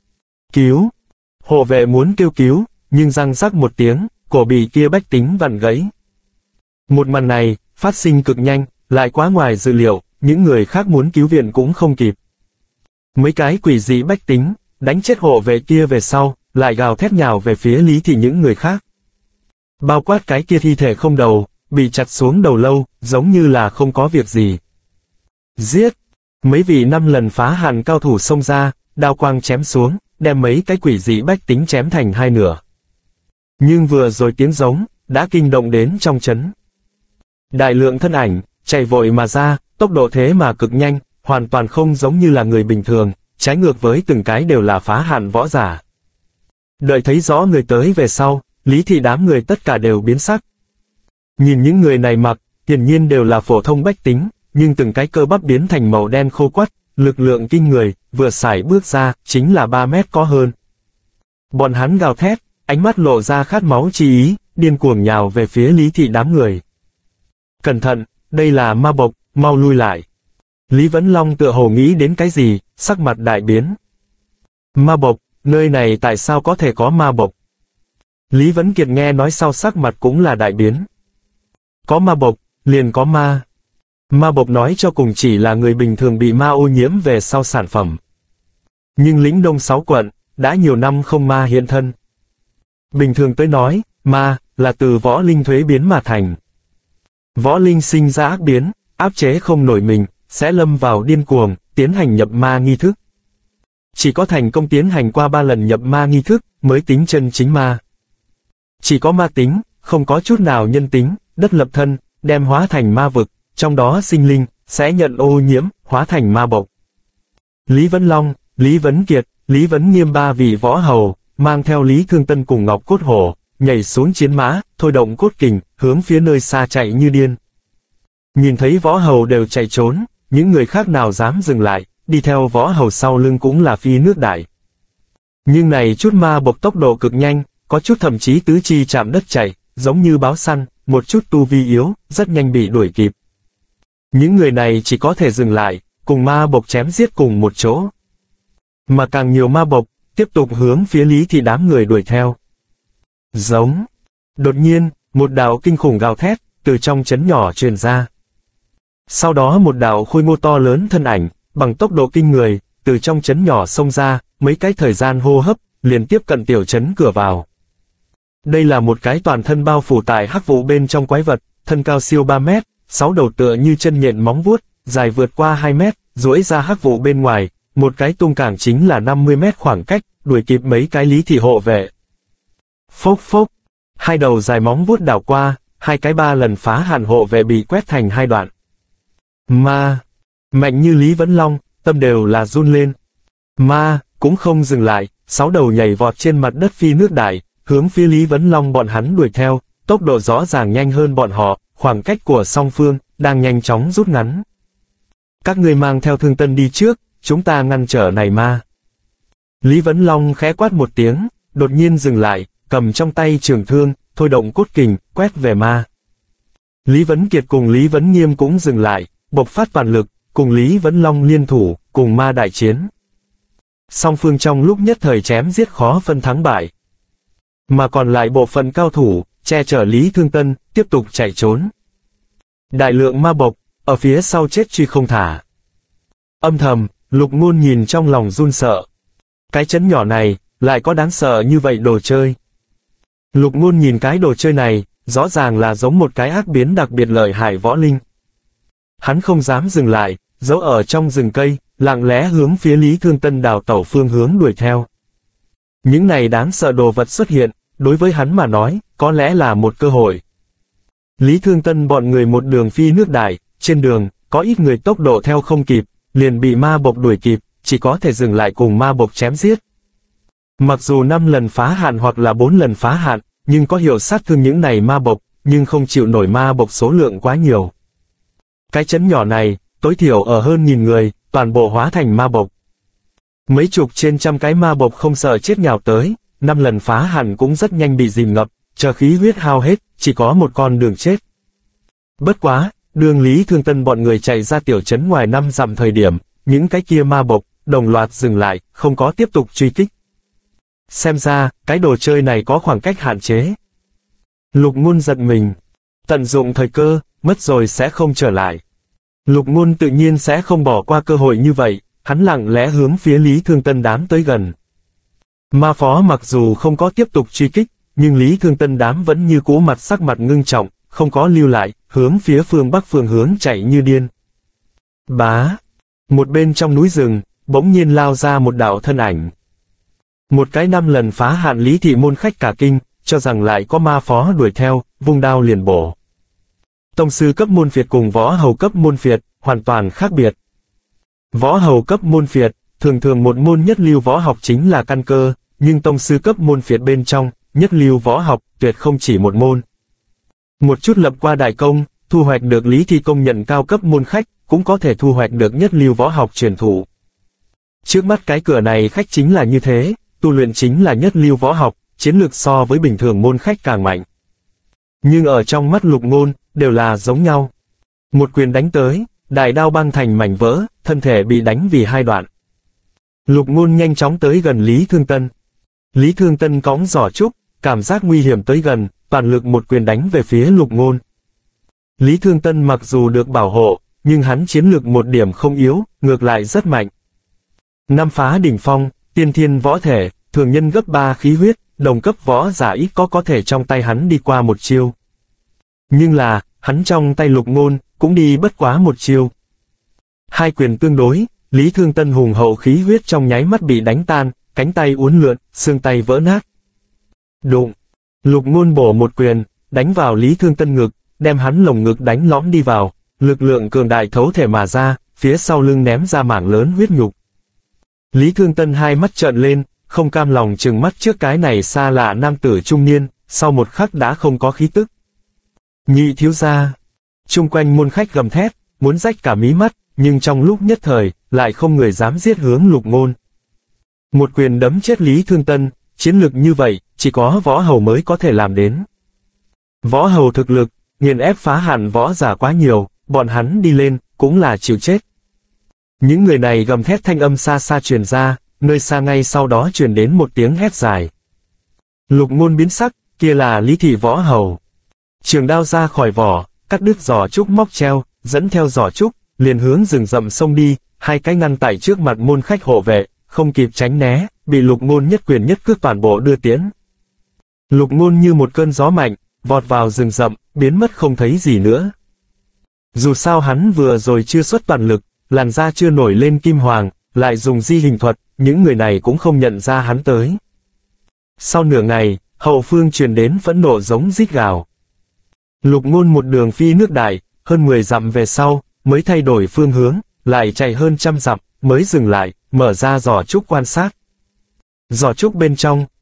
Cứu! Hộ vệ muốn kêu cứu, nhưng răng rắc một tiếng, cổ bị kia bách tính vặn gãy. Một màn này, phát sinh cực nhanh, lại quá ngoài dự liệu, những người khác muốn cứu viện cũng không kịp. Mấy cái quỷ dị bách tính, đánh chết hộ vệ kia về sau, lại gào thét nhào về phía Lý thị những người khác. Bao quát cái kia thi thể không đầu, bị chặt xuống đầu lâu, giống như là không có việc gì. Giết! Mấy vị 5 lần phá hạn cao thủ xông ra, đao quang chém xuống, đem mấy cái quỷ dị bách tính chém thành 2 nửa. Nhưng vừa rồi tiếng giống, đã kinh động đến trong trấn. Đại lượng thân ảnh, chạy vội mà ra, tốc độ thế mà cực nhanh, hoàn toàn không giống như là người bình thường, trái ngược với từng cái đều là phá hạn võ giả. Đợi thấy rõ người tới về sau, Lý thị đám người tất cả đều biến sắc. Nhìn những người này mặc, hiển nhiên đều là phổ thông bách tính, nhưng từng cái cơ bắp biến thành màu đen khô quắt, lực lượng kinh người, vừa sải bước ra, chính là 3 mét có hơn. Bọn hắn gào thét, ánh mắt lộ ra khát máu chi ý, điên cuồng nhào về phía Lý thị đám người. Cẩn thận, đây là ma bộc, mau lui lại. Lý Vấn Long tựa hồ nghĩ đến cái gì, sắc mặt đại biến. Ma bộc, nơi này tại sao có thể có ma bộc? Lý Vấn Kiệt nghe nói sau sắc mặt cũng là đại biến. Có ma bộc, liền có ma. Ma bộc nói cho cùng chỉ là người bình thường bị ma ô nhiễm về sau sản phẩm. Nhưng lĩnh Đông 6 quận, đã nhiều năm không ma hiện thân. Bình thường tới nói, ma, là từ võ linh thuế biến mà thành. Võ linh sinh ra ác biến, áp chế không nổi mình, sẽ lâm vào điên cuồng, tiến hành nhập ma nghi thức. Chỉ có thành công tiến hành qua 3 lần nhập ma nghi thức, mới tính chân chính ma. Chỉ có ma tính, không có chút nào nhân tính, đất lập thân, đem hóa thành ma vực, trong đó sinh linh, sẽ nhận ô nhiễm, hóa thành ma bộc. Lý Vấn Long, Lý Vấn Kiệt, Lý Vấn Nghiêm 3 vị võ hầu, mang theo Lý Thương Tân cùng Ngọc Cốt Hổ, nhảy xuống chiến mã, thôi động cốt kình, hướng phía nơi xa chạy như điên. Nhìn thấy võ hầu đều chạy trốn, những người khác nào dám dừng lại, đi theo võ hầu sau lưng cũng là phi nước đại. Nhưng này chút ma bộc tốc độ cực nhanh, có chút thậm chí tứ chi chạm đất chạy, giống như báo săn, một chút tu vi yếu, rất nhanh bị đuổi kịp. Những người này chỉ có thể dừng lại, cùng ma bộc chém giết cùng một chỗ. Mà càng nhiều ma bộc, tiếp tục hướng phía Lý thị đám người đuổi theo. Giống. Đột nhiên, một đạo kinh khủng gào thét, từ trong trấn nhỏ truyền ra. Sau đó một đạo khôi ngô to lớn thân ảnh, bằng tốc độ kinh người, từ trong trấn nhỏ xông ra, mấy cái thời gian hô hấp, liền tiếp cận tiểu trấn cửa vào. Đây là một cái toàn thân bao phủ tại hắc vụ bên trong quái vật, thân cao siêu 3 mét, 6 đầu tựa như chân nhện móng vuốt, dài vượt qua 2 mét, duỗi ra hắc vụ bên ngoài, một cái tung cảng chính là 50 mét khoảng cách, đuổi kịp mấy cái Lý thị hộ vệ. Phốc phốc, 2 đầu dài móng vuốt đảo qua, 2 cái 3 lần phá hạn hộ vệ bị quét thành 2 đoạn. Ma, mạnh như Lý Vấn Long, tâm đều là run lên. Ma, cũng không dừng lại, 6 đầu nhảy vọt trên mặt đất phi nước đại, hướng phía Lý Vấn Long bọn hắn đuổi theo, tốc độ rõ ràng nhanh hơn bọn họ, khoảng cách của song phương đang nhanh chóng rút ngắn. Các ngươi mang theo Thương Tân đi trước, chúng ta ngăn trở này ma. Lý Vấn Long khẽ quát một tiếng, đột nhiên dừng lại, cầm trong tay trường thương, thôi động cốt kình, quét về ma. Lý Vấn Kiệt cùng Lý Vấn Nghiêm cũng dừng lại, bộc phát toàn lực, cùng Lý Vấn Long liên thủ, cùng ma đại chiến. Song phương trong lúc nhất thời chém giết khó phân thắng bại. Mà còn lại bộ phận cao thủ, che chở Lý Thương Tân, tiếp tục chạy trốn. Đại lượng ma bộc, ở phía sau chết truy không thả. Âm thầm, Lục Ngôn nhìn trong lòng run sợ. Cái trấn nhỏ này, lại có đáng sợ như vậy đồ chơi. Lục Ngôn nhìn cái đồ chơi này, rõ ràng là giống một cái ác biến đặc biệt lợi hại võ linh. Hắn không dám dừng lại, giấu ở trong rừng cây, lặng lẽ hướng phía Lý Thương Tân đào tẩu phương hướng đuổi theo. Những này đáng sợ đồ vật xuất hiện, đối với hắn mà nói, có lẽ là một cơ hội. Lý Thương Tân bọn người một đường phi nước đại, trên đường, có ít người tốc độ theo không kịp, liền bị ma bộc đuổi kịp, chỉ có thể dừng lại cùng ma bộc chém giết. Mặc dù 5 lần phá hạn hoặc là 4 lần phá hạn, nhưng có hiệu sát thương những này ma bộc, nhưng không chịu nổi ma bộc số lượng quá nhiều. Cái trấn nhỏ này, tối thiểu ở hơn 1000 người, toàn bộ hóa thành ma bộc. Mấy chục trên trăm cái ma bộc không sợ chết nhào tới, 5 lần phá hạn cũng rất nhanh bị dìm ngập, chờ khí huyết hao hết, chỉ có một con đường chết. Bất quá, đường Lý Thương Tân bọn người chạy ra tiểu trấn ngoài 5 dặm thời điểm, những cái kia ma bộc, đồng loạt dừng lại, không có tiếp tục truy kích. Xem ra, cái đồ chơi này có khoảng cách hạn chế. Lục Ngôn giật mình. Tận dụng thời cơ, mất rồi sẽ không trở lại. Lục Ngôn tự nhiên sẽ không bỏ qua cơ hội như vậy, hắn lặng lẽ hướng phía Lý Thương Tân đám tới gần. Ma phó mặc dù không có tiếp tục truy kích, nhưng Lý Thương Tân đám vẫn như cũ sắc mặt ngưng trọng, không có lưu lại, hướng phía phương bắc phương hướng chạy như điên. Bá! Một bên trong núi rừng, bỗng nhiên lao ra một đạo thân ảnh. Một cái 5 lần phá hạn Lý thị môn khách cả kinh, cho rằng lại có ma phó đuổi theo, vung đao liền bổ. Tông sư cấp môn phiệt cùng võ hầu cấp môn phiệt, hoàn toàn khác biệt. Võ hầu cấp môn phiệt, thường thường một môn nhất lưu võ học chính là căn cơ, nhưng tông sư cấp môn phiệt bên trong, nhất lưu võ học, tuyệt không chỉ một môn. Một chút lập qua đại công, thu hoạch được Lý thị công nhận cao cấp môn khách, cũng có thể thu hoạch được nhất lưu võ học truyền thụ. Trước mắt cái cửa này khách chính là như thế, tu luyện chính là nhất lưu võ học, chiến lược so với bình thường môn khách càng mạnh. Nhưng ở trong mắt Lục Ngôn, đều là giống nhau. Một quyền đánh tới, đại đao băng thành mảnh vỡ, thân thể bị đánh vì 2 đoạn. Lục Ngôn nhanh chóng tới gần Lý Thương Tân. Lý Thương Tân cõng giỏ trúc, cảm giác nguy hiểm tới gần, toàn lực một quyền đánh về phía Lục Ngôn. Lý Thương Tân mặc dù được bảo hộ, nhưng hắn chiến lược một điểm không yếu, ngược lại rất mạnh. 5 phá đỉnh phong, tiên thiên võ thể, thường nhân gấp 3 khí huyết, đồng cấp võ giả ít có thể trong tay hắn đi qua một chiêu. Nhưng là, hắn trong tay Lục Ngôn, cũng đi bất quá một chiêu. 2 quyền tương đối, Lý Thương Tân hùng hậu khí huyết trong nháy mắt bị đánh tan, cánh tay uốn lượn, xương tay vỡ nát. Đụng! Lục Ngôn bổ một quyền, đánh vào Lý Thương Tân ngực, đem hắn lồng ngực đánh lõm đi vào, lực lượng cường đại thấu thể mà ra, phía sau lưng ném ra mảng lớn huyết nhục. Lý Thương Tân hai mắt trợn lên, không cam lòng trừng mắt trước cái này xa lạ nam tử trung niên, sau một khắc đã không có khí tức. Nhị thiếu gia! Chung quanh môn khách gầm thét, muốn rách cả mí mắt, nhưng trong lúc nhất thời, lại không người dám giết hướng Lục Ngôn. Một quyền đấm chết Lý Thương Tân, chiến lực như vậy, chỉ có võ hầu mới có thể làm đến. Võ hầu thực lực, nghiền ép phá hạn võ giả quá nhiều, bọn hắn đi lên, cũng là chịu chết. Những người này gầm thét thanh âm xa xa truyền ra, nơi xa ngay sau đó truyền đến một tiếng hét dài. Lục Ngôn biến sắc, kia là Lý thị võ hầu. Trường đao ra khỏi vỏ, cắt đứt giỏ trúc móc treo, dẫn theo giỏ trúc, liền hướng rừng rậm xông đi, 2 cái ngăn tại trước mặt môn khách hộ vệ, không kịp tránh né, bị Lục Ngôn nhất quyền nhất cước toàn bộ đưa tiến. Lục Ngôn như một cơn gió mạnh, vọt vào rừng rậm, biến mất không thấy gì nữa. Dù sao hắn vừa rồi chưa xuất toàn lực, làn da chưa nổi lên kim hoàng, lại dùng di hình thuật, những người này cũng không nhận ra hắn tới. Sau nửa ngày, hậu phương truyền đến phẫn nộ giống rít gào. Lục Ngôn một đường phi nước đại, hơn 10 dặm về sau, mới thay đổi phương hướng, lại chạy hơn 100 dặm, mới dừng lại, mở ra giỏ trúc quan sát. Giỏ trúc bên trong,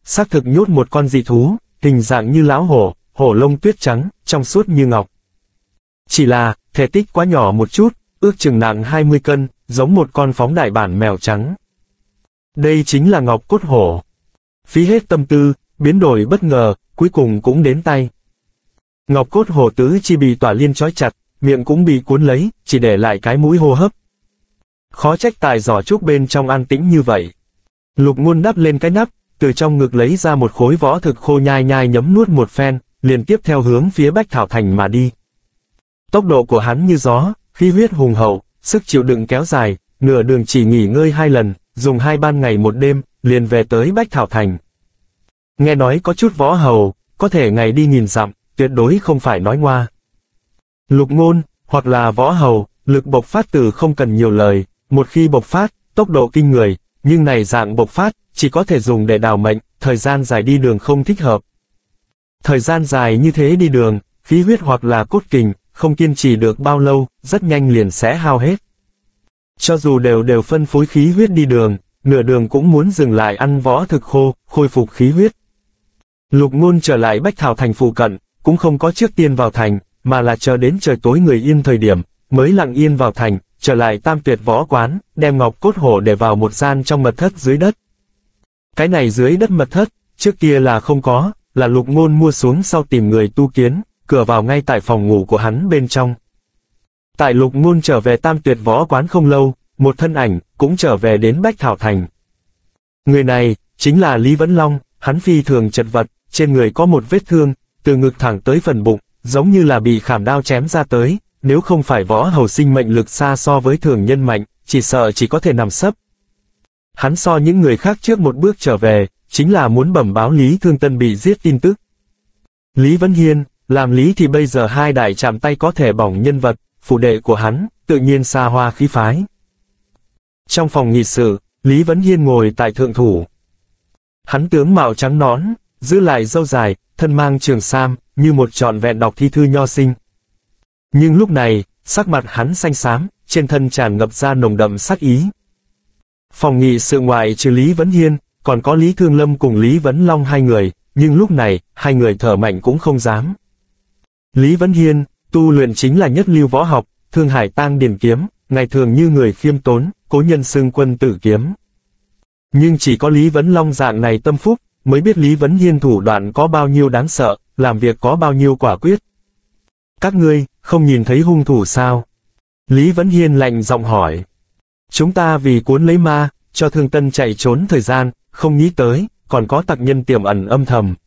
xác thực nhốt một con dị thú, hình dạng như lão hổ, hổ lông tuyết trắng, trong suốt như ngọc. Chỉ là, thể tích quá nhỏ một chút, ước chừng nặng 20 cân, giống một con phóng đại bản mèo trắng. Đây chính là ngọc cốt hổ. Phí hết tâm tư, biến đổi bất ngờ, cuối cùng cũng đến tay. Ngọc cốt hổ tứ chi bị tỏa liên trói chặt, miệng cũng bị cuốn lấy, chỉ để lại cái mũi hô hấp. Khó trách tại giỏ trúc bên trong an tĩnh như vậy. Lục Ngôn đắp lên cái nắp, từ trong ngực lấy ra một khối võ thực khô nhai nhai nhấm nuốt một phen, liền tiếp theo hướng phía Bách Thảo Thành mà đi. Tốc độ của hắn như gió, khí huyết hùng hậu, sức chịu đựng kéo dài, nửa đường chỉ nghỉ ngơi 2 lần, dùng 2 ban ngày 1 đêm, liền về tới Bách Thảo Thành. Nghe nói có chút võ hầu, có thể ngày đi 1000 dặm, tuyệt đối không phải nói ngoa. Lục Ngôn, hoặc là võ hầu, lực bộc phát từ không cần nhiều lời, một khi bộc phát, tốc độ kinh người, nhưng này dạng bộc phát, chỉ có thể dùng để đào mệnh, thời gian dài đi đường không thích hợp. Thời gian dài như thế đi đường, khí huyết hoặc là cốt kình, không kiên trì được bao lâu, rất nhanh liền sẽ hao hết. Cho dù đều phân phối khí huyết đi đường, nửa đường cũng muốn dừng lại ăn võ thực khô, khôi phục khí huyết. Lục Ngôn trở lại Bách Thảo Thành phụ cận, cũng không có trước tiên vào thành, mà là chờ đến trời tối người yên thời điểm, mới lặng yên vào thành, trở lại Tam Tuyệt Võ Quán, đem ngọc cốt hổ để vào một gian trong mật thất dưới đất. Cái này dưới đất mật thất, trước kia là không có, là Lục Ngôn mua xuống sau tìm người tu kiến, cửa vào ngay tại phòng ngủ của hắn bên trong. Tại Lục Ngôn trở về Tam Tuyệt Võ Quán không lâu, một thân ảnh, cũng trở về đến Bách Thảo Thành. Người này, chính là Lý Vấn Long, hắn phi thường chật vật, trên người có một vết thương, từ ngực thẳng tới phần bụng, giống như là bị khảm đao chém ra tới, nếu không phải võ hầu sinh mệnh lực xa so với thường nhân mạnh, chỉ sợ chỉ có thể nằm sấp. Hắn so những người khác trước một bước trở về, chính là muốn bẩm báo Lý Thương Tân bị giết tin tức. Lý Vấn Hiên, làm Lý thì bây giờ 2 đại chạm tay có thể bỏng nhân vật, phụ đệ của hắn, tự nhiên xa hoa khí phái. Trong phòng nghị sự, Lý Vấn Hiên ngồi tại thượng thủ. Hắn tướng mạo trắng nõn, giữ lại râu dài, thân mang trường sam, như một trọn vẹn đọc thi thư nho sinh. Nhưng lúc này, sắc mặt hắn xanh xám, trên thân tràn ngập ra nồng đậm sát ý. Phòng nghị sự ngoại trừ Lý Vấn Hiên, còn có Lý Thương Lâm cùng Lý Vấn Long 2 người, nhưng lúc này, 2 người thở mạnh cũng không dám. Lý Vấn Hiên, tu luyện chính là nhất lưu võ học, Thương Hải Tang Điền kiếm, ngày thường như người khiêm tốn, cố nhân xưng quân tử kiếm. Nhưng chỉ có Lý Vấn Long dạng này tâm phúc, mới biết Lý Vấn Hiên thủ đoạn có bao nhiêu đáng sợ, làm việc có bao nhiêu quả quyết. Các ngươi, không nhìn thấy hung thủ sao? Lý Vấn Hiên lạnh giọng hỏi. Chúng ta vì cuốn lấy ma, cho Thương Tân chạy trốn thời gian, không nghĩ tới, còn có tặc nhân tiềm ẩn âm thầm.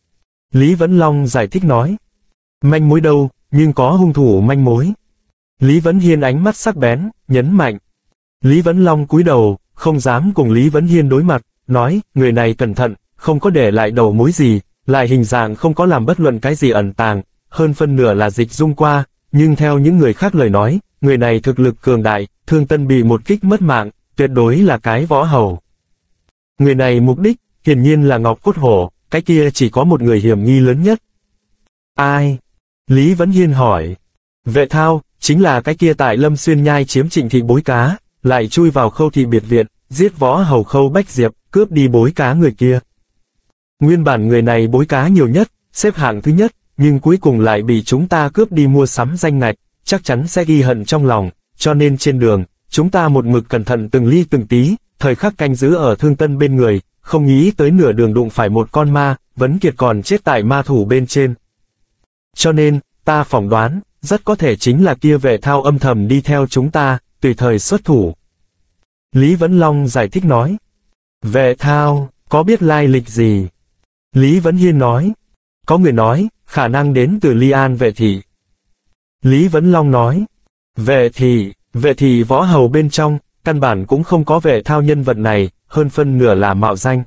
Lý Vấn Long giải thích nói. Manh mối đâu, nhưng có hung thủ manh mối. Lý Vấn Hiên ánh mắt sắc bén, nhấn mạnh. Lý Vấn Long cúi đầu, không dám cùng Lý Vấn Hiên đối mặt, nói, người này cẩn thận, không có để lại đầu mối gì, lại hình dạng không có làm bất luận cái gì ẩn tàng, hơn phân nửa là dịch dung qua, nhưng theo những người khác lời nói, người này thực lực cường đại, Thương Tân bị một kích mất mạng, tuyệt đối là cái võ hầu. Người này mục đích, hiển nhiên là ngọc cốt hổ, cái kia chỉ có một người hiểm nghi lớn nhất. Ai? Lý Vấn Hiên hỏi. Vệ Thao, chính là cái kia tại Lâm Xuyên Nhai chiếm Trịnh thị bối cá, lại chui vào Khâu thị biệt viện, giết võ hầu Khâu Bách Diệp, cướp đi bối cá người kia. Nguyên bản người này bối cá nhiều nhất, xếp hạng thứ nhất, nhưng cuối cùng lại bị chúng ta cướp đi mua sắm danh ngạch, chắc chắn sẽ ghi hận trong lòng, cho nên trên đường, chúng ta một mực cẩn thận từng ly từng tí, thời khắc canh giữ ở Thương Tân bên người, không nghĩ tới nửa đường đụng phải một con ma, Vấn Kiệt còn chết tại ma thủ bên trên. Cho nên, ta phỏng đoán, rất có thể chính là kia Vệ Thao âm thầm đi theo chúng ta, tùy thời xuất thủ. Lý Vấn Long giải thích nói. Vệ Thao, có biết lai lịch gì? Lý Vấn Hiên nói. Có người nói, khả năng đến từ Ly An Vệ Thị. Lý Vấn Long nói. Vệ thị võ hầu bên trong, căn bản cũng không có Vệ Thao nhân vật này, hơn phân nửa là mạo danh.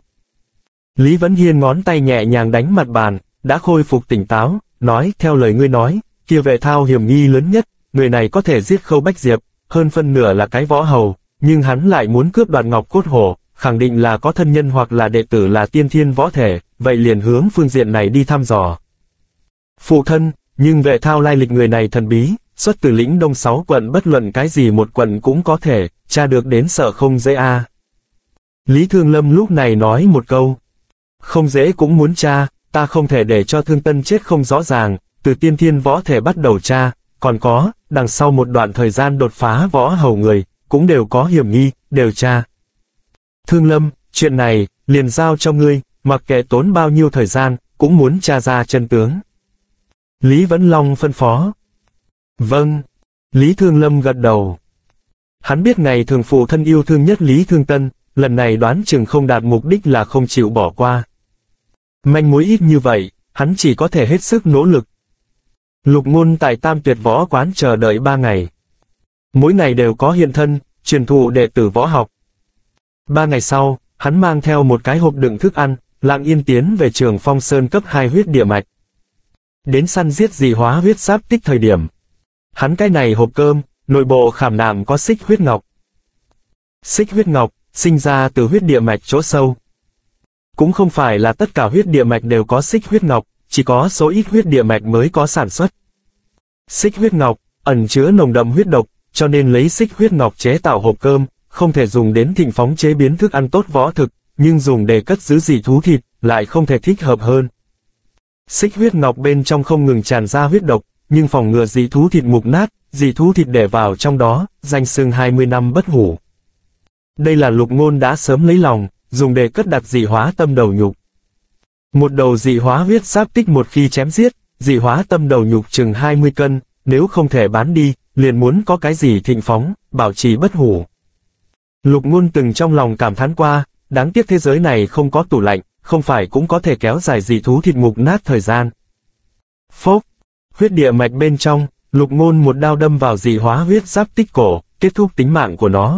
Lý Vấn Hiên ngón tay nhẹ nhàng đánh mặt bàn, đã khôi phục tỉnh táo, nói theo lời ngươi nói, kia Vệ Thao hiểm nghi lớn nhất, người này có thể giết Khâu Bách Diệp, hơn phân nửa là cái võ hầu, nhưng hắn lại muốn cướp đoạt ngọc cốt hổ, khẳng định là có thân nhân hoặc là đệ tử là tiên thiên võ thể, vậy liền hướng phương diện này đi thăm dò. Phụ thân, nhưng Vệ Thao lai lịch người này thần bí, xuất từ lĩnh Đông 6 quận, bất luận cái gì một quận cũng có thể, tra được đến sợ không dễ a. Lý Thương Lâm lúc này nói một câu. Không dễ cũng muốn tra, ta không thể để cho Thương Tân chết không rõ ràng, từ tiên thiên võ thể bắt đầu tra, còn có, đằng sau một đoạn thời gian đột phá võ hầu người, cũng đều có hiểm nghi, đều tra. Thương Lâm, chuyện này, liền giao cho ngươi, mặc kệ tốn bao nhiêu thời gian, cũng muốn tra ra chân tướng. Lý Vẫn Long phân phó. Vâng. Lý Thương Lâm gật đầu. Hắn biết ngày thường phụ thân yêu thương nhất Lý Thương Tân, lần này đoán chừng không đạt mục đích là không chịu bỏ qua. Manh mối ít như vậy, hắn chỉ có thể hết sức nỗ lực. Lục Ngôn tại Tam Tuyệt Võ Quán chờ đợi 3 ngày. Mỗi ngày đều có hiện thân, truyền thụ đệ tử võ học. 3 ngày sau, hắn mang theo một cái hộp đựng thức ăn, lặng yên tiến về Trường Phong Sơn cấp 2 huyết địa mạch. Đến săn giết dị hóa huyết giáp tích thời điểm. Hắn cái này hộp cơm, nội bộ khảm nạm có xích huyết ngọc. Xích huyết ngọc, sinh ra từ huyết địa mạch chỗ sâu. Cũng không phải là tất cả huyết địa mạch đều có xích huyết ngọc, chỉ có số ít huyết địa mạch mới có sản xuất. Xích huyết ngọc, ẩn chứa nồng đậm huyết độc, cho nên lấy xích huyết ngọc chế tạo hộp cơm, không thể dùng đến thịnh phóng chế biến thức ăn tốt võ thực, nhưng dùng để cất giữ dị thú thịt, lại không thể thích hợp hơn. Xích huyết ngọc bên trong không ngừng tràn ra huyết độc, nhưng phòng ngừa dị thú thịt mục nát, dị thú thịt để vào trong đó, danh xưng 20 năm bất hủ. Đây là Lục Ngôn đã sớm lấy lòng, dùng để cất đặt dị hóa tâm đầu nhục. Một đầu dị hóa huyết giáp tích một khi chém giết, dị hóa tâm đầu nhục chừng 20 cân, nếu không thể bán đi, liền muốn có cái gì thịnh phóng, bảo trì bất hủ. Lục Ngôn từng trong lòng cảm thán qua, đáng tiếc thế giới này không có tủ lạnh, không phải cũng có thể kéo dài dị thú thịt mục nát thời gian. Phốc, huyết địa mạch bên trong, Lục Ngôn một đao đâm vào dị hóa huyết giáp tích cổ, kết thúc tính mạng của nó.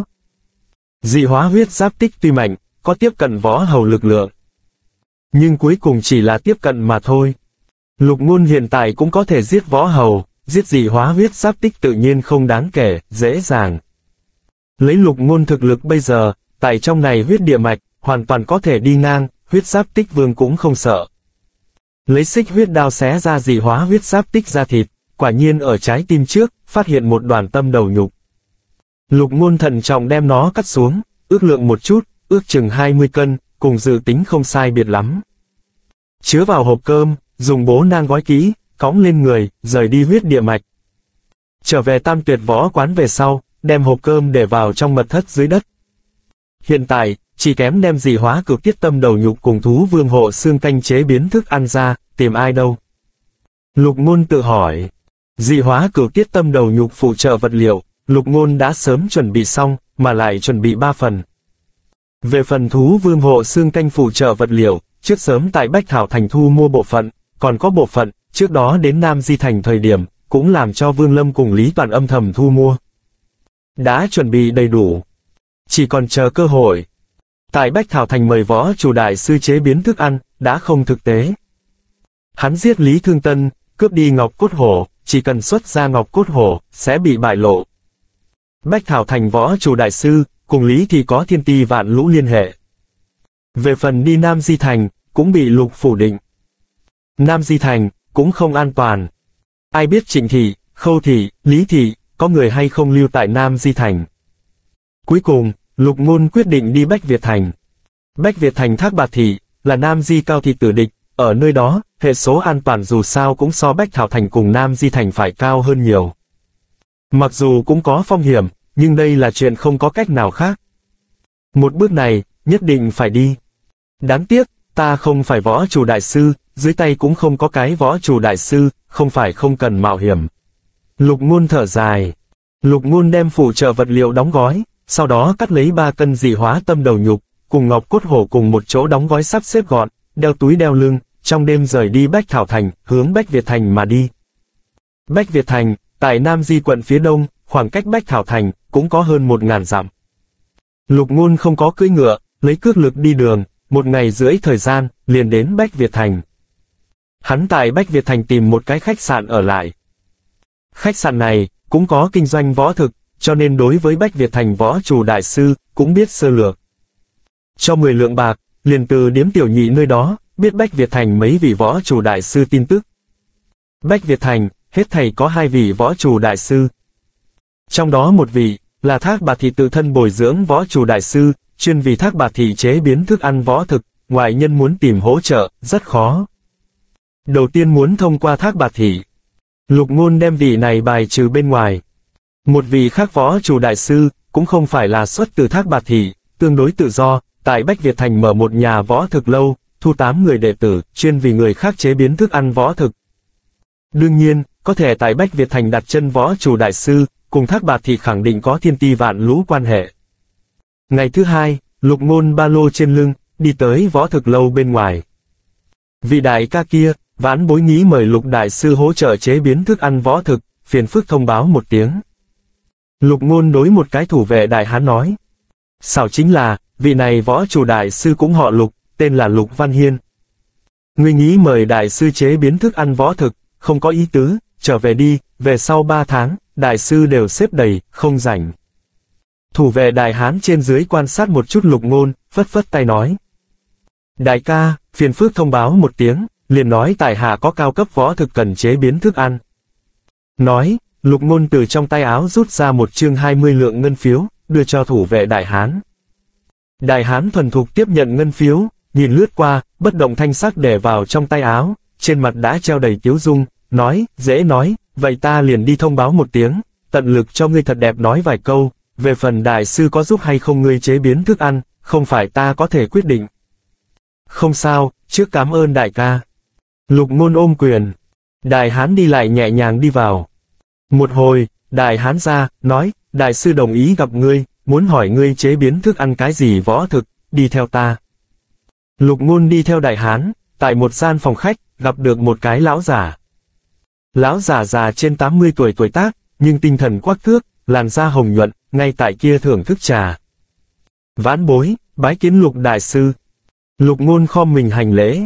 Dị hóa huyết giáp tích tuy mạnh, có tiếp cận võ hầu lực lượng. Nhưng cuối cùng chỉ là tiếp cận mà thôi. Lục Ngôn hiện tại cũng có thể giết võ hầu, giết dị hóa huyết giáp tích tự nhiên không đáng kể, dễ dàng. Lấy Lục Ngôn thực lực bây giờ, tại trong này huyết địa mạch, hoàn toàn có thể đi ngang, huyết giáp tích vương cũng không sợ. Lấy xích huyết đao xé ra dị hóa huyết giáp tích ra thịt, quả nhiên ở trái tim trước, phát hiện một đoàn tâm đầu nhục. Lục Ngôn thận trọng đem nó cắt xuống, ước lượng một chút, ước chừng 20 cân, cùng dự tính không sai biệt lắm. Chứa vào hộp cơm, dùng bố nang gói kỹ, cõng lên người, rời đi huyết địa mạch. Trở về Tam Tuyệt Võ Quán về sau, đem hộp cơm để vào trong mật thất dưới đất. Hiện tại, chỉ kém đem dị hóa cực tiết tâm đầu nhục cùng thú vương hộ xương canh chế biến thức ăn ra, tìm ai đâu. Lục Ngôn tự hỏi, dị hóa cực tiết tâm đầu nhục phụ trợ vật liệu, Lục Ngôn đã sớm chuẩn bị xong, mà lại chuẩn bị 3 phần. Về phần thú vương hộ xương canh phụ trợ vật liệu, trước sớm tại Bách Thảo Thành thu mua bộ phận, còn có bộ phận, trước đó đến Nam Di Thành thời điểm, cũng làm cho Vương Lâm cùng Lý Toàn âm thầm thu mua. Đã chuẩn bị đầy đủ. Chỉ còn chờ cơ hội. Tại Bách Thảo Thành mời võ chủ đại sư chế biến thức ăn, đã không thực tế. Hắn giết Lý Thương Tân, cướp đi ngọc cốt hổ, chỉ cần xuất ra ngọc cốt hổ, sẽ bị bại lộ. Bách Thảo Thành võ chủ đại sư, cùng Lý thì có thiên ti vạn lũ liên hệ. Về phần đi Nam Di Thành, cũng bị Lục phủ định. Nam Di Thành, cũng không an toàn. Ai biết Trịnh thị, Khâu thị, Lý thị, có người hay không lưu tại Nam Di Thành. Cuối cùng, Lục Ngôn quyết định đi Bách Việt Thành. Bách Việt Thành Thác Bạt thị, là Nam Di Cao thị tử địch, ở nơi đó, hệ số an toàn dù sao cũng so Bách Thảo Thành cùng Nam Di Thành phải cao hơn nhiều. Mặc dù cũng có phong hiểm, nhưng đây là chuyện không có cách nào khác. Một bước này, nhất định phải đi. Đáng tiếc, ta không phải võ chủ đại sư, dưới tay cũng không có cái võ chủ đại sư, không phải không cần mạo hiểm. Lục Ngôn thở dài. Lục Ngôn đem phụ trợ vật liệu đóng gói, sau đó cắt lấy 3 cân dị hóa tâm đầu nhục, cùng ngọc cốt hổ cùng một chỗ đóng gói sắp xếp gọn, đeo túi đeo lưng, trong đêm rời đi Bách Thảo Thành, hướng Bách Việt Thành mà đi. Bách Việt Thành, tại Nam Di quận phía đông, khoảng cách Bách Thảo Thành, cũng có hơn 1000 dặm. Lục Ngôn không có cưỡi ngựa, lấy cước lực đi đường, 1 ngày rưỡi thời gian, liền đến Bách Việt Thành. Hắn tại Bách Việt Thành tìm một cái khách sạn ở lại. Khách sạn này, cũng có kinh doanh võ thực, cho nên đối với Bách Việt Thành võ chủ đại sư, cũng biết sơ lược. Cho 10 lượng bạc, liền từ điếm tiểu nhị nơi đó, biết Bách Việt Thành mấy vị võ chủ đại sư tin tức. Bách Việt Thành, hết thảy có 2 vị võ chủ đại sư. Trong đó một vị, là Thác Bạt thị tự thân bồi dưỡng võ chủ đại sư, chuyên vì Thác Bạt thị chế biến thức ăn võ thực, ngoại nhân muốn tìm hỗ trợ, rất khó. Đầu tiên muốn thông qua Thác Bạt Thị. Lục Ngôn đem vị này bài trừ bên ngoài. Một vị khác võ chủ đại sư, cũng không phải là xuất từ Thác Bạt Thị, tương đối tự do, tại Bách Việt Thành mở một nhà võ thực lâu, thu 8 người đệ tử, chuyên vì người khác chế biến thức ăn võ thực. Đương nhiên, có thể tại Bách Việt Thành đặt chân võ chủ đại sư, cùng Thác Bạt Thị khẳng định có thiên ti vạn lũ quan hệ. Ngày thứ hai, Lục Ngôn ba lô trên lưng, đi tới võ thực lâu bên ngoài. Vị đại ca kia, vãn bối nghĩ mời Lục đại sư hỗ trợ chế biến thức ăn võ thực, phiền phức thông báo một tiếng. Lục Ngôn đối một cái thủ vệ đại hán nói. Xảo chính là, vị này võ chủ đại sư cũng họ Lục, tên là Lục Văn Hiên. Ngươi nghĩ mời đại sư chế biến thức ăn võ thực, không có ý tứ, trở về đi, về sau 3 tháng, đại sư đều xếp đầy, không rảnh. Thủ vệ đại hán trên dưới quan sát một chút Lục Ngôn, phất phất tay nói. Đại ca, phiền phức thông báo một tiếng, liền nói tại hạ có cao cấp võ thực cần chế biến thức ăn. Nói, Lục Ngôn từ trong tay áo rút ra một chương 20 lượng ngân phiếu, đưa cho thủ vệ đại hán. Đại hán thuần thục tiếp nhận ngân phiếu, nhìn lướt qua, bất động thanh sắc để vào trong tay áo, trên mặt đã treo đầy tiếu dung, nói, dễ nói, vậy ta liền đi thông báo một tiếng, tận lực cho ngươi thật đẹp nói vài câu, về phần đại sư có giúp hay không ngươi chế biến thức ăn, không phải ta có thể quyết định. Không sao, trước cảm ơn đại ca. Lục Ngôn ôm quyền. Đại hán đi lại nhẹ nhàng đi vào. Một hồi, đại hán ra, nói, đại sư đồng ý gặp ngươi, muốn hỏi ngươi chế biến thức ăn cái gì võ thực, đi theo ta. Lục Ngôn đi theo đại hán, tại một gian phòng khách, gặp được một cái lão giả. Lão giả già trên 80 tuổi tuổi tác, nhưng tinh thần quắc thước, làn da hồng nhuận, ngay tại kia thưởng thức trà. Vãn bối, bái kiến Lục đại sư. Lục Ngôn khom mình hành lễ.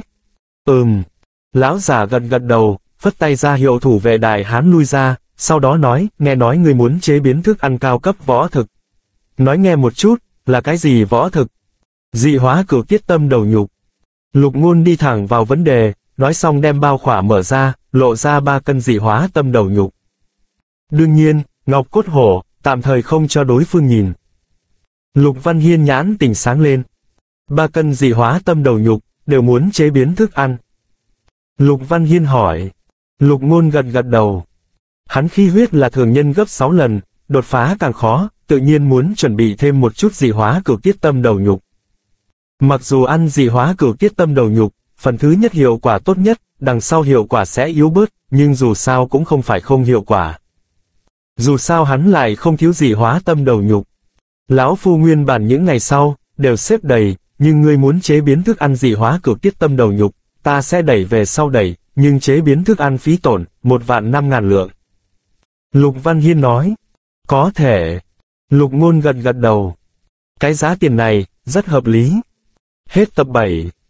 Lão giả gật gật đầu, phất tay ra hiệu thủ vệ đại hán lui ra, sau đó nói, nghe nói ngươi muốn chế biến thức ăn cao cấp võ thực. Nói nghe một chút, là cái gì võ thực? Dị hóa cửu tiết tâm đầu nhục. Lục Ngôn đi thẳng vào vấn đề, nói xong đem bao khỏa mở ra, lộ ra 3 cân dị hóa tâm đầu nhục. Đương nhiên, ngọc cốt hổ, tạm thời không cho đối phương nhìn. Lục Văn Hiên nhãn tỉnh sáng lên. 3 cân dị hóa tâm đầu nhục, đều muốn chế biến thức ăn. Lục Văn Hiên hỏi. Lục Ngôn gật gật đầu. Hắn khí huyết là thường nhân gấp 6 lần, đột phá càng khó, tự nhiên muốn chuẩn bị thêm một chút dị hóa cửu tiết tâm đầu nhục. Mặc dù ăn dị hóa cửu tiết tâm đầu nhục, phần thứ nhất hiệu quả tốt nhất, đằng sau hiệu quả sẽ yếu bớt, nhưng dù sao cũng không phải không hiệu quả. Dù sao hắn lại không thiếu dị hóa tâm đầu nhục. Lão phu nguyên bản những ngày sau, đều xếp đầy, nhưng ngươi muốn chế biến thức ăn dị hóa cửu tiết tâm đầu nhục, ta sẽ đẩy về sau đẩy, nhưng chế biến thức ăn phí tổn, 1.500.000 lượng. Lục Văn Hiên nói, có thể. Lục Ngôn gật gật đầu. Cái giá tiền này, rất hợp lý. Hết tập 7.